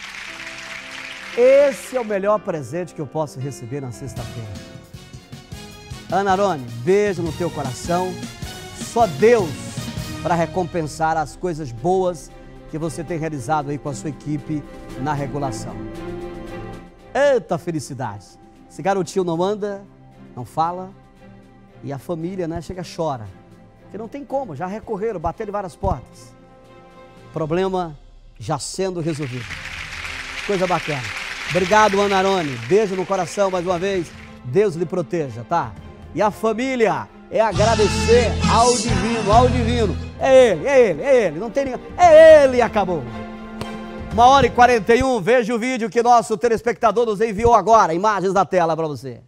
Esse é o melhor presente que eu posso receber na sexta-feira. Ana Arone, beijo no teu coração. Só Deus para recompensar as coisas boas que você tem realizado aí com a sua equipe na regulação. Eita felicidade! Esse garotinho não anda, não fala e a família, né, chega chora. Porque não tem como, já recorreram, bateram em várias portas. Problema já sendo resolvido. Coisa bacana. Obrigado, Ana Arone. Beijo no coração mais uma vez. Deus lhe proteja, tá? E a família é agradecer ao divino, ao divino. É ele, é ele, é ele. Não tem ninguém. É ele e acabou. Uma hora e quarenta e um, veja o vídeo que nosso telespectador nos enviou agora. Imagens da tela para você.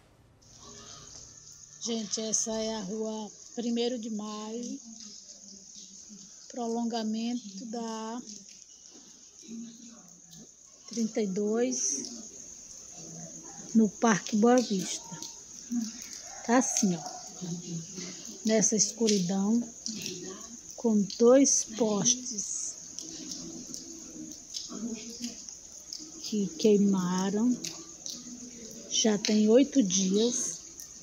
Gente, essa é a rua primeiro de maio, prolongamento da trinta e dois, no Parque Boa Vista. Tá assim, ó, nessa escuridão, com dois postes que queimaram, já tem oito dias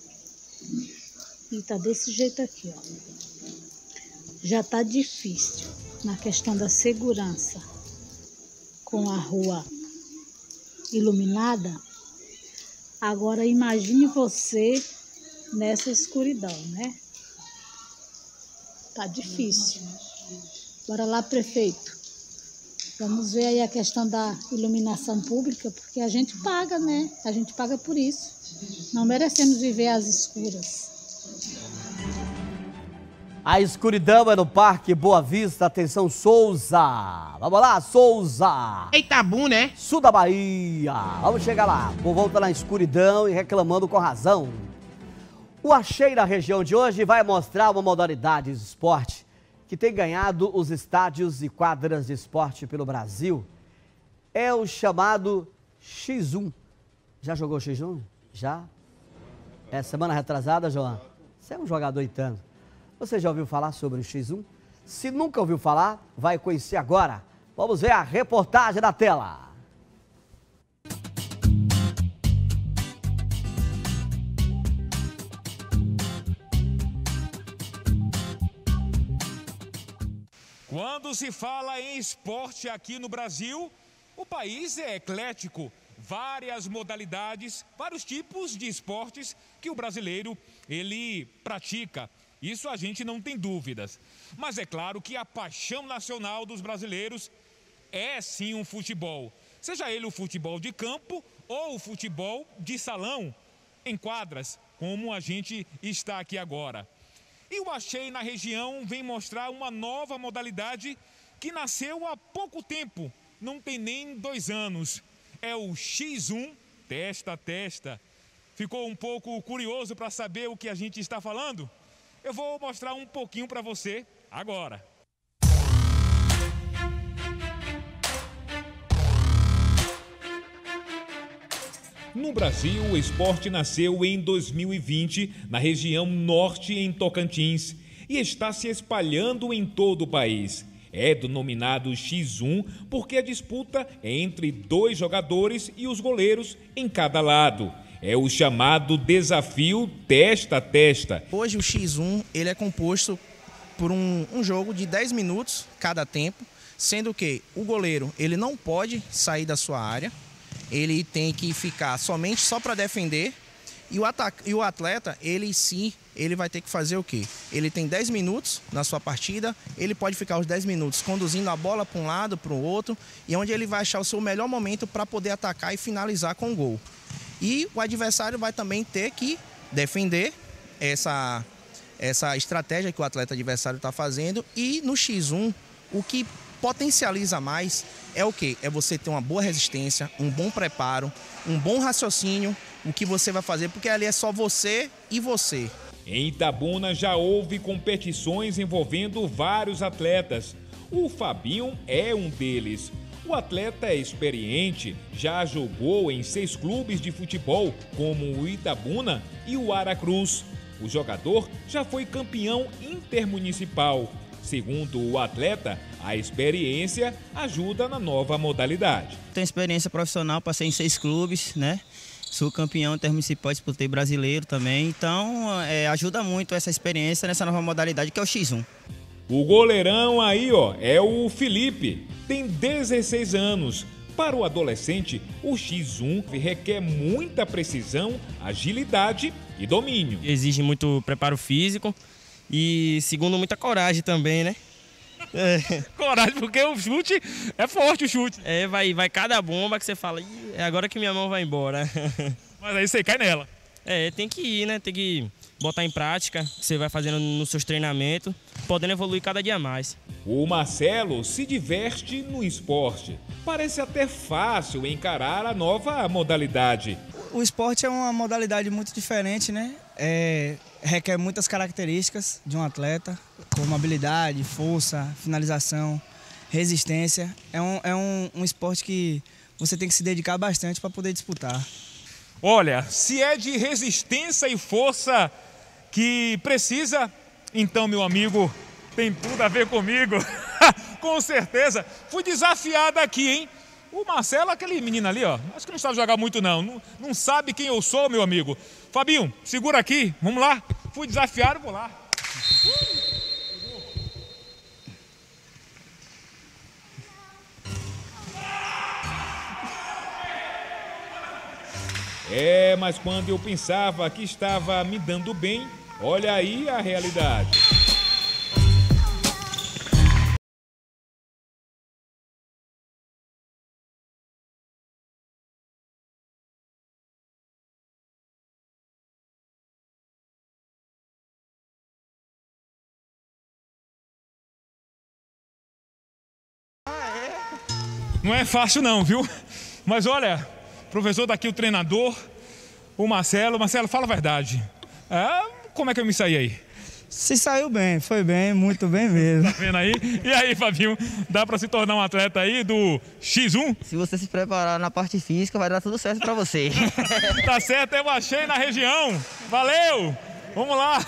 e tá desse jeito aqui, ó. Já tá difícil na questão da segurança com a rua iluminada. Agora imagine você nessa escuridão, né? Tá difícil. Bora lá, prefeito. Vamos ver aí a questão da iluminação pública, porque a gente paga, né? A gente paga por isso. Não merecemos viver às escuras. A escuridão é no Parque Boa Vista. Atenção, Souza. Vamos lá, Souza. Itabuna, né? Sul da Bahia. Vamos chegar lá. O povo volta na escuridão e reclamando com razão. O Achei na região de hoje vai mostrar uma modalidade de esporte que tem ganhado os estádios e quadras de esporte pelo Brasil. É o chamado X um. Já jogou X um? Já? É semana retrasada, João? Você é um jogador e tanto. Você já ouviu falar sobre o X um? Se nunca ouviu falar, vai conhecer agora. Vamos ver a reportagem na tela. Quando se fala em esporte aqui no Brasil, o país é eclético. várias modalidades, vários tipos de esportes que o brasileiro ele pratica. Isso a gente não tem dúvidas. Mas é claro que a paixão nacional dos brasileiros é sim um futebol. Seja ele o futebol de campo ou o futebol de salão, em quadras, como a gente está aqui agora. E o Achei na Região vem mostrar uma nova modalidade que nasceu há pouco tempo, não tem nem dois anos. É o xis um testa a testa. Ficou um pouco curioso para saber o que a gente está falando? Eu vou mostrar um pouquinho para você agora. No Brasil, o esporte nasceu em dois mil e vinte, na região norte, em Tocantins, e está se espalhando em todo o país. É denominado xis um porque a disputa é entre dois jogadores e os goleiros em cada lado. É o chamado desafio testa a testa. Hoje o xis um ele é composto por um, um jogo de dez minutos cada tempo, sendo que o goleiro ele não pode sair da sua área, ele tem que ficar somente só para defender, e o, atac e o atleta, ele sim, ele vai ter que fazer o quê? Ele tem dez minutos na sua partida, ele pode ficar os dez minutos conduzindo a bola para um lado, para o outro, e onde ele vai achar o seu melhor momento para poder atacar e finalizar com o gol. E o adversário vai também ter que defender essa, essa estratégia que o atleta adversário está fazendo, e no xis um, o que potencializa mais é o quê? É você ter uma boa resistência, um bom preparo, um bom raciocínio, o que você vai fazer, porque ali é só você e você. Em Itabuna já houve competições envolvendo vários atletas. O Fabinho é um deles. O atleta é experiente, já jogou em seis clubes de futebol, como o Itabuna e o Aracruz. O jogador já foi campeão intermunicipal. Segundo o atleta, a experiência ajuda na nova modalidade. Tenho experiência profissional, passei em seis clubes, né? Sou campeão intermunicipal, disputei brasileiro também. Então, é, ajuda muito essa experiência nessa nova modalidade que é o xis um. O goleirão aí, ó, é o Felipe. Tem dezesseis anos. Para o adolescente, o xis um requer muita precisão, agilidade e domínio. Exige muito preparo físico e, segundo, muita coragem também, né? É. Coragem, porque o chute é forte, o chute. É, vai, vai cada bomba que você fala, é agora que minha mão vai embora. Mas aí você cai nela. É, tem que ir, né? Tem que botar em prática, que você vai fazendo nos seus treinamentos, podendo evoluir cada dia mais. O Marcelo se diverte no esporte. Parece até fácil encarar a nova modalidade. O esporte é uma modalidade muito diferente, né? É, requer muitas características de um atleta, como habilidade, força, finalização, resistência. É um, é um, um esporte que você tem que se dedicar bastante para poder disputar. Olha, se é de resistência e força que precisa, então, meu amigo, tem tudo a ver comigo. Com certeza. Fui desafiado aqui, hein? O Marcelo, aquele menino ali, ó, acho que não sabe jogar muito não. não, não sabe quem eu sou, meu amigo. Fabinho, segura aqui, vamos lá. Fui desafiado, vou lá. É, mas quando eu pensava que estava me dando bem, olha aí a realidade. Não é fácil não, viu? Mas olha, professor daqui, o treinador, o Marcelo. Marcelo, fala a verdade. É, como é que eu me saí aí? Se saiu bem, foi bem, muito bem mesmo. Tá vendo aí? E aí, Fabinho, dá pra se tornar um atleta aí do xis um? Se você se preparar na parte física, vai dar tudo certo pra você. Tá certo, eu achei na região. Valeu! Vamos lá!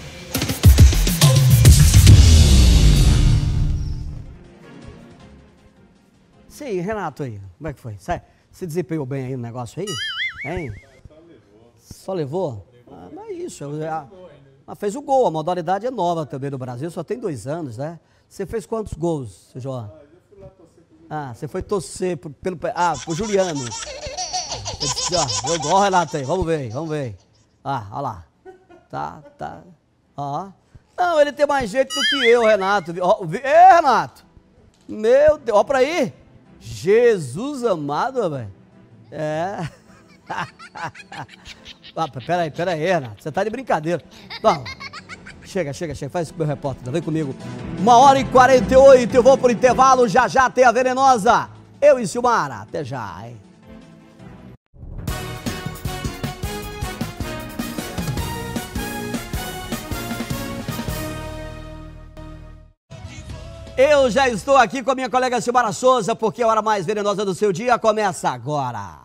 Sim, Renato aí, como é que foi? Você desempenhou bem aí no negócio aí? Hein? Só levou? Ah, não é isso. Ah, mas fez o gol, a modalidade é nova também no Brasil, só tem dois anos, né? Você fez quantos gols, seu João? Ah, você foi torcer pro, pelo... Ah, pro Juliano. Eu gosto, Renato, aí. Vamos ver, vamos ver. Ah, olha lá. Tá, tá. Ó. Não, ele tem mais jeito do que eu, Renato. Ó, Ê, Renato. Meu Deus, ó pra aí. Jesus amado, velho. É. Ah, peraí, peraí, Renato. Você tá de brincadeira. Vamos. Chega, chega, chega. Faz isso com o meu repórter. Vem comigo. Uma hora e quarenta e oito. Eu vou pro intervalo. Já já tem a venenosa. Eu e Silmara. Até já, hein? Eu já estou aqui com a minha colega Silmara Souza, porque a hora mais venenosa do seu dia começa agora.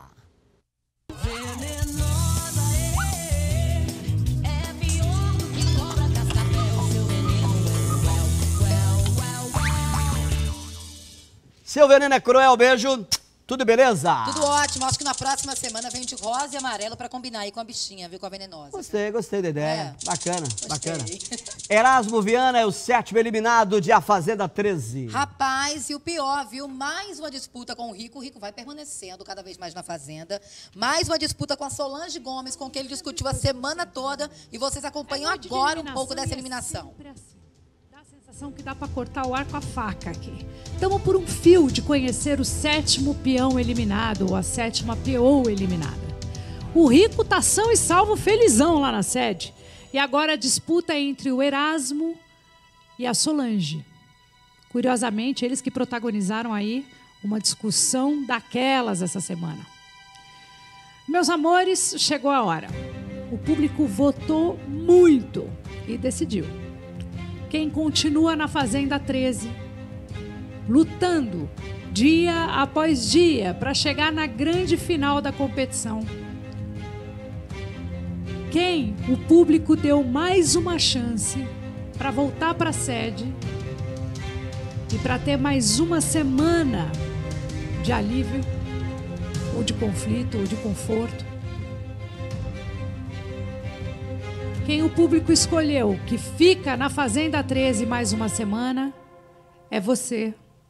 Seu veneno é cruel, beijo. Tudo beleza? Tudo ótimo. Acho que na próxima semana vem de rosa e amarelo pra combinar aí com a bichinha, viu? Com a venenosa. Gostei, gostei da ideia. É. Bacana, Gostei. bacana. Erasmo Viana é o sétimo eliminado de A Fazenda treze. Rapaz, e o pior, viu? Mais uma disputa com o Rico. O Rico vai permanecendo cada vez mais na Fazenda. Mais uma disputa com a Solange Gomes, com quem ele discutiu a semana toda. E vocês acompanham agora um pouco dessa eliminação. Que dá para cortar o ar com a faca aqui. Estamos por um fio de conhecer o sétimo peão eliminado, ou a sétima P O eliminada. O Rico tá são e salvo felizão lá na sede. E agora a disputa é entre o Erasmo e a Solange. Curiosamente, eles que protagonizaram aí uma discussão daquelas essa semana. Meus amores, chegou a hora. O público votou muito e decidiu. Quem continua na Fazenda treze, lutando dia após dia para chegar na grande final da competição. Quem o público deu mais uma chance para voltar para a sede e para ter mais uma semana de alívio, ou de conflito, ou de conforto. Quem o público escolheu que fica na Fazenda treze mais uma semana é você.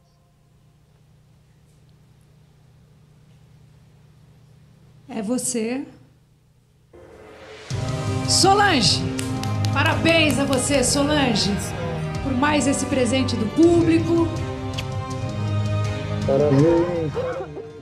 É você. Solange, parabéns a você, Solange, por mais esse presente do público. Parabéns.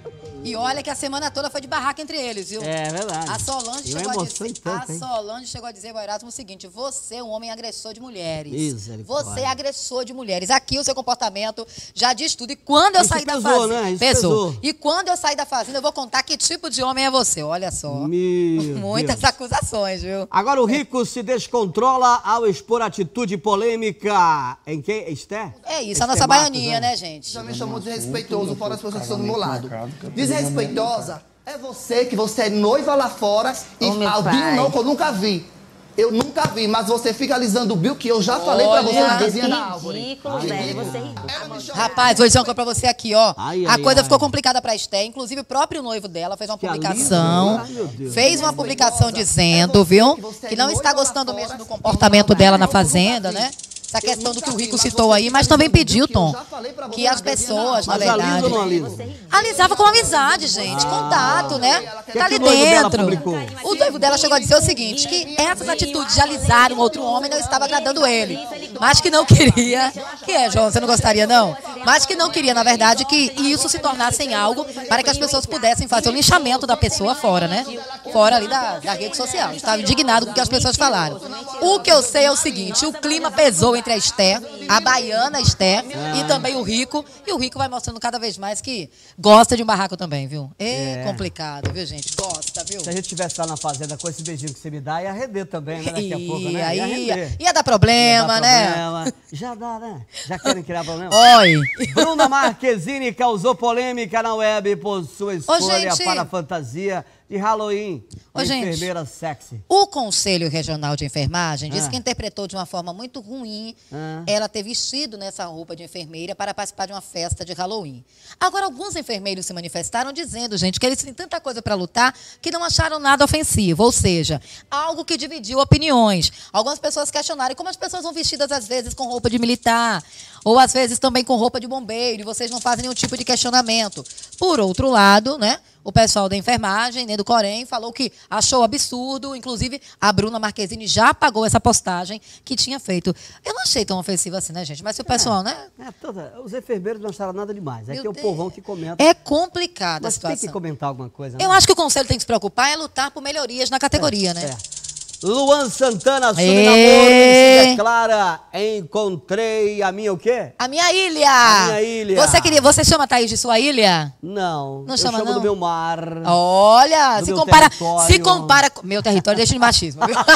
E olha que a semana toda foi de barraca entre eles, viu? É verdade. A Solange, chegou a, dizer, tanto, a Solange chegou a dizer ao Erasmo o seguinte: você é um homem agressor de mulheres. Misericórdia. Você é agressor de mulheres. Aqui o seu comportamento já diz tudo. E quando eu Isso sair pesou, da fazenda... né? Isso pesou. pesou. E quando eu sair da fazenda, eu vou contar que tipo de homem é você. Olha só. Meu Muitas Deus. acusações, viu? Agora o Rico se descontrola ao expor atitude polêmica em quem? Esther? É isso, Esther a nossa Matos, baianinha, né, gente? Já me chamou desrespeitoso, fora as pessoas que estão do meu lado. Desrespeitosa é você, que você é noiva lá fora e Ô, meu ao Bill pai. não, que eu nunca vi. Eu nunca vi, mas você fica alisando o Bill, que eu já falei pra você na casinha da árvore. Ridículo, velho. Você é ridículo. Rapaz, vou dizer uma coisa pra você aqui, ó. Ai, a ai, coisa ai. ficou complicada pra Esther. Inclusive, o próprio noivo dela fez uma Que publicação. alívio. Ai, meu Deus. Fez uma publicação dizendo, viu, que não está gostando mesmo do comportamento dela na Fazenda, né? Essa questão do que o Rico citou aí, mas também pediu, Tom, que as pessoas, na Mas alisa verdade... ou não alisa? Alisava com amizade, gente, contato, né? Que Tá ali que o noivo dela dentro. publicou? O noivo dela chegou a dizer o seguinte, que essas atitudes de alisar um outro homem não estava agradando ele. Mas que não queria... Que é, João? Você não gostaria, não? Mas que não queria, na verdade, que isso se tornasse em algo para que as pessoas pudessem fazer o linchamento da pessoa fora, né? Fora ali da, da rede social. Estava indignado com o que as pessoas falaram. O que eu sei é o seguinte, o clima pesou entre a Esther, a baiana Esther e também o Rico. E o Rico vai mostrando cada vez mais que gosta de um barraco também, viu? É, É. complicado, viu, gente? Gosta, viu? Se a gente tivesse lá na fazenda com esse beijinho que você me dá, ia render também, né? Daqui a E pouco, né? aí ia ia, render. ia dar problema, Ia dar né? problema. Já dá, né? Já querem criar problema? Oi. Bruna Marquezine causou polêmica na web por sua escolha gente. para a fantasia de Halloween. Ô, de gente. enfermeira sexy. O Conselho Regional de Enfermagem disse Ah. que interpretou de uma forma muito ruim Ah. ela ter vestido nessa roupa de enfermeira para participar de uma festa de Halloween. Agora, alguns enfermeiros se manifestaram dizendo, gente, que eles têm tanta coisa para lutar que não acharam nada ofensivo, ou seja, algo que dividiu opiniões. Algumas pessoas questionaram como as pessoas vão vestidas às vezes com roupa de militar, ou às vezes também com roupa de bombeiro, e vocês não fazem nenhum tipo de questionamento. Por outro lado, né, o pessoal da enfermagem, né, do Corém, falou que achou absurdo. Inclusive, a Bruna Marquezine já apagou essa postagem que tinha feito. Eu não achei tão ofensiva assim, né, gente? Mas se o pessoal, é, né? É, toda, os enfermeiros não acharam nada demais. É que é o povão que comenta. É complicada a Mas situação. tem que comentar alguma coisa, né? Eu acho que o conselho tem que se preocupar é lutar por melhorias na categoria, é, né? É. Luan Santana assume Ê! namoro e se declara: encontrei a minha o quê? A minha ilha! A minha ilha. Você queria, você chama a Thaís de sua ilha? Não. Não eu chama, chamo não? do meu mar. Olha, do se meu compara, território. se compara com meu território, deixa de machismo, viu?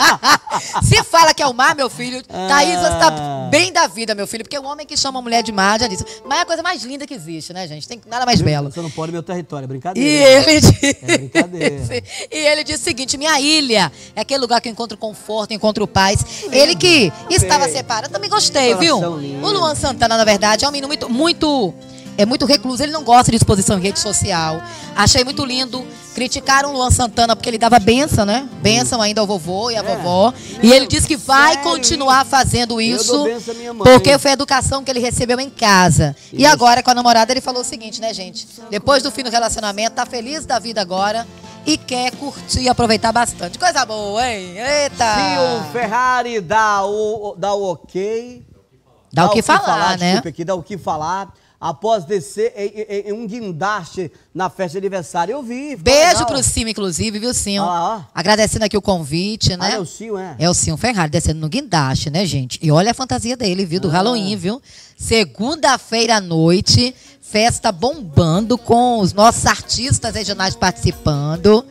Se fala que é o mar, meu filho, Thaís, você tá bem da vida, meu filho, porque o homem que chama a mulher de mar já disse. Mas é a coisa mais linda que existe, né, gente? Tem nada mais belo. Você não pode meu território, é E brincadeira. ele disse, É brincadeira. e ele disse o seguinte: minha ilha é aquele lugar que eu encontro conforto, encontro paz. Ele que estava separado, também gostei, viu? lindo. O Luan Santana, na verdade, é um menino muito, muito, é muito recluso. Ele não gosta de exposição em rede social. Achei muito lindo. Criticaram o Luan Santana porque ele dava benção, né? Benção ainda ao vovô e à É. vovó. E ele disse que vai continuar fazendo Eu isso dou benção à minha mãe. porque foi a educação que ele recebeu em casa. E Isso. agora, com a namorada, ele falou o seguinte, né, gente? Depois do fim do relacionamento, tá feliz da vida agora e quer curtir e aproveitar bastante. Coisa boa, hein? Eita! Se o Ferrari dá o, dá o ok. Dá o que falar, né? Desculpa aqui, dá o que falar. Após descer em, em- em um guindaste na festa de aniversário. Eu vi. ficou Beijo legal. pro Sim, inclusive, viu, Sim? Ah, Agradecendo aqui o convite, né? Ah, é o Sim, é? É o Sim Ferrari descendo no guindaste, né, gente? E olha a fantasia dele, viu? Do Ah. Halloween, viu? Segunda-feira à noite, festa bombando com os nossos artistas regionais participando.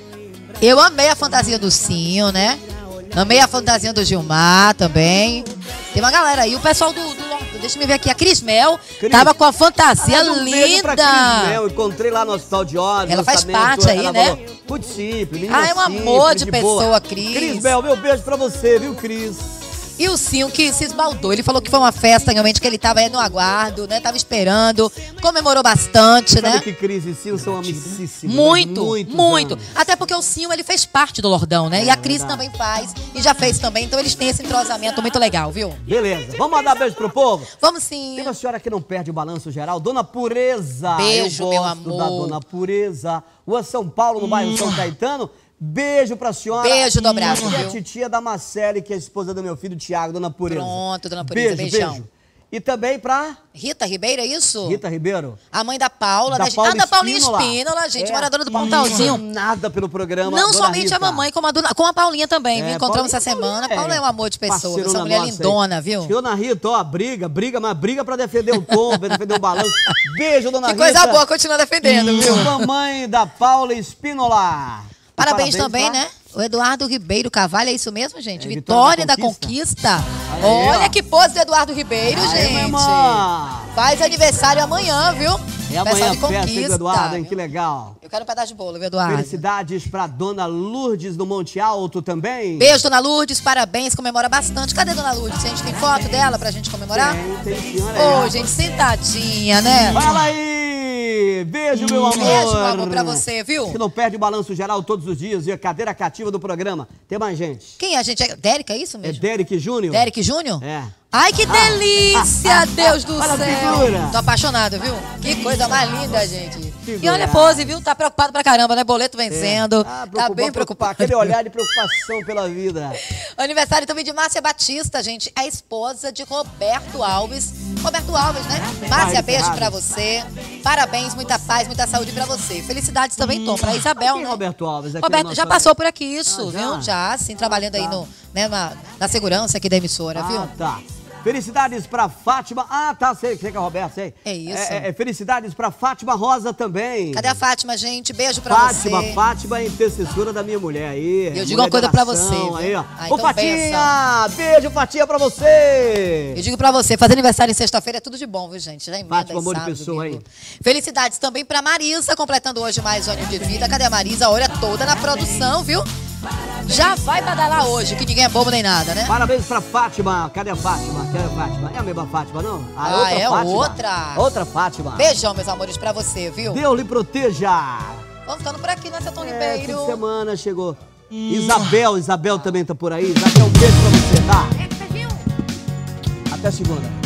Eu amei a fantasia do Sim, né? Amei a fantasia do Gilmar também. Tem uma galera aí, o pessoal do... do deixa eu ver aqui, a Cris Mel Cris. tava com a fantasia Aliás, um beijo pra Cris linda. Mel. Encontrei lá no hospital de olhos. Ela faz lançamento, parte aí, ela né? falou, muito simples, menina Ah, é um simples, amor de boa. pessoa, Cris. Cris Mel, meu beijo pra você, viu, Cris? E o Sim, que se esbaldou. Ele falou que foi uma festa realmente que ele tava aí no aguardo, né? Tava esperando, comemorou bastante, Sabe né? que Cris e Sil são amicíssimos. Muito, muitos muito. anos. Até porque o Sim, ele fez parte do Lordão, né? É, e a Cris verdade. também faz, e já fez também. Então eles têm esse entrosamento muito legal, viu? Beleza, vamos mandar beijo pro povo? Vamos sim. Tem uma senhora que não perde o balanço geral, Dona Pureza. Beijo, Eu meu gosto amor. da Dona Pureza. Rua São Paulo, no bairro São Caetano. Beijo pra senhora. Beijo dobrado, E a viu? titia da Marcele, que é a esposa do meu filho, Tiago, Dona Pureza. Pronto, Dona Pureza, Beijo, beijão. beijo. E também pra Rita Ribeiro, é isso? Rita Ribeiro. A mãe da Paula, Da né? Paula ah, da Paulinha Espínola. Espínola, gente, É. moradora do Não Pontalzinho. faz nada pelo programa. Não Dona somente Rita. a mamãe, como a, dona, com a Paulinha também, É, viu? Encontramos Paulinha- essa semana. Paulinha Paula é um amor de pessoa, Parceirona essa mulher nossa aí. lindona, viu? Dona Rita, ó, briga, briga, mas briga pra defender o tom, pra defender o balanço. Beijo, Dona Que Rita. coisa boa, continua defendendo, viu? Mamãe da Paula Espínola. Parabéns, também, pra- né? O Eduardo Ribeiro Cavalho, é isso mesmo, gente? É, Vitória, Vitória da da Conquista. Aí, Olha ó. que pose do Eduardo Ribeiro, Aí, gente. minha irmã. Faz aniversário amanhã, viu? É amanhã a Pessoal de festa hein, do Conquista. Eduardo, hein? Que legal. Eu quero um pedaço de bolo, viu, Eduardo? Felicidades pra Dona Lourdes do Monte Alto também. Beijo, Dona Lourdes, parabéns, comemora bastante. Cadê Dona Lourdes? A gente tem foto dela pra gente comemorar? Tem, tem senhora Ô, aí. gente, sentadinha, né? Fala aí! Beijo, meu amor! Beijo, meu amor, pra você, viu? Que não perde o balanço geral todos os dias e a cadeira cativa do programa. Tem mais gente. Quem é a gente? É Dérica, é isso É mesmo? Derek Júnior. Derek Júnior? É. Ai, que delícia, Deus do Olha a céu. figura. Tô apaixonado, viu? Que coisa mais linda, gente. E Figura. olha a pose, viu? Tá preocupado pra caramba, né? Boleto vencendo. Ah, tá bem preocupado. Aquele olhar de preocupação pela vida. Aniversário também de Márcia Batista, gente. A esposa de Roberto Alves. Roberto Alves, né? Márcia, Ai, beijo Ferrari. pra você. Parabéns, muita paz, muita saúde pra você. Felicidades também, Tom, pra Isabel, Quem é né? Roberto Alves? Aqui Roberto no já nosso- passou por aqui, isso, Ah, já? viu? Já, sim, trabalhando aí tá. no, né, na, na segurança aqui da emissora, viu? Ah, tá. Felicidades pra Fátima. Ah, tá, sei, sei que é o Roberto, sei. É isso. É, é, felicidades pra Fátima Rosa também. Cadê a Fátima, gente? Beijo pra Fátima, você. Fátima é intercessora da minha mulher aí. Eu digo mulher uma coisa de pra oração, você, viu? Aí, ó. Ah, Ô, então Fatinha! Beijo, Fatinha, pra você! Eu digo pra você, fazer aniversário em sexta-feira é tudo de bom, viu, gente? Já emenda Fátima, aí, amor de sábado, pessoa domingo. aí. Felicidades também pra Marisa, completando hoje mais um ano de vida. Cadê a Marisa? Olha, toda na produção, viu? Já vai badalar hoje, que ninguém é bobo nem nada, né? Parabéns pra Fátima. Cadê a Fátima? Cadê a Fátima? É a mesma Fátima, não? Ah, é Fátima. outra. Outra Fátima. Beijão, meus amores, pra você, viu? Deus lhe proteja. Vamos ficando por aqui nessa Tom É, fim Ribeiro. de semana chegou. Isabel, Isabel também tá por aí. Isabel, um beijo pra você, tá? Até segunda.